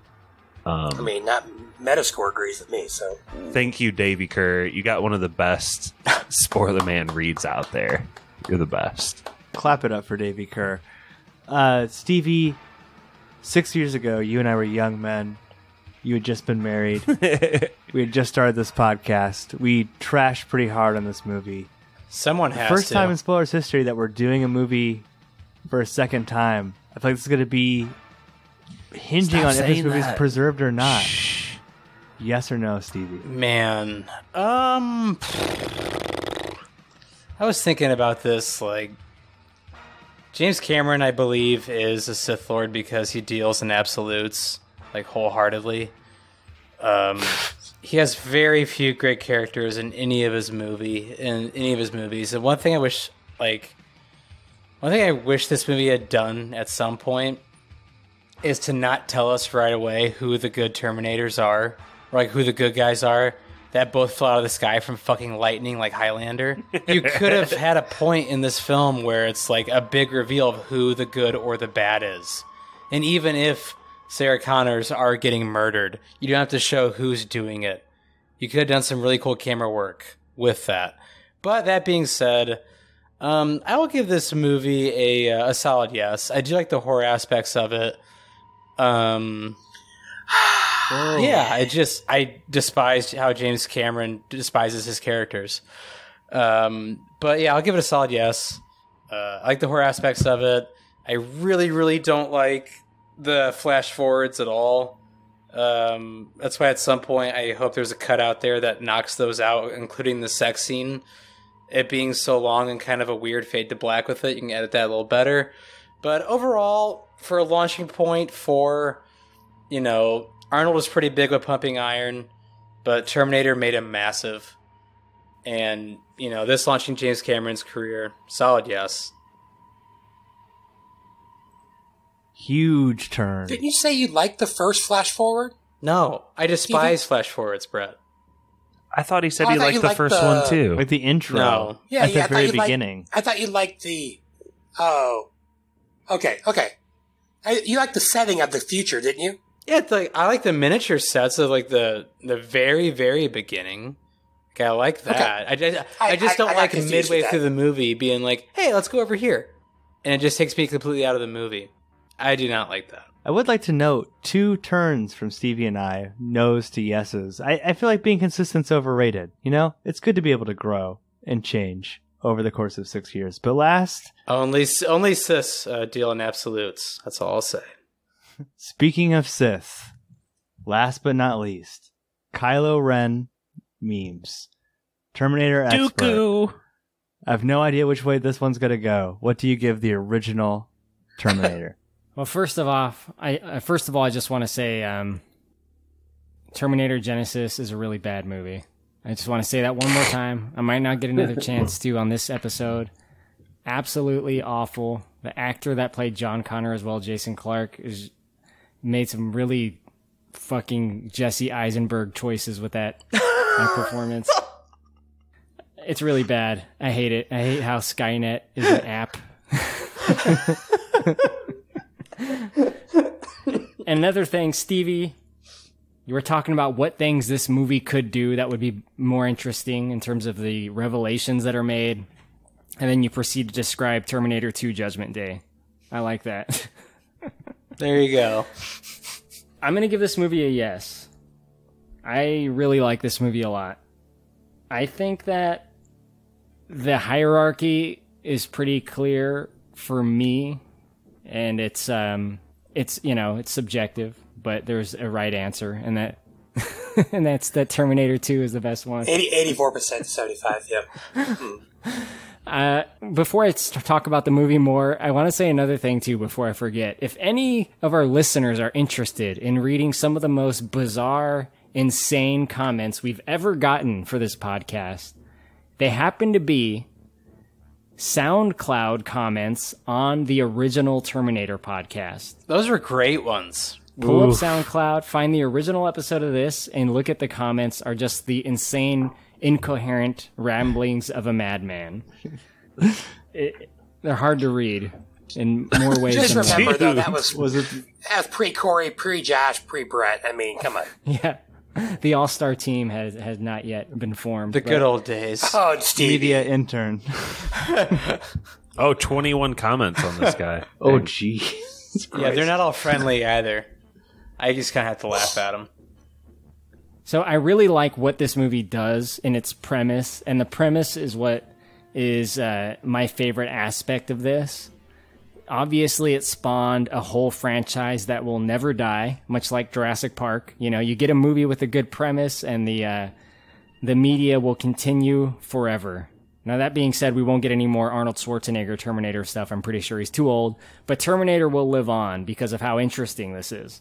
I mean, not Metascore agrees with me, so. Thank you, Davey Kerr. You got one of the best Spoiler Man reads out there. You're the best. Clap it up for Davey Kerr. Stevie, 6 years ago, you and I were young men. You had just been married. We had just started this podcast. We trashed pretty hard on this movie. Someone has First to. time in Spoilers history that we're doing a movie for a second time. I feel like this is going to be hinging on if this movie's preserved or not. Shh. Yes or no, Stevie? Man, I was thinking about this, like, James Cameron, I believe, is a Sith Lord because he deals in absolutes, like, wholeheartedly. He has very few great characters in any of his movies. And one thing I wish this movie had done at some point is to not tell us right away who the good Terminators are, or like who the good guys are that both fell out of the sky from fucking lightning like Highlander. You could have had a point in this film where it's like a big reveal of who the good or the bad is. And even if Sarah Connors are getting murdered, you don't have to show who's doing it. You could have done some really cool camera work with that. But that being said, I will give this movie a solid yes. I do like the horror aspects of it. Yeah, I despised how James Cameron despises his characters. But yeah, I'll give it a solid yes. I like the horror aspects of it. I really, really don't like the flash forwards at all. That's why at some point I hope there's a cut out there that knocks those out, including the sex scene. It being so long and kind of a weird fade to black with it, you can edit that a little better. But overall, for a launching point for, Arnold was pretty big with pumping iron, but Terminator made him massive. And, this launching James Cameron's career, solid yes. Huge turn. Didn't you say you liked the first flash forward? No, I despise flash forwards, Brett. I thought he said he liked the first one too. Like the intro. No. Yeah, at the very beginning. I thought you liked the... Oh. Okay. You liked the setting of the future, didn't you? Yeah, I like the miniature sets of like the very, very beginning. Okay, I like that. Okay. I just don't like midway through the movie being like, hey, let's go over here. And it just takes me completely out of the movie. I do not like that. I would like to note 2 turns from Stevie and I, no's to yeses. I feel like being consistent's overrated. It's good to be able to grow and change over the course of 6 years. But last... Only cis deal in absolutes. That's all I'll say. Speaking of Sith, last but not least, Kylo Ren memes. Terminator expert. Dooku. I have no idea which way this one's going to go. What do you give the original Terminator? Well, first of all, I just want to say Terminator Genesis is a really bad movie. I just want to say that one more time. I might not get another chance to on this episode. Absolutely awful. The actor that played John Connor as well, Jason Clarke, made some really fucking Jesse Eisenberg choices with that performance. It's really bad. I hate it. I hate how Skynet is an app. Another thing, Stevie, you were talking about what things this movie could do that would be more interesting in terms of the revelations that are made. And then you proceed to describe Terminator 2 Judgment Day. I like that. There you go. I'm going to give this movie a yes. I really like this movie a lot. I think that the hierarchy is pretty clear for me, and it's subjective, but there's a right answer, and that and that's that Terminator 2 is the best one. 84% to 75, yeah. Before I talk about the movie more, I want to say another thing too before I forget. If any of our listeners are interested in reading some of the most bizarre, insane comments we've ever gotten for this podcast, they happen to be SoundCloud comments on the original Terminator podcast. Those were great ones. Pull up SoundCloud, find the original episode of this, and look at the comments are just the insane, incoherent ramblings of a madman. They're hard to read in more ways Just than remember, one. though, that was pre-Corey, pre-Josh, pre-Brett. I mean, come on. Yeah. The all-star team has not yet been formed. The good old days. Oh, Stevie. Media intern. 21 comments on this guy. Oh, gee. Yeah, they're not all friendly either. I just kind of have to laugh at them. So I really like what this movie does in its premise, and the premise is what is my favorite aspect of this. Obviously, it spawned a whole franchise that will never die, much like Jurassic Park. You know, you get a movie with a good premise, and the media will continue forever. Now, that being said, we won't get any more Arnold Schwarzenegger Terminator stuff. I'm pretty sure he's too old. But Terminator will live on because of how interesting this is.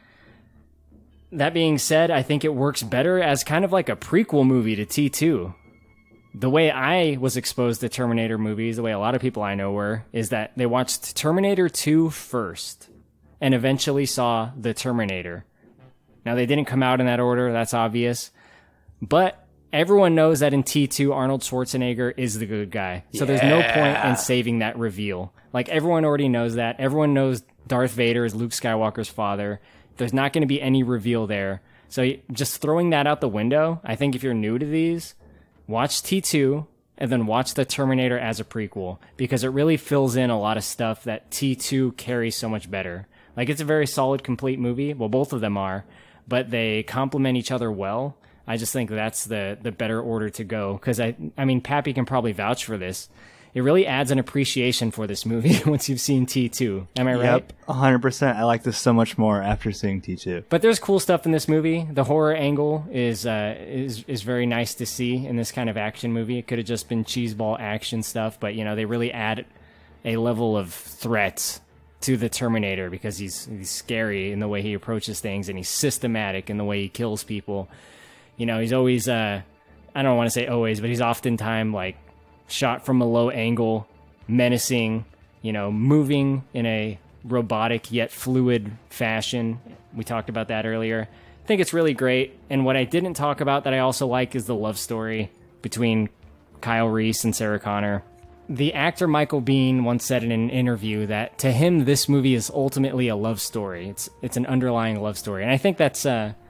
That being said, I think it works better as kind of like a prequel movie to T2. The way I was exposed to Terminator movies, the way a lot of people I know were, is that they watched Terminator 2 first and eventually saw The Terminator. Now, they didn't come out in that order, that's obvious. But everyone knows that in T2, Arnold Schwarzenegger is the good guy. So there's no point in saving that reveal. Like, everyone already knows that. Everyone knows Darth Vader is Luke Skywalker's father. There's not going to be any reveal there. So just throwing that out the window, I think if you're new to these, watch T2 and then watch The Terminator as a prequel, because it really fills in a lot of stuff that T2 carries so much better. Like, it's a very solid, complete movie. Well, both of them are, but they complement each other well. I just think that's the better order to go, because I mean, Pappy can probably vouch for this. It really adds an appreciation for this movie once you've seen T2. Am I right? Yep, 100%. I like this so much more after seeing T2. But there's cool stuff in this movie. The horror angle is very nice to see in this kind of action movie. It could have just been cheeseball action stuff, but you know, they really add a level of threat to the Terminator because he's scary in the way he approaches things, and he's systematic in the way he kills people. You know, he's always I don't want to say always, but he's oftentimes like shot from a low angle, menacing, you know, moving in a robotic yet fluid fashion. We talked about that earlier. I think it's really great. And what I didn't talk about that I also like is the love story between Kyle Reese and Sarah Connor. The actor Michael Biehn once said in an interview that to him this movie is ultimately a love story. It's an underlying love story. And I think that's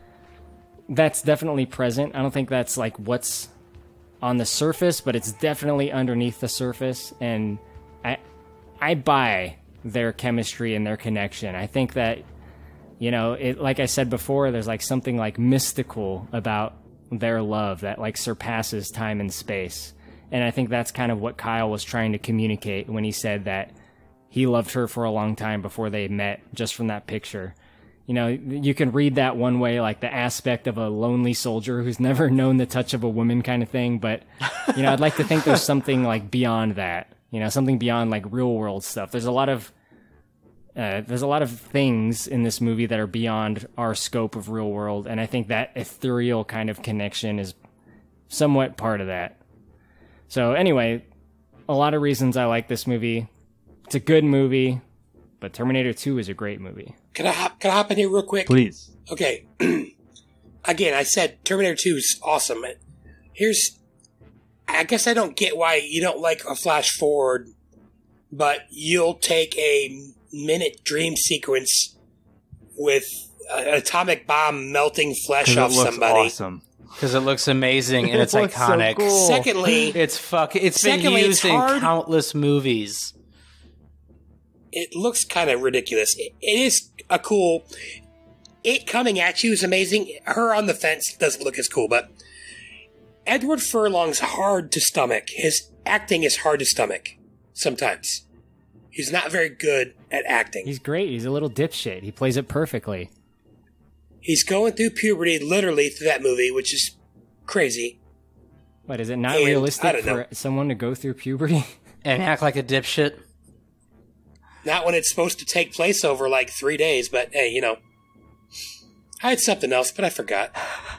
definitely present. I don't think that's like what's on the surface, but it's definitely underneath the surface, and I buy their chemistry and their connection. I think that, you know, it, like I said before, there's like something like mystical about their love that like surpasses time and space. And I think that's kind of what Kyle was trying to communicate when he said that he loved her for a long time before they met, just from that picture. You know, you can read that one way, like the aspect of a lonely soldier who's never known the touch of a woman kind of thing. But, you know, I'd like to think there's something like beyond that, you know, something beyond like real world stuff. There's a lot of things in this movie that are beyond our scope of real world. And I think that ethereal kind of connection is somewhat part of that. So anyway, a lot of reasons I like this movie. It's a good movie, but Terminator 2 is a great movie. Can I hop in here real quick? Please. Okay. Again, I said Terminator 2 is awesome. I guess I don't get why you don't like a flash forward, but you'll take a minute dream sequence with an atomic bomb melting flesh off somebody. Awesome. Because it looks amazing and it's looks so iconic. cool. Secondly, it's been used in countless movies. It looks kind of ridiculous. It is a cool. It coming at you is amazing. Her on the fence doesn't look as cool, but Edward Furlong's hard to stomach. His acting is hard to stomach sometimes. He's not very good at acting. He's great. He's a little dipshit. He plays it perfectly. He's going through puberty literally through that movie, which is crazy. But is it not realistic for someone to go through puberty? And act like a dipshit? Not when it's supposed to take place over like 3 days, but hey, you know. I had something else, but I forgot.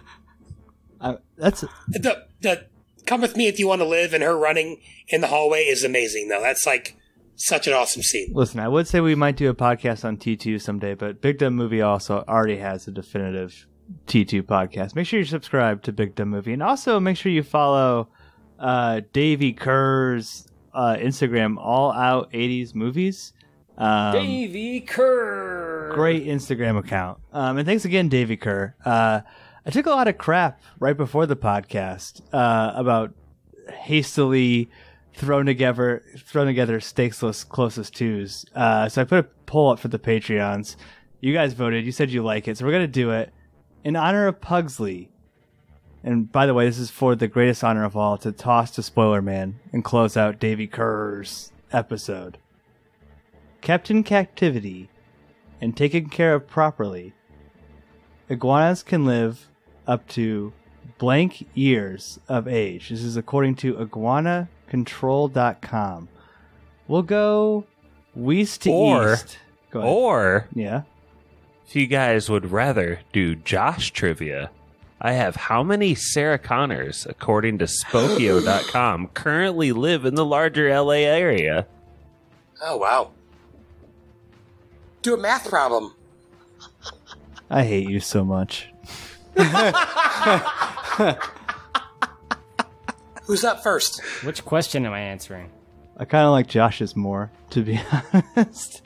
That's the Come With Me If You Want to Live and her running in the hallway is amazing, though. That's like such an awesome scene. Listen, I would say we might do a podcast on T2 someday, but Big Dumb Movie also already has a definitive T2 podcast. Make sure you subscribe to Big Dumb Movie, and also make sure you follow Davey Kerr's Instagram, All Out 80s Movies. Davey Kerr! Great Instagram account. And thanks again, Davey Kerr. I took a lot of crap right before the podcast about hastily thrown together stakesless closest twos. So I put a poll up for the Patreons. You guys voted. You said you like it, so we're gonna do it in honor of Pugsley. And by the way, this is for the greatest honor of all, to toss to Spoiler Man and close out Davey Kerr's episode. Kept in captivity and taken care of properly, iguanas can live up to blank years of age. This is according to iguanacontrol.com. We'll go west to east. Go ahead. Or, yeah, if you guys would rather do Josh trivia, I have how many Sarah Connors, according to Spokio.com, currently live in the larger LA area? Oh, wow. Do a math problem. I hate you so much. Who's up first? Which question am I answering? I kind of like Josh's more, to be honest.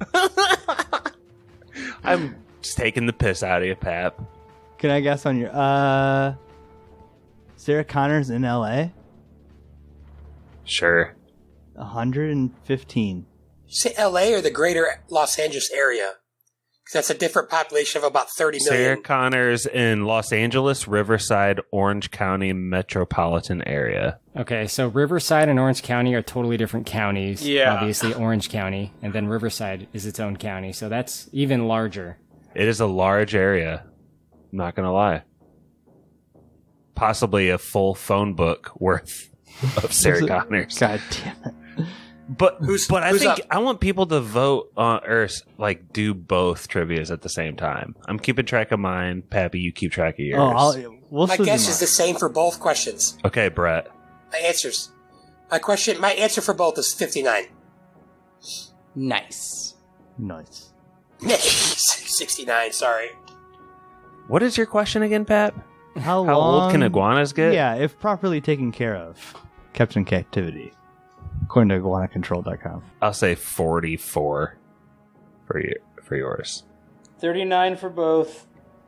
I'm just taking the piss out of you, Pap. Can I guess on your Sarah Connors in LA? Sure. 115. You say LA or the greater Los Angeles area? Because that's a different population of about 30 million. Sarah Connors in Los Angeles, Riverside, Orange County metropolitan area. Okay, so Riverside and Orange County are totally different counties. Yeah. Obviously, Orange County, and then Riverside is its own county, so that's even larger. It is a large area. I'm not going to lie. Possibly a full phone book worth of Sarah Connors. God damn it. But I think up? I want people to vote on or like do both trivias at the same time. I'm keeping track of mine. Pappy, you keep track of yours. We'll My guess is the same for both questions. Okay, Brett. My answer for both is 59. Nice. 69, sorry. What is your question again, Pap? How old long can iguanas get? Yeah, if properly taken care of. Kept in captivity. According to iguanacontrol.com. I'll say 44 for yours. 39 for both.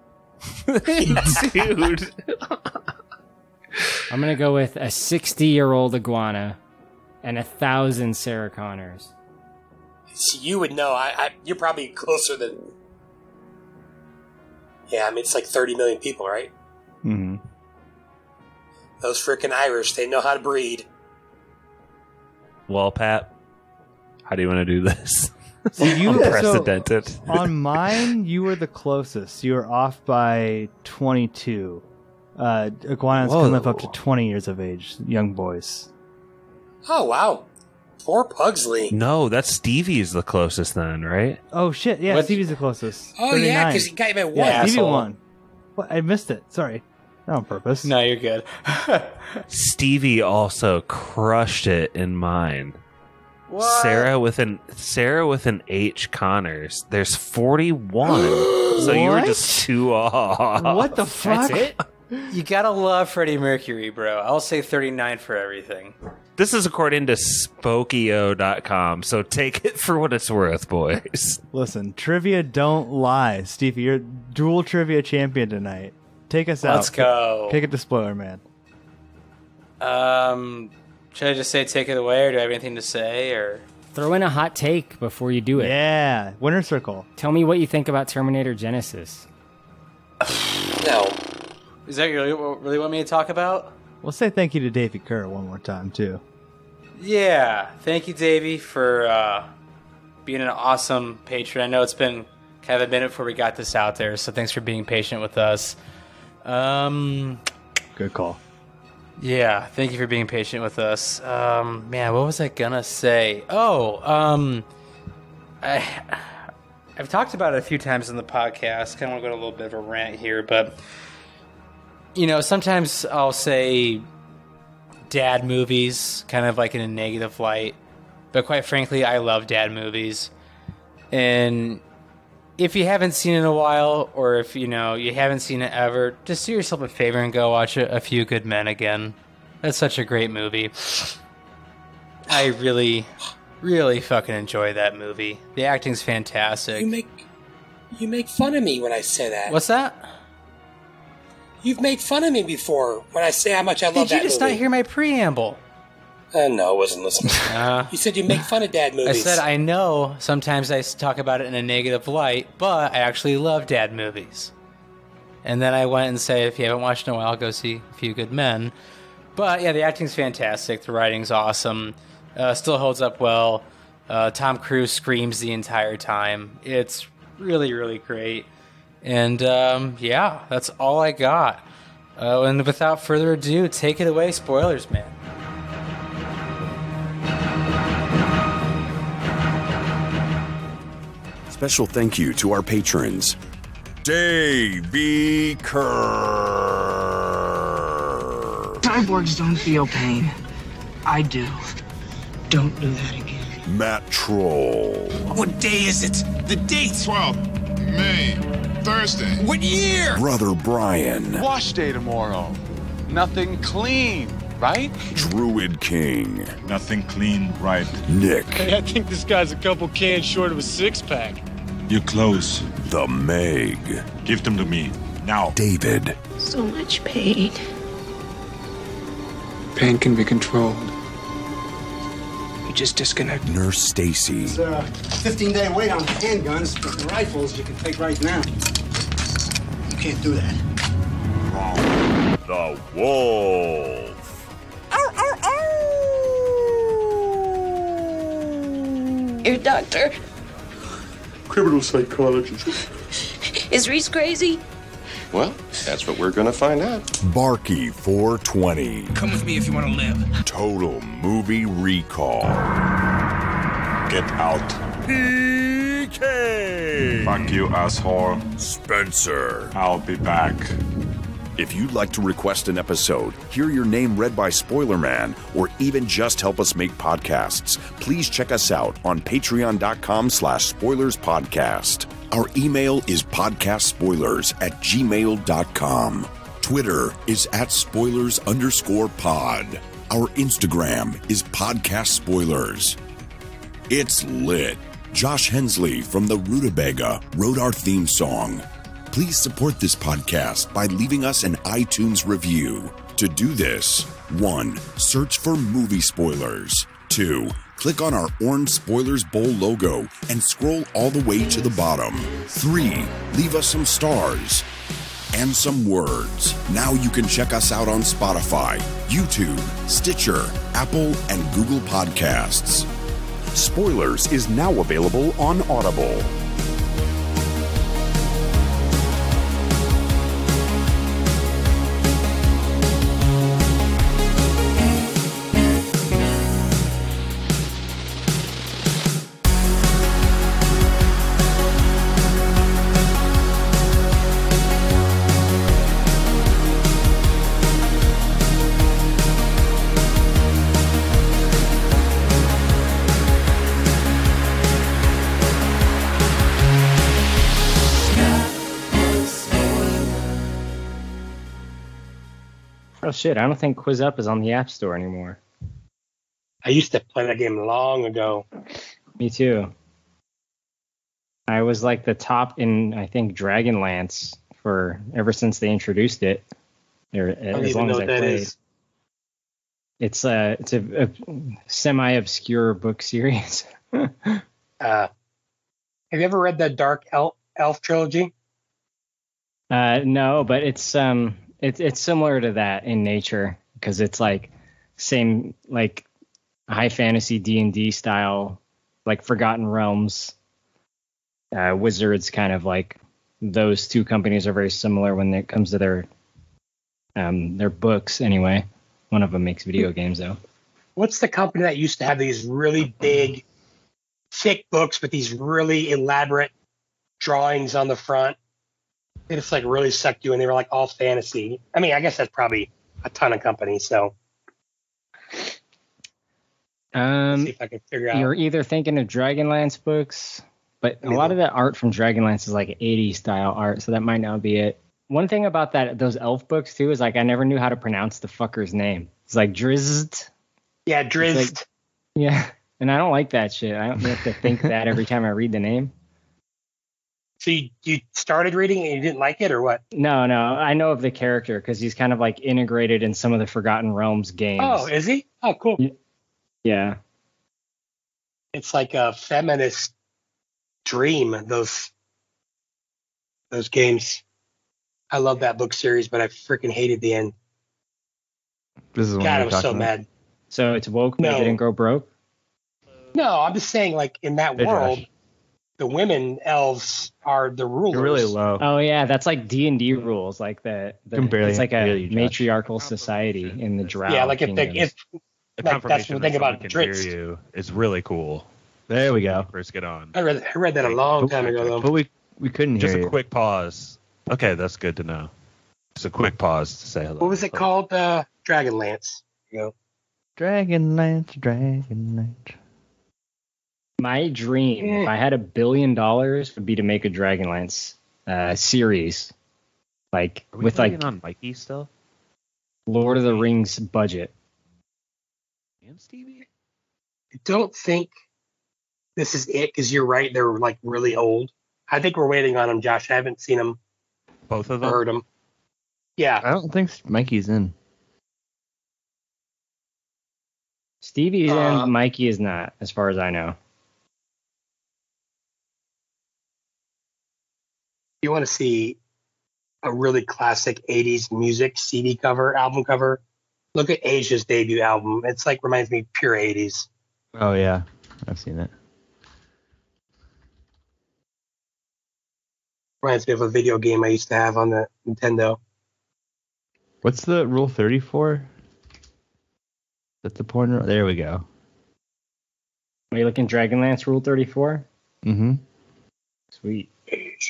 Dude. I'm going to go with a 60-year-old iguana and 1,000 Sarah Connors. See, you would know. You're probably closer than... Yeah, I mean, it's like 30 million people, right? Mm-hmm. Those frickin' Irish, they know how to breed. Well, Pat, how do you want to do this? Unprecedented. So on mine, you were the closest. You were off by 22. Iguanas can live up to 20 years of age, young boys. Oh, wow. Poor Pugsley. No, that's Stevie is the closest then, right? Oh, shit. Yeah, Stevie's the closest. Oh, 39. yeah, because he got you by one. Yeah, Stevie Asshole. won. What? I missed it. Sorry. Not on purpose. No, you're good. Stevie also crushed it in mine. What? Sarah with an H Connors. There's 41. So you were What? just 2 off. What the fuck? That's it? You gotta love Freddie Mercury, bro. I'll say 39 for everything. This is according to Spokio.com, so take it for what it's worth, boys. Listen, trivia don't lie. Stevie, you're dual trivia champion tonight. Take us out. Let's go. Pick it to Spoiler Man. Should I just say take it away, or do I have anything to say, or... Throw in a hot take before you do it. Yeah, winner circle. Tell me what you think about Terminator Genesis. No. Is that really what really want me to talk about? We'll say thank you to Davey Kerr one more time, too. Yeah, thank you, Davey, for being an awesome patron. I know it's been kind of a minute before we got this out there, so thanks for being patient with us. Good call. Yeah, thank you for being patient with us. Man, what was I gonna say? I've talked about it a few times in the podcast. Kind of want to go to a little bit of a rant here, but you know, sometimes I'll say dad movies, kind of like in a negative light. But quite frankly, I love dad movies. And if you haven't seen it in a while, or if you haven't seen it ever, just do yourself a favor and go watch A Few Good Men again. That's such a great movie. I really, really fucking enjoy that movie. The acting's fantastic. You make fun of me when I say that. What's that? You've made fun of me before when I say how much I love that movie. Did you just not hear my preamble? No, I wasn't listening. You said you make fun of dad movies. I said I know sometimes I talk about it in a negative light, but I actually love dad movies. And then I went and said, if you haven't watched in a while, go see A Few Good Men. But yeah, the acting's fantastic. The writing's awesome. Still holds up well. Tom Cruise screams the entire time. It's really, really great. And yeah, that's all I got. And without further ado, take it away, spoilers, man. Special thank you to our patrons. Davey Kerr. Cyborgs don't feel pain. I do. Don't do that again. Matt Troll. What day is it? The date? 12th, May, Thursday. What year? Brother Brian. Wash day tomorrow. Nothing clean, right? Druid King. Nothing clean, right? Nick. Hey, I think this guy's a couple cans short of a six-pack. You're close. The Meg. Give them to me. Now. David. So much pain. Pain can be controlled. You just disconnect. Nurse Stacy. It's a 15-day wait on handguns, but the rifles you can take right now. You can't do that. Wrong. The Wolf. Ow, ow, ow! Your doctor. Criminal psychologist. Is Reese crazy? Well, that's what we're gonna find out. Barky 420. Come with me if you want to live. Total Movie Recall. Get out. PK. Fuck you, asshole. Spencer. I'll be back. If you'd like to request an episode, hear your name read by Spoiler Man, or even just help us make podcasts, please check us out on patreon.com/spoilerspodcast. Our email is podcastspoilers@gmail.com. Twitter is @spoilers_pod. Our Instagram is podcast spoilers. It's lit. Josh Hensley from the Rutabaga wrote our theme song. Please support this podcast by leaving us an iTunes review. To do this, 1. Search for movie spoilers. 2. Click on our orange Spoilers Bowl logo and scroll all the way to the bottom. 3. Leave us some stars and some words. Now you can check us out on Spotify, YouTube, Stitcher, Apple, and Google Podcasts. Spoilers is now available on Audible. Oh shit! I don't think Quiz Up is on the App Store anymore. I used to play that game long ago. Me too. I was like the top in, I think, Dragonlance for ever since they introduced it. Or as long as I played. It's a semi-obscure book series. Have you ever read the Dark Elf trilogy? No, but it's similar to that in nature because it's like same like high fantasy D&D style, like Forgotten Realms, Wizards, kind of like those two companies are very similar when it comes to their books. Anyway, one of them makes video games though. What's the company that used to have these really big, thick books with these really elaborate drawings on the front? They just like really sucked you, and they were like all fantasy. I mean, I guess that's probably a ton of companies. So, let's see if I can figure out. You're either thinking of Dragonlance books, but a lot of that art from Dragonlance is like 80s style art, so that might not be it. One thing about those elf books too is like I never knew how to pronounce the fucker's name. It's like Drizzt. Yeah, Drizzt. Like, yeah, and I don't like that shit. I don't have to think that every time I read the name. So you started reading it and you didn't like it, or what? No. I know of the character because he's kind of like integrated in some of the Forgotten Realms games. Oh, is he? Oh, cool. Yeah. It's like a feminist dream, those games. I love that book series, but I freaking hated the end. This is God, I was so mad. So it's woke, but it didn't go broke? No, I'm just saying, like, in that world, Josh. The women elves are the rulers. You're really low. Oh yeah, that's like D&D rules, like it's like a matriarchal society in the Drow. Yeah, like the like that's the thing about Drizzt. Hear you is really cool. There we go. First, get on. I read that a long time ago, though. But we couldn't Just hear you. a quick pause. Okay, that's good to know. Just a quick pause to say hello. What was it called? Dragonlance. You know. Dragonlance. My dream, if I had $1 billion, would be to make a Dragonlance series, like Are we with like on Mikey still Lord of the Rings budget. and Stevie. I don't think this is it because you're right. They're like really old. I think we're waiting on them, Josh. I haven't seen them. Both of them. Heard them. Yeah. I don't think Mikey's in. Stevie's in, Mikey is not, as far as I know. You want to see a really classic 80s music CD cover, album cover? Look at Asia's debut album. It's like reminds me of pure 80s. Oh yeah, I've seen it. Reminds me of a video game I used to have on the Nintendo. What's the Rule 34? That's the pointer. There we go. Are you looking Dragonlance Rule 34? Mm-hmm. Sweet. Asia.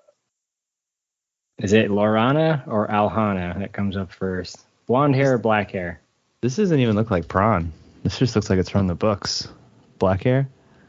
Is it Lorana or Alhana that comes up first? Blonde hair or black hair? This doesn't even look like prawn. This just looks like it's from the books. Black hair.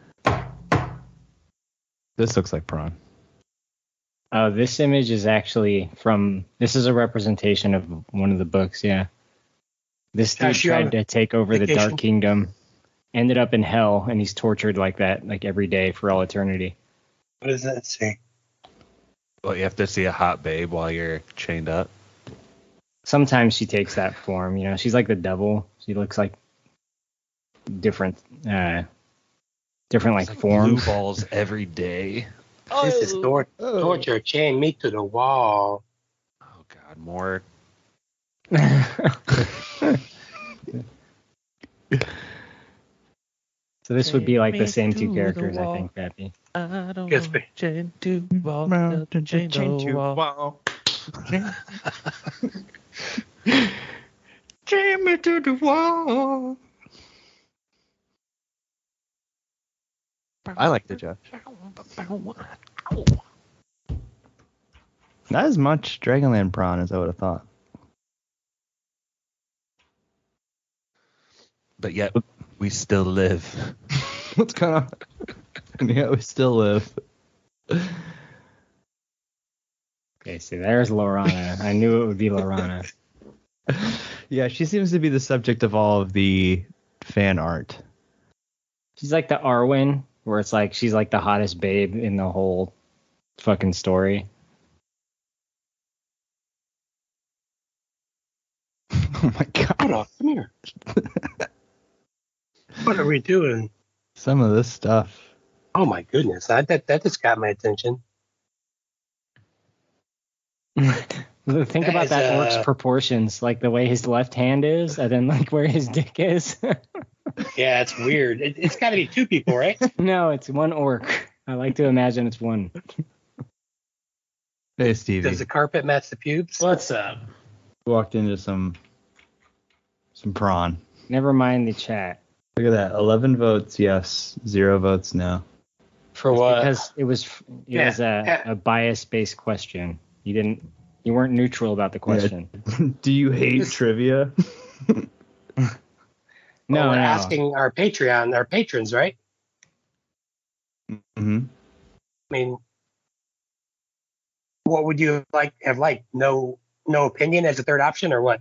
This looks like prawn. Oh, this image is actually from... This is a representation of one of the books, yeah. This dude tried to take over the Dark Kingdom, ended up in hell, and he's tortured like that, like every day for all eternity. What does that say? Well, you have to see a hot babe while you're chained up. Sometimes she takes that form, you know. She's like the devil. She looks like different like forms. Blue balls every day. This is torture. Chain me to the wall. Oh God, more. So this would be like the same two characters, I think, Pappy. I don't Yes, want chain to wall. Chain to wall. Chain me to the wall. I like the Josh. Not as much Dragonland prawn as I would have thought. But yet, we still live. What's going on? Yeah, we still live. Okay, so there's Lorana. I knew it would be Lorana. Yeah, she seems to be the subject of all of the fan art. She's like the Arwen, where it's like she's like the hottest babe in the whole fucking story. Oh my god. Hold on, come here. What are we doing? Some of this stuff. Oh my goodness, that just got my attention. Think about that orc's proportions, like the way his left hand is, and then like where his dick is. Yeah, it's weird. It's got to be two people, right? No, it's one orc. I like to imagine it's one. Hey, Stevie. Does the carpet match the pubes? What's up? Walked into some prawn. Never mind the chat. Look at that. 11 votes yes, 0 votes no. For what? Because it was a bias-based question. You weren't neutral about the question. Yeah. Do you hate trivia? No, we're no. asking our patrons, right? Mm-hmm. I mean, what would you have liked? No opinion as a third option, or what?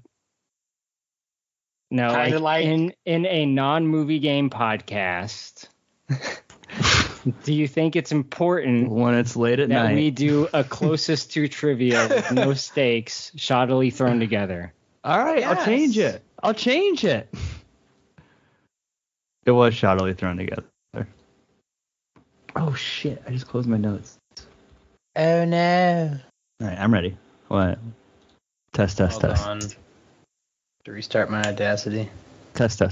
No, Kinda like in a non-movie game podcast. Do you think it's important when it's late at that night we do a closest to trivia with no stakes, shoddily thrown together? All right, yes. I'll change it. It was shoddily thrown together. Oh shit! I just closed my notes. Oh no! All right, I'm ready. What? Test. Hold on. To restart my Audacity. Test.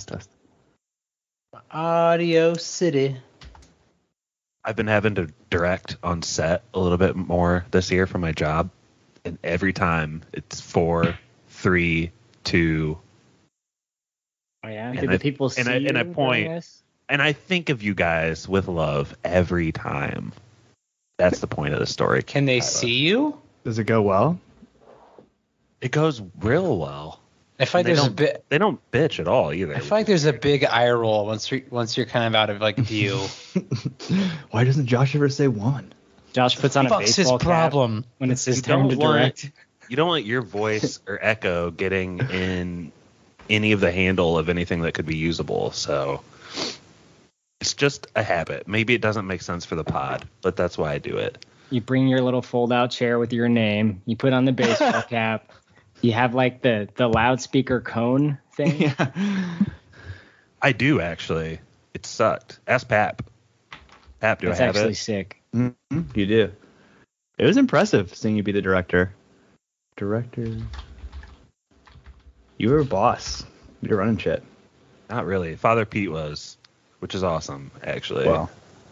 Audio City. I've been having to direct on set a little bit more this year for my job, and every time it's 4, 3, 2. Oh yeah. Did the people see you and I point, during this? and I think of you guys with love every time. That's the point of the story. Can they see you? Does it go well? It goes real well. I feel like they don't bitch at all either. I feel like there's a big eye roll once you're kind of out of like view. Why doesn't Josh ever say one? Josh puts on a baseball his problem cap when it's his turn to direct. You don't want your voice or echo getting in any of the handle of anything that could be usable. So it's just a habit. Maybe it doesn't make sense for the pod, but that's why I do it. You bring your little fold-out chair with your name. You put on the baseball cap. You have like the loudspeaker cone thing. Yeah. I do actually. It sucked. Ask Pap. Pap, do That's I have actually it? sick. Mm-hmm. You do. It was impressive seeing you be the director. You were a boss. You were running shit. Not really. Father Pete was, which is awesome, actually. Wow.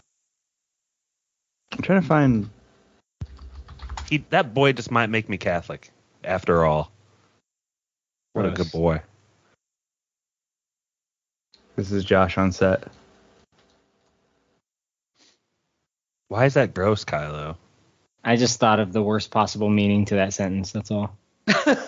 I'm trying to find. That boy just might make me Catholic, after all. What a good boy. This is Josh on set. Why is that gross, Kylo? I just thought of the worst possible meaning to that sentence. That's all. Dang,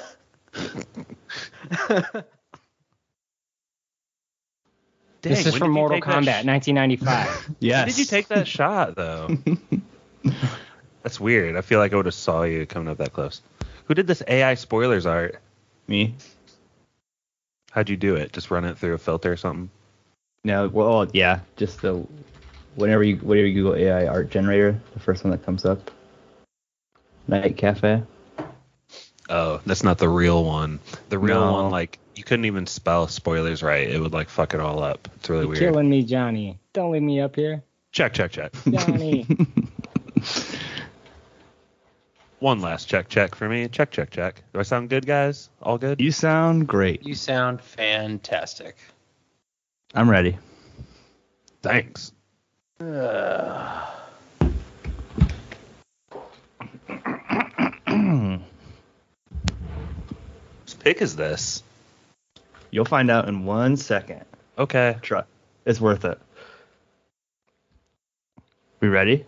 This is from Mortal Kombat, 1995. Yes. When did you take that shot, though? That's weird. I feel like I would have saw you coming up that close. Who did this AI spoilers art? Me. How'd you do it? Just run it through a filter or something? No, well, yeah, just the whenever you Google AI art generator, the first one that comes up. Night Cafe. Oh, that's not the real one. The real one, like, you couldn't even spell spoilers right. It would, like, fuck it all up. It's really You're weird. killing me, Johnny. Don't leave me up here. Check. Johnny. One last check for me. Check. Do I sound good, guys? All good? You sound great. You sound fantastic. I'm ready. Thanks. Whose pick is this? You'll find out in 1 second. Okay. Try. It's worth it. We ready?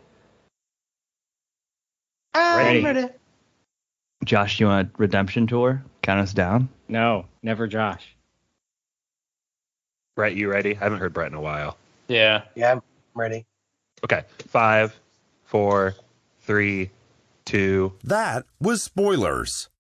Ready. Josh, you want a redemption tour? Count us down? No, never Josh. Brett, you ready? I haven't heard Brett in a while. Yeah. Yeah, I'm ready. Okay. 5, 4, 3, 2. That was spoilers.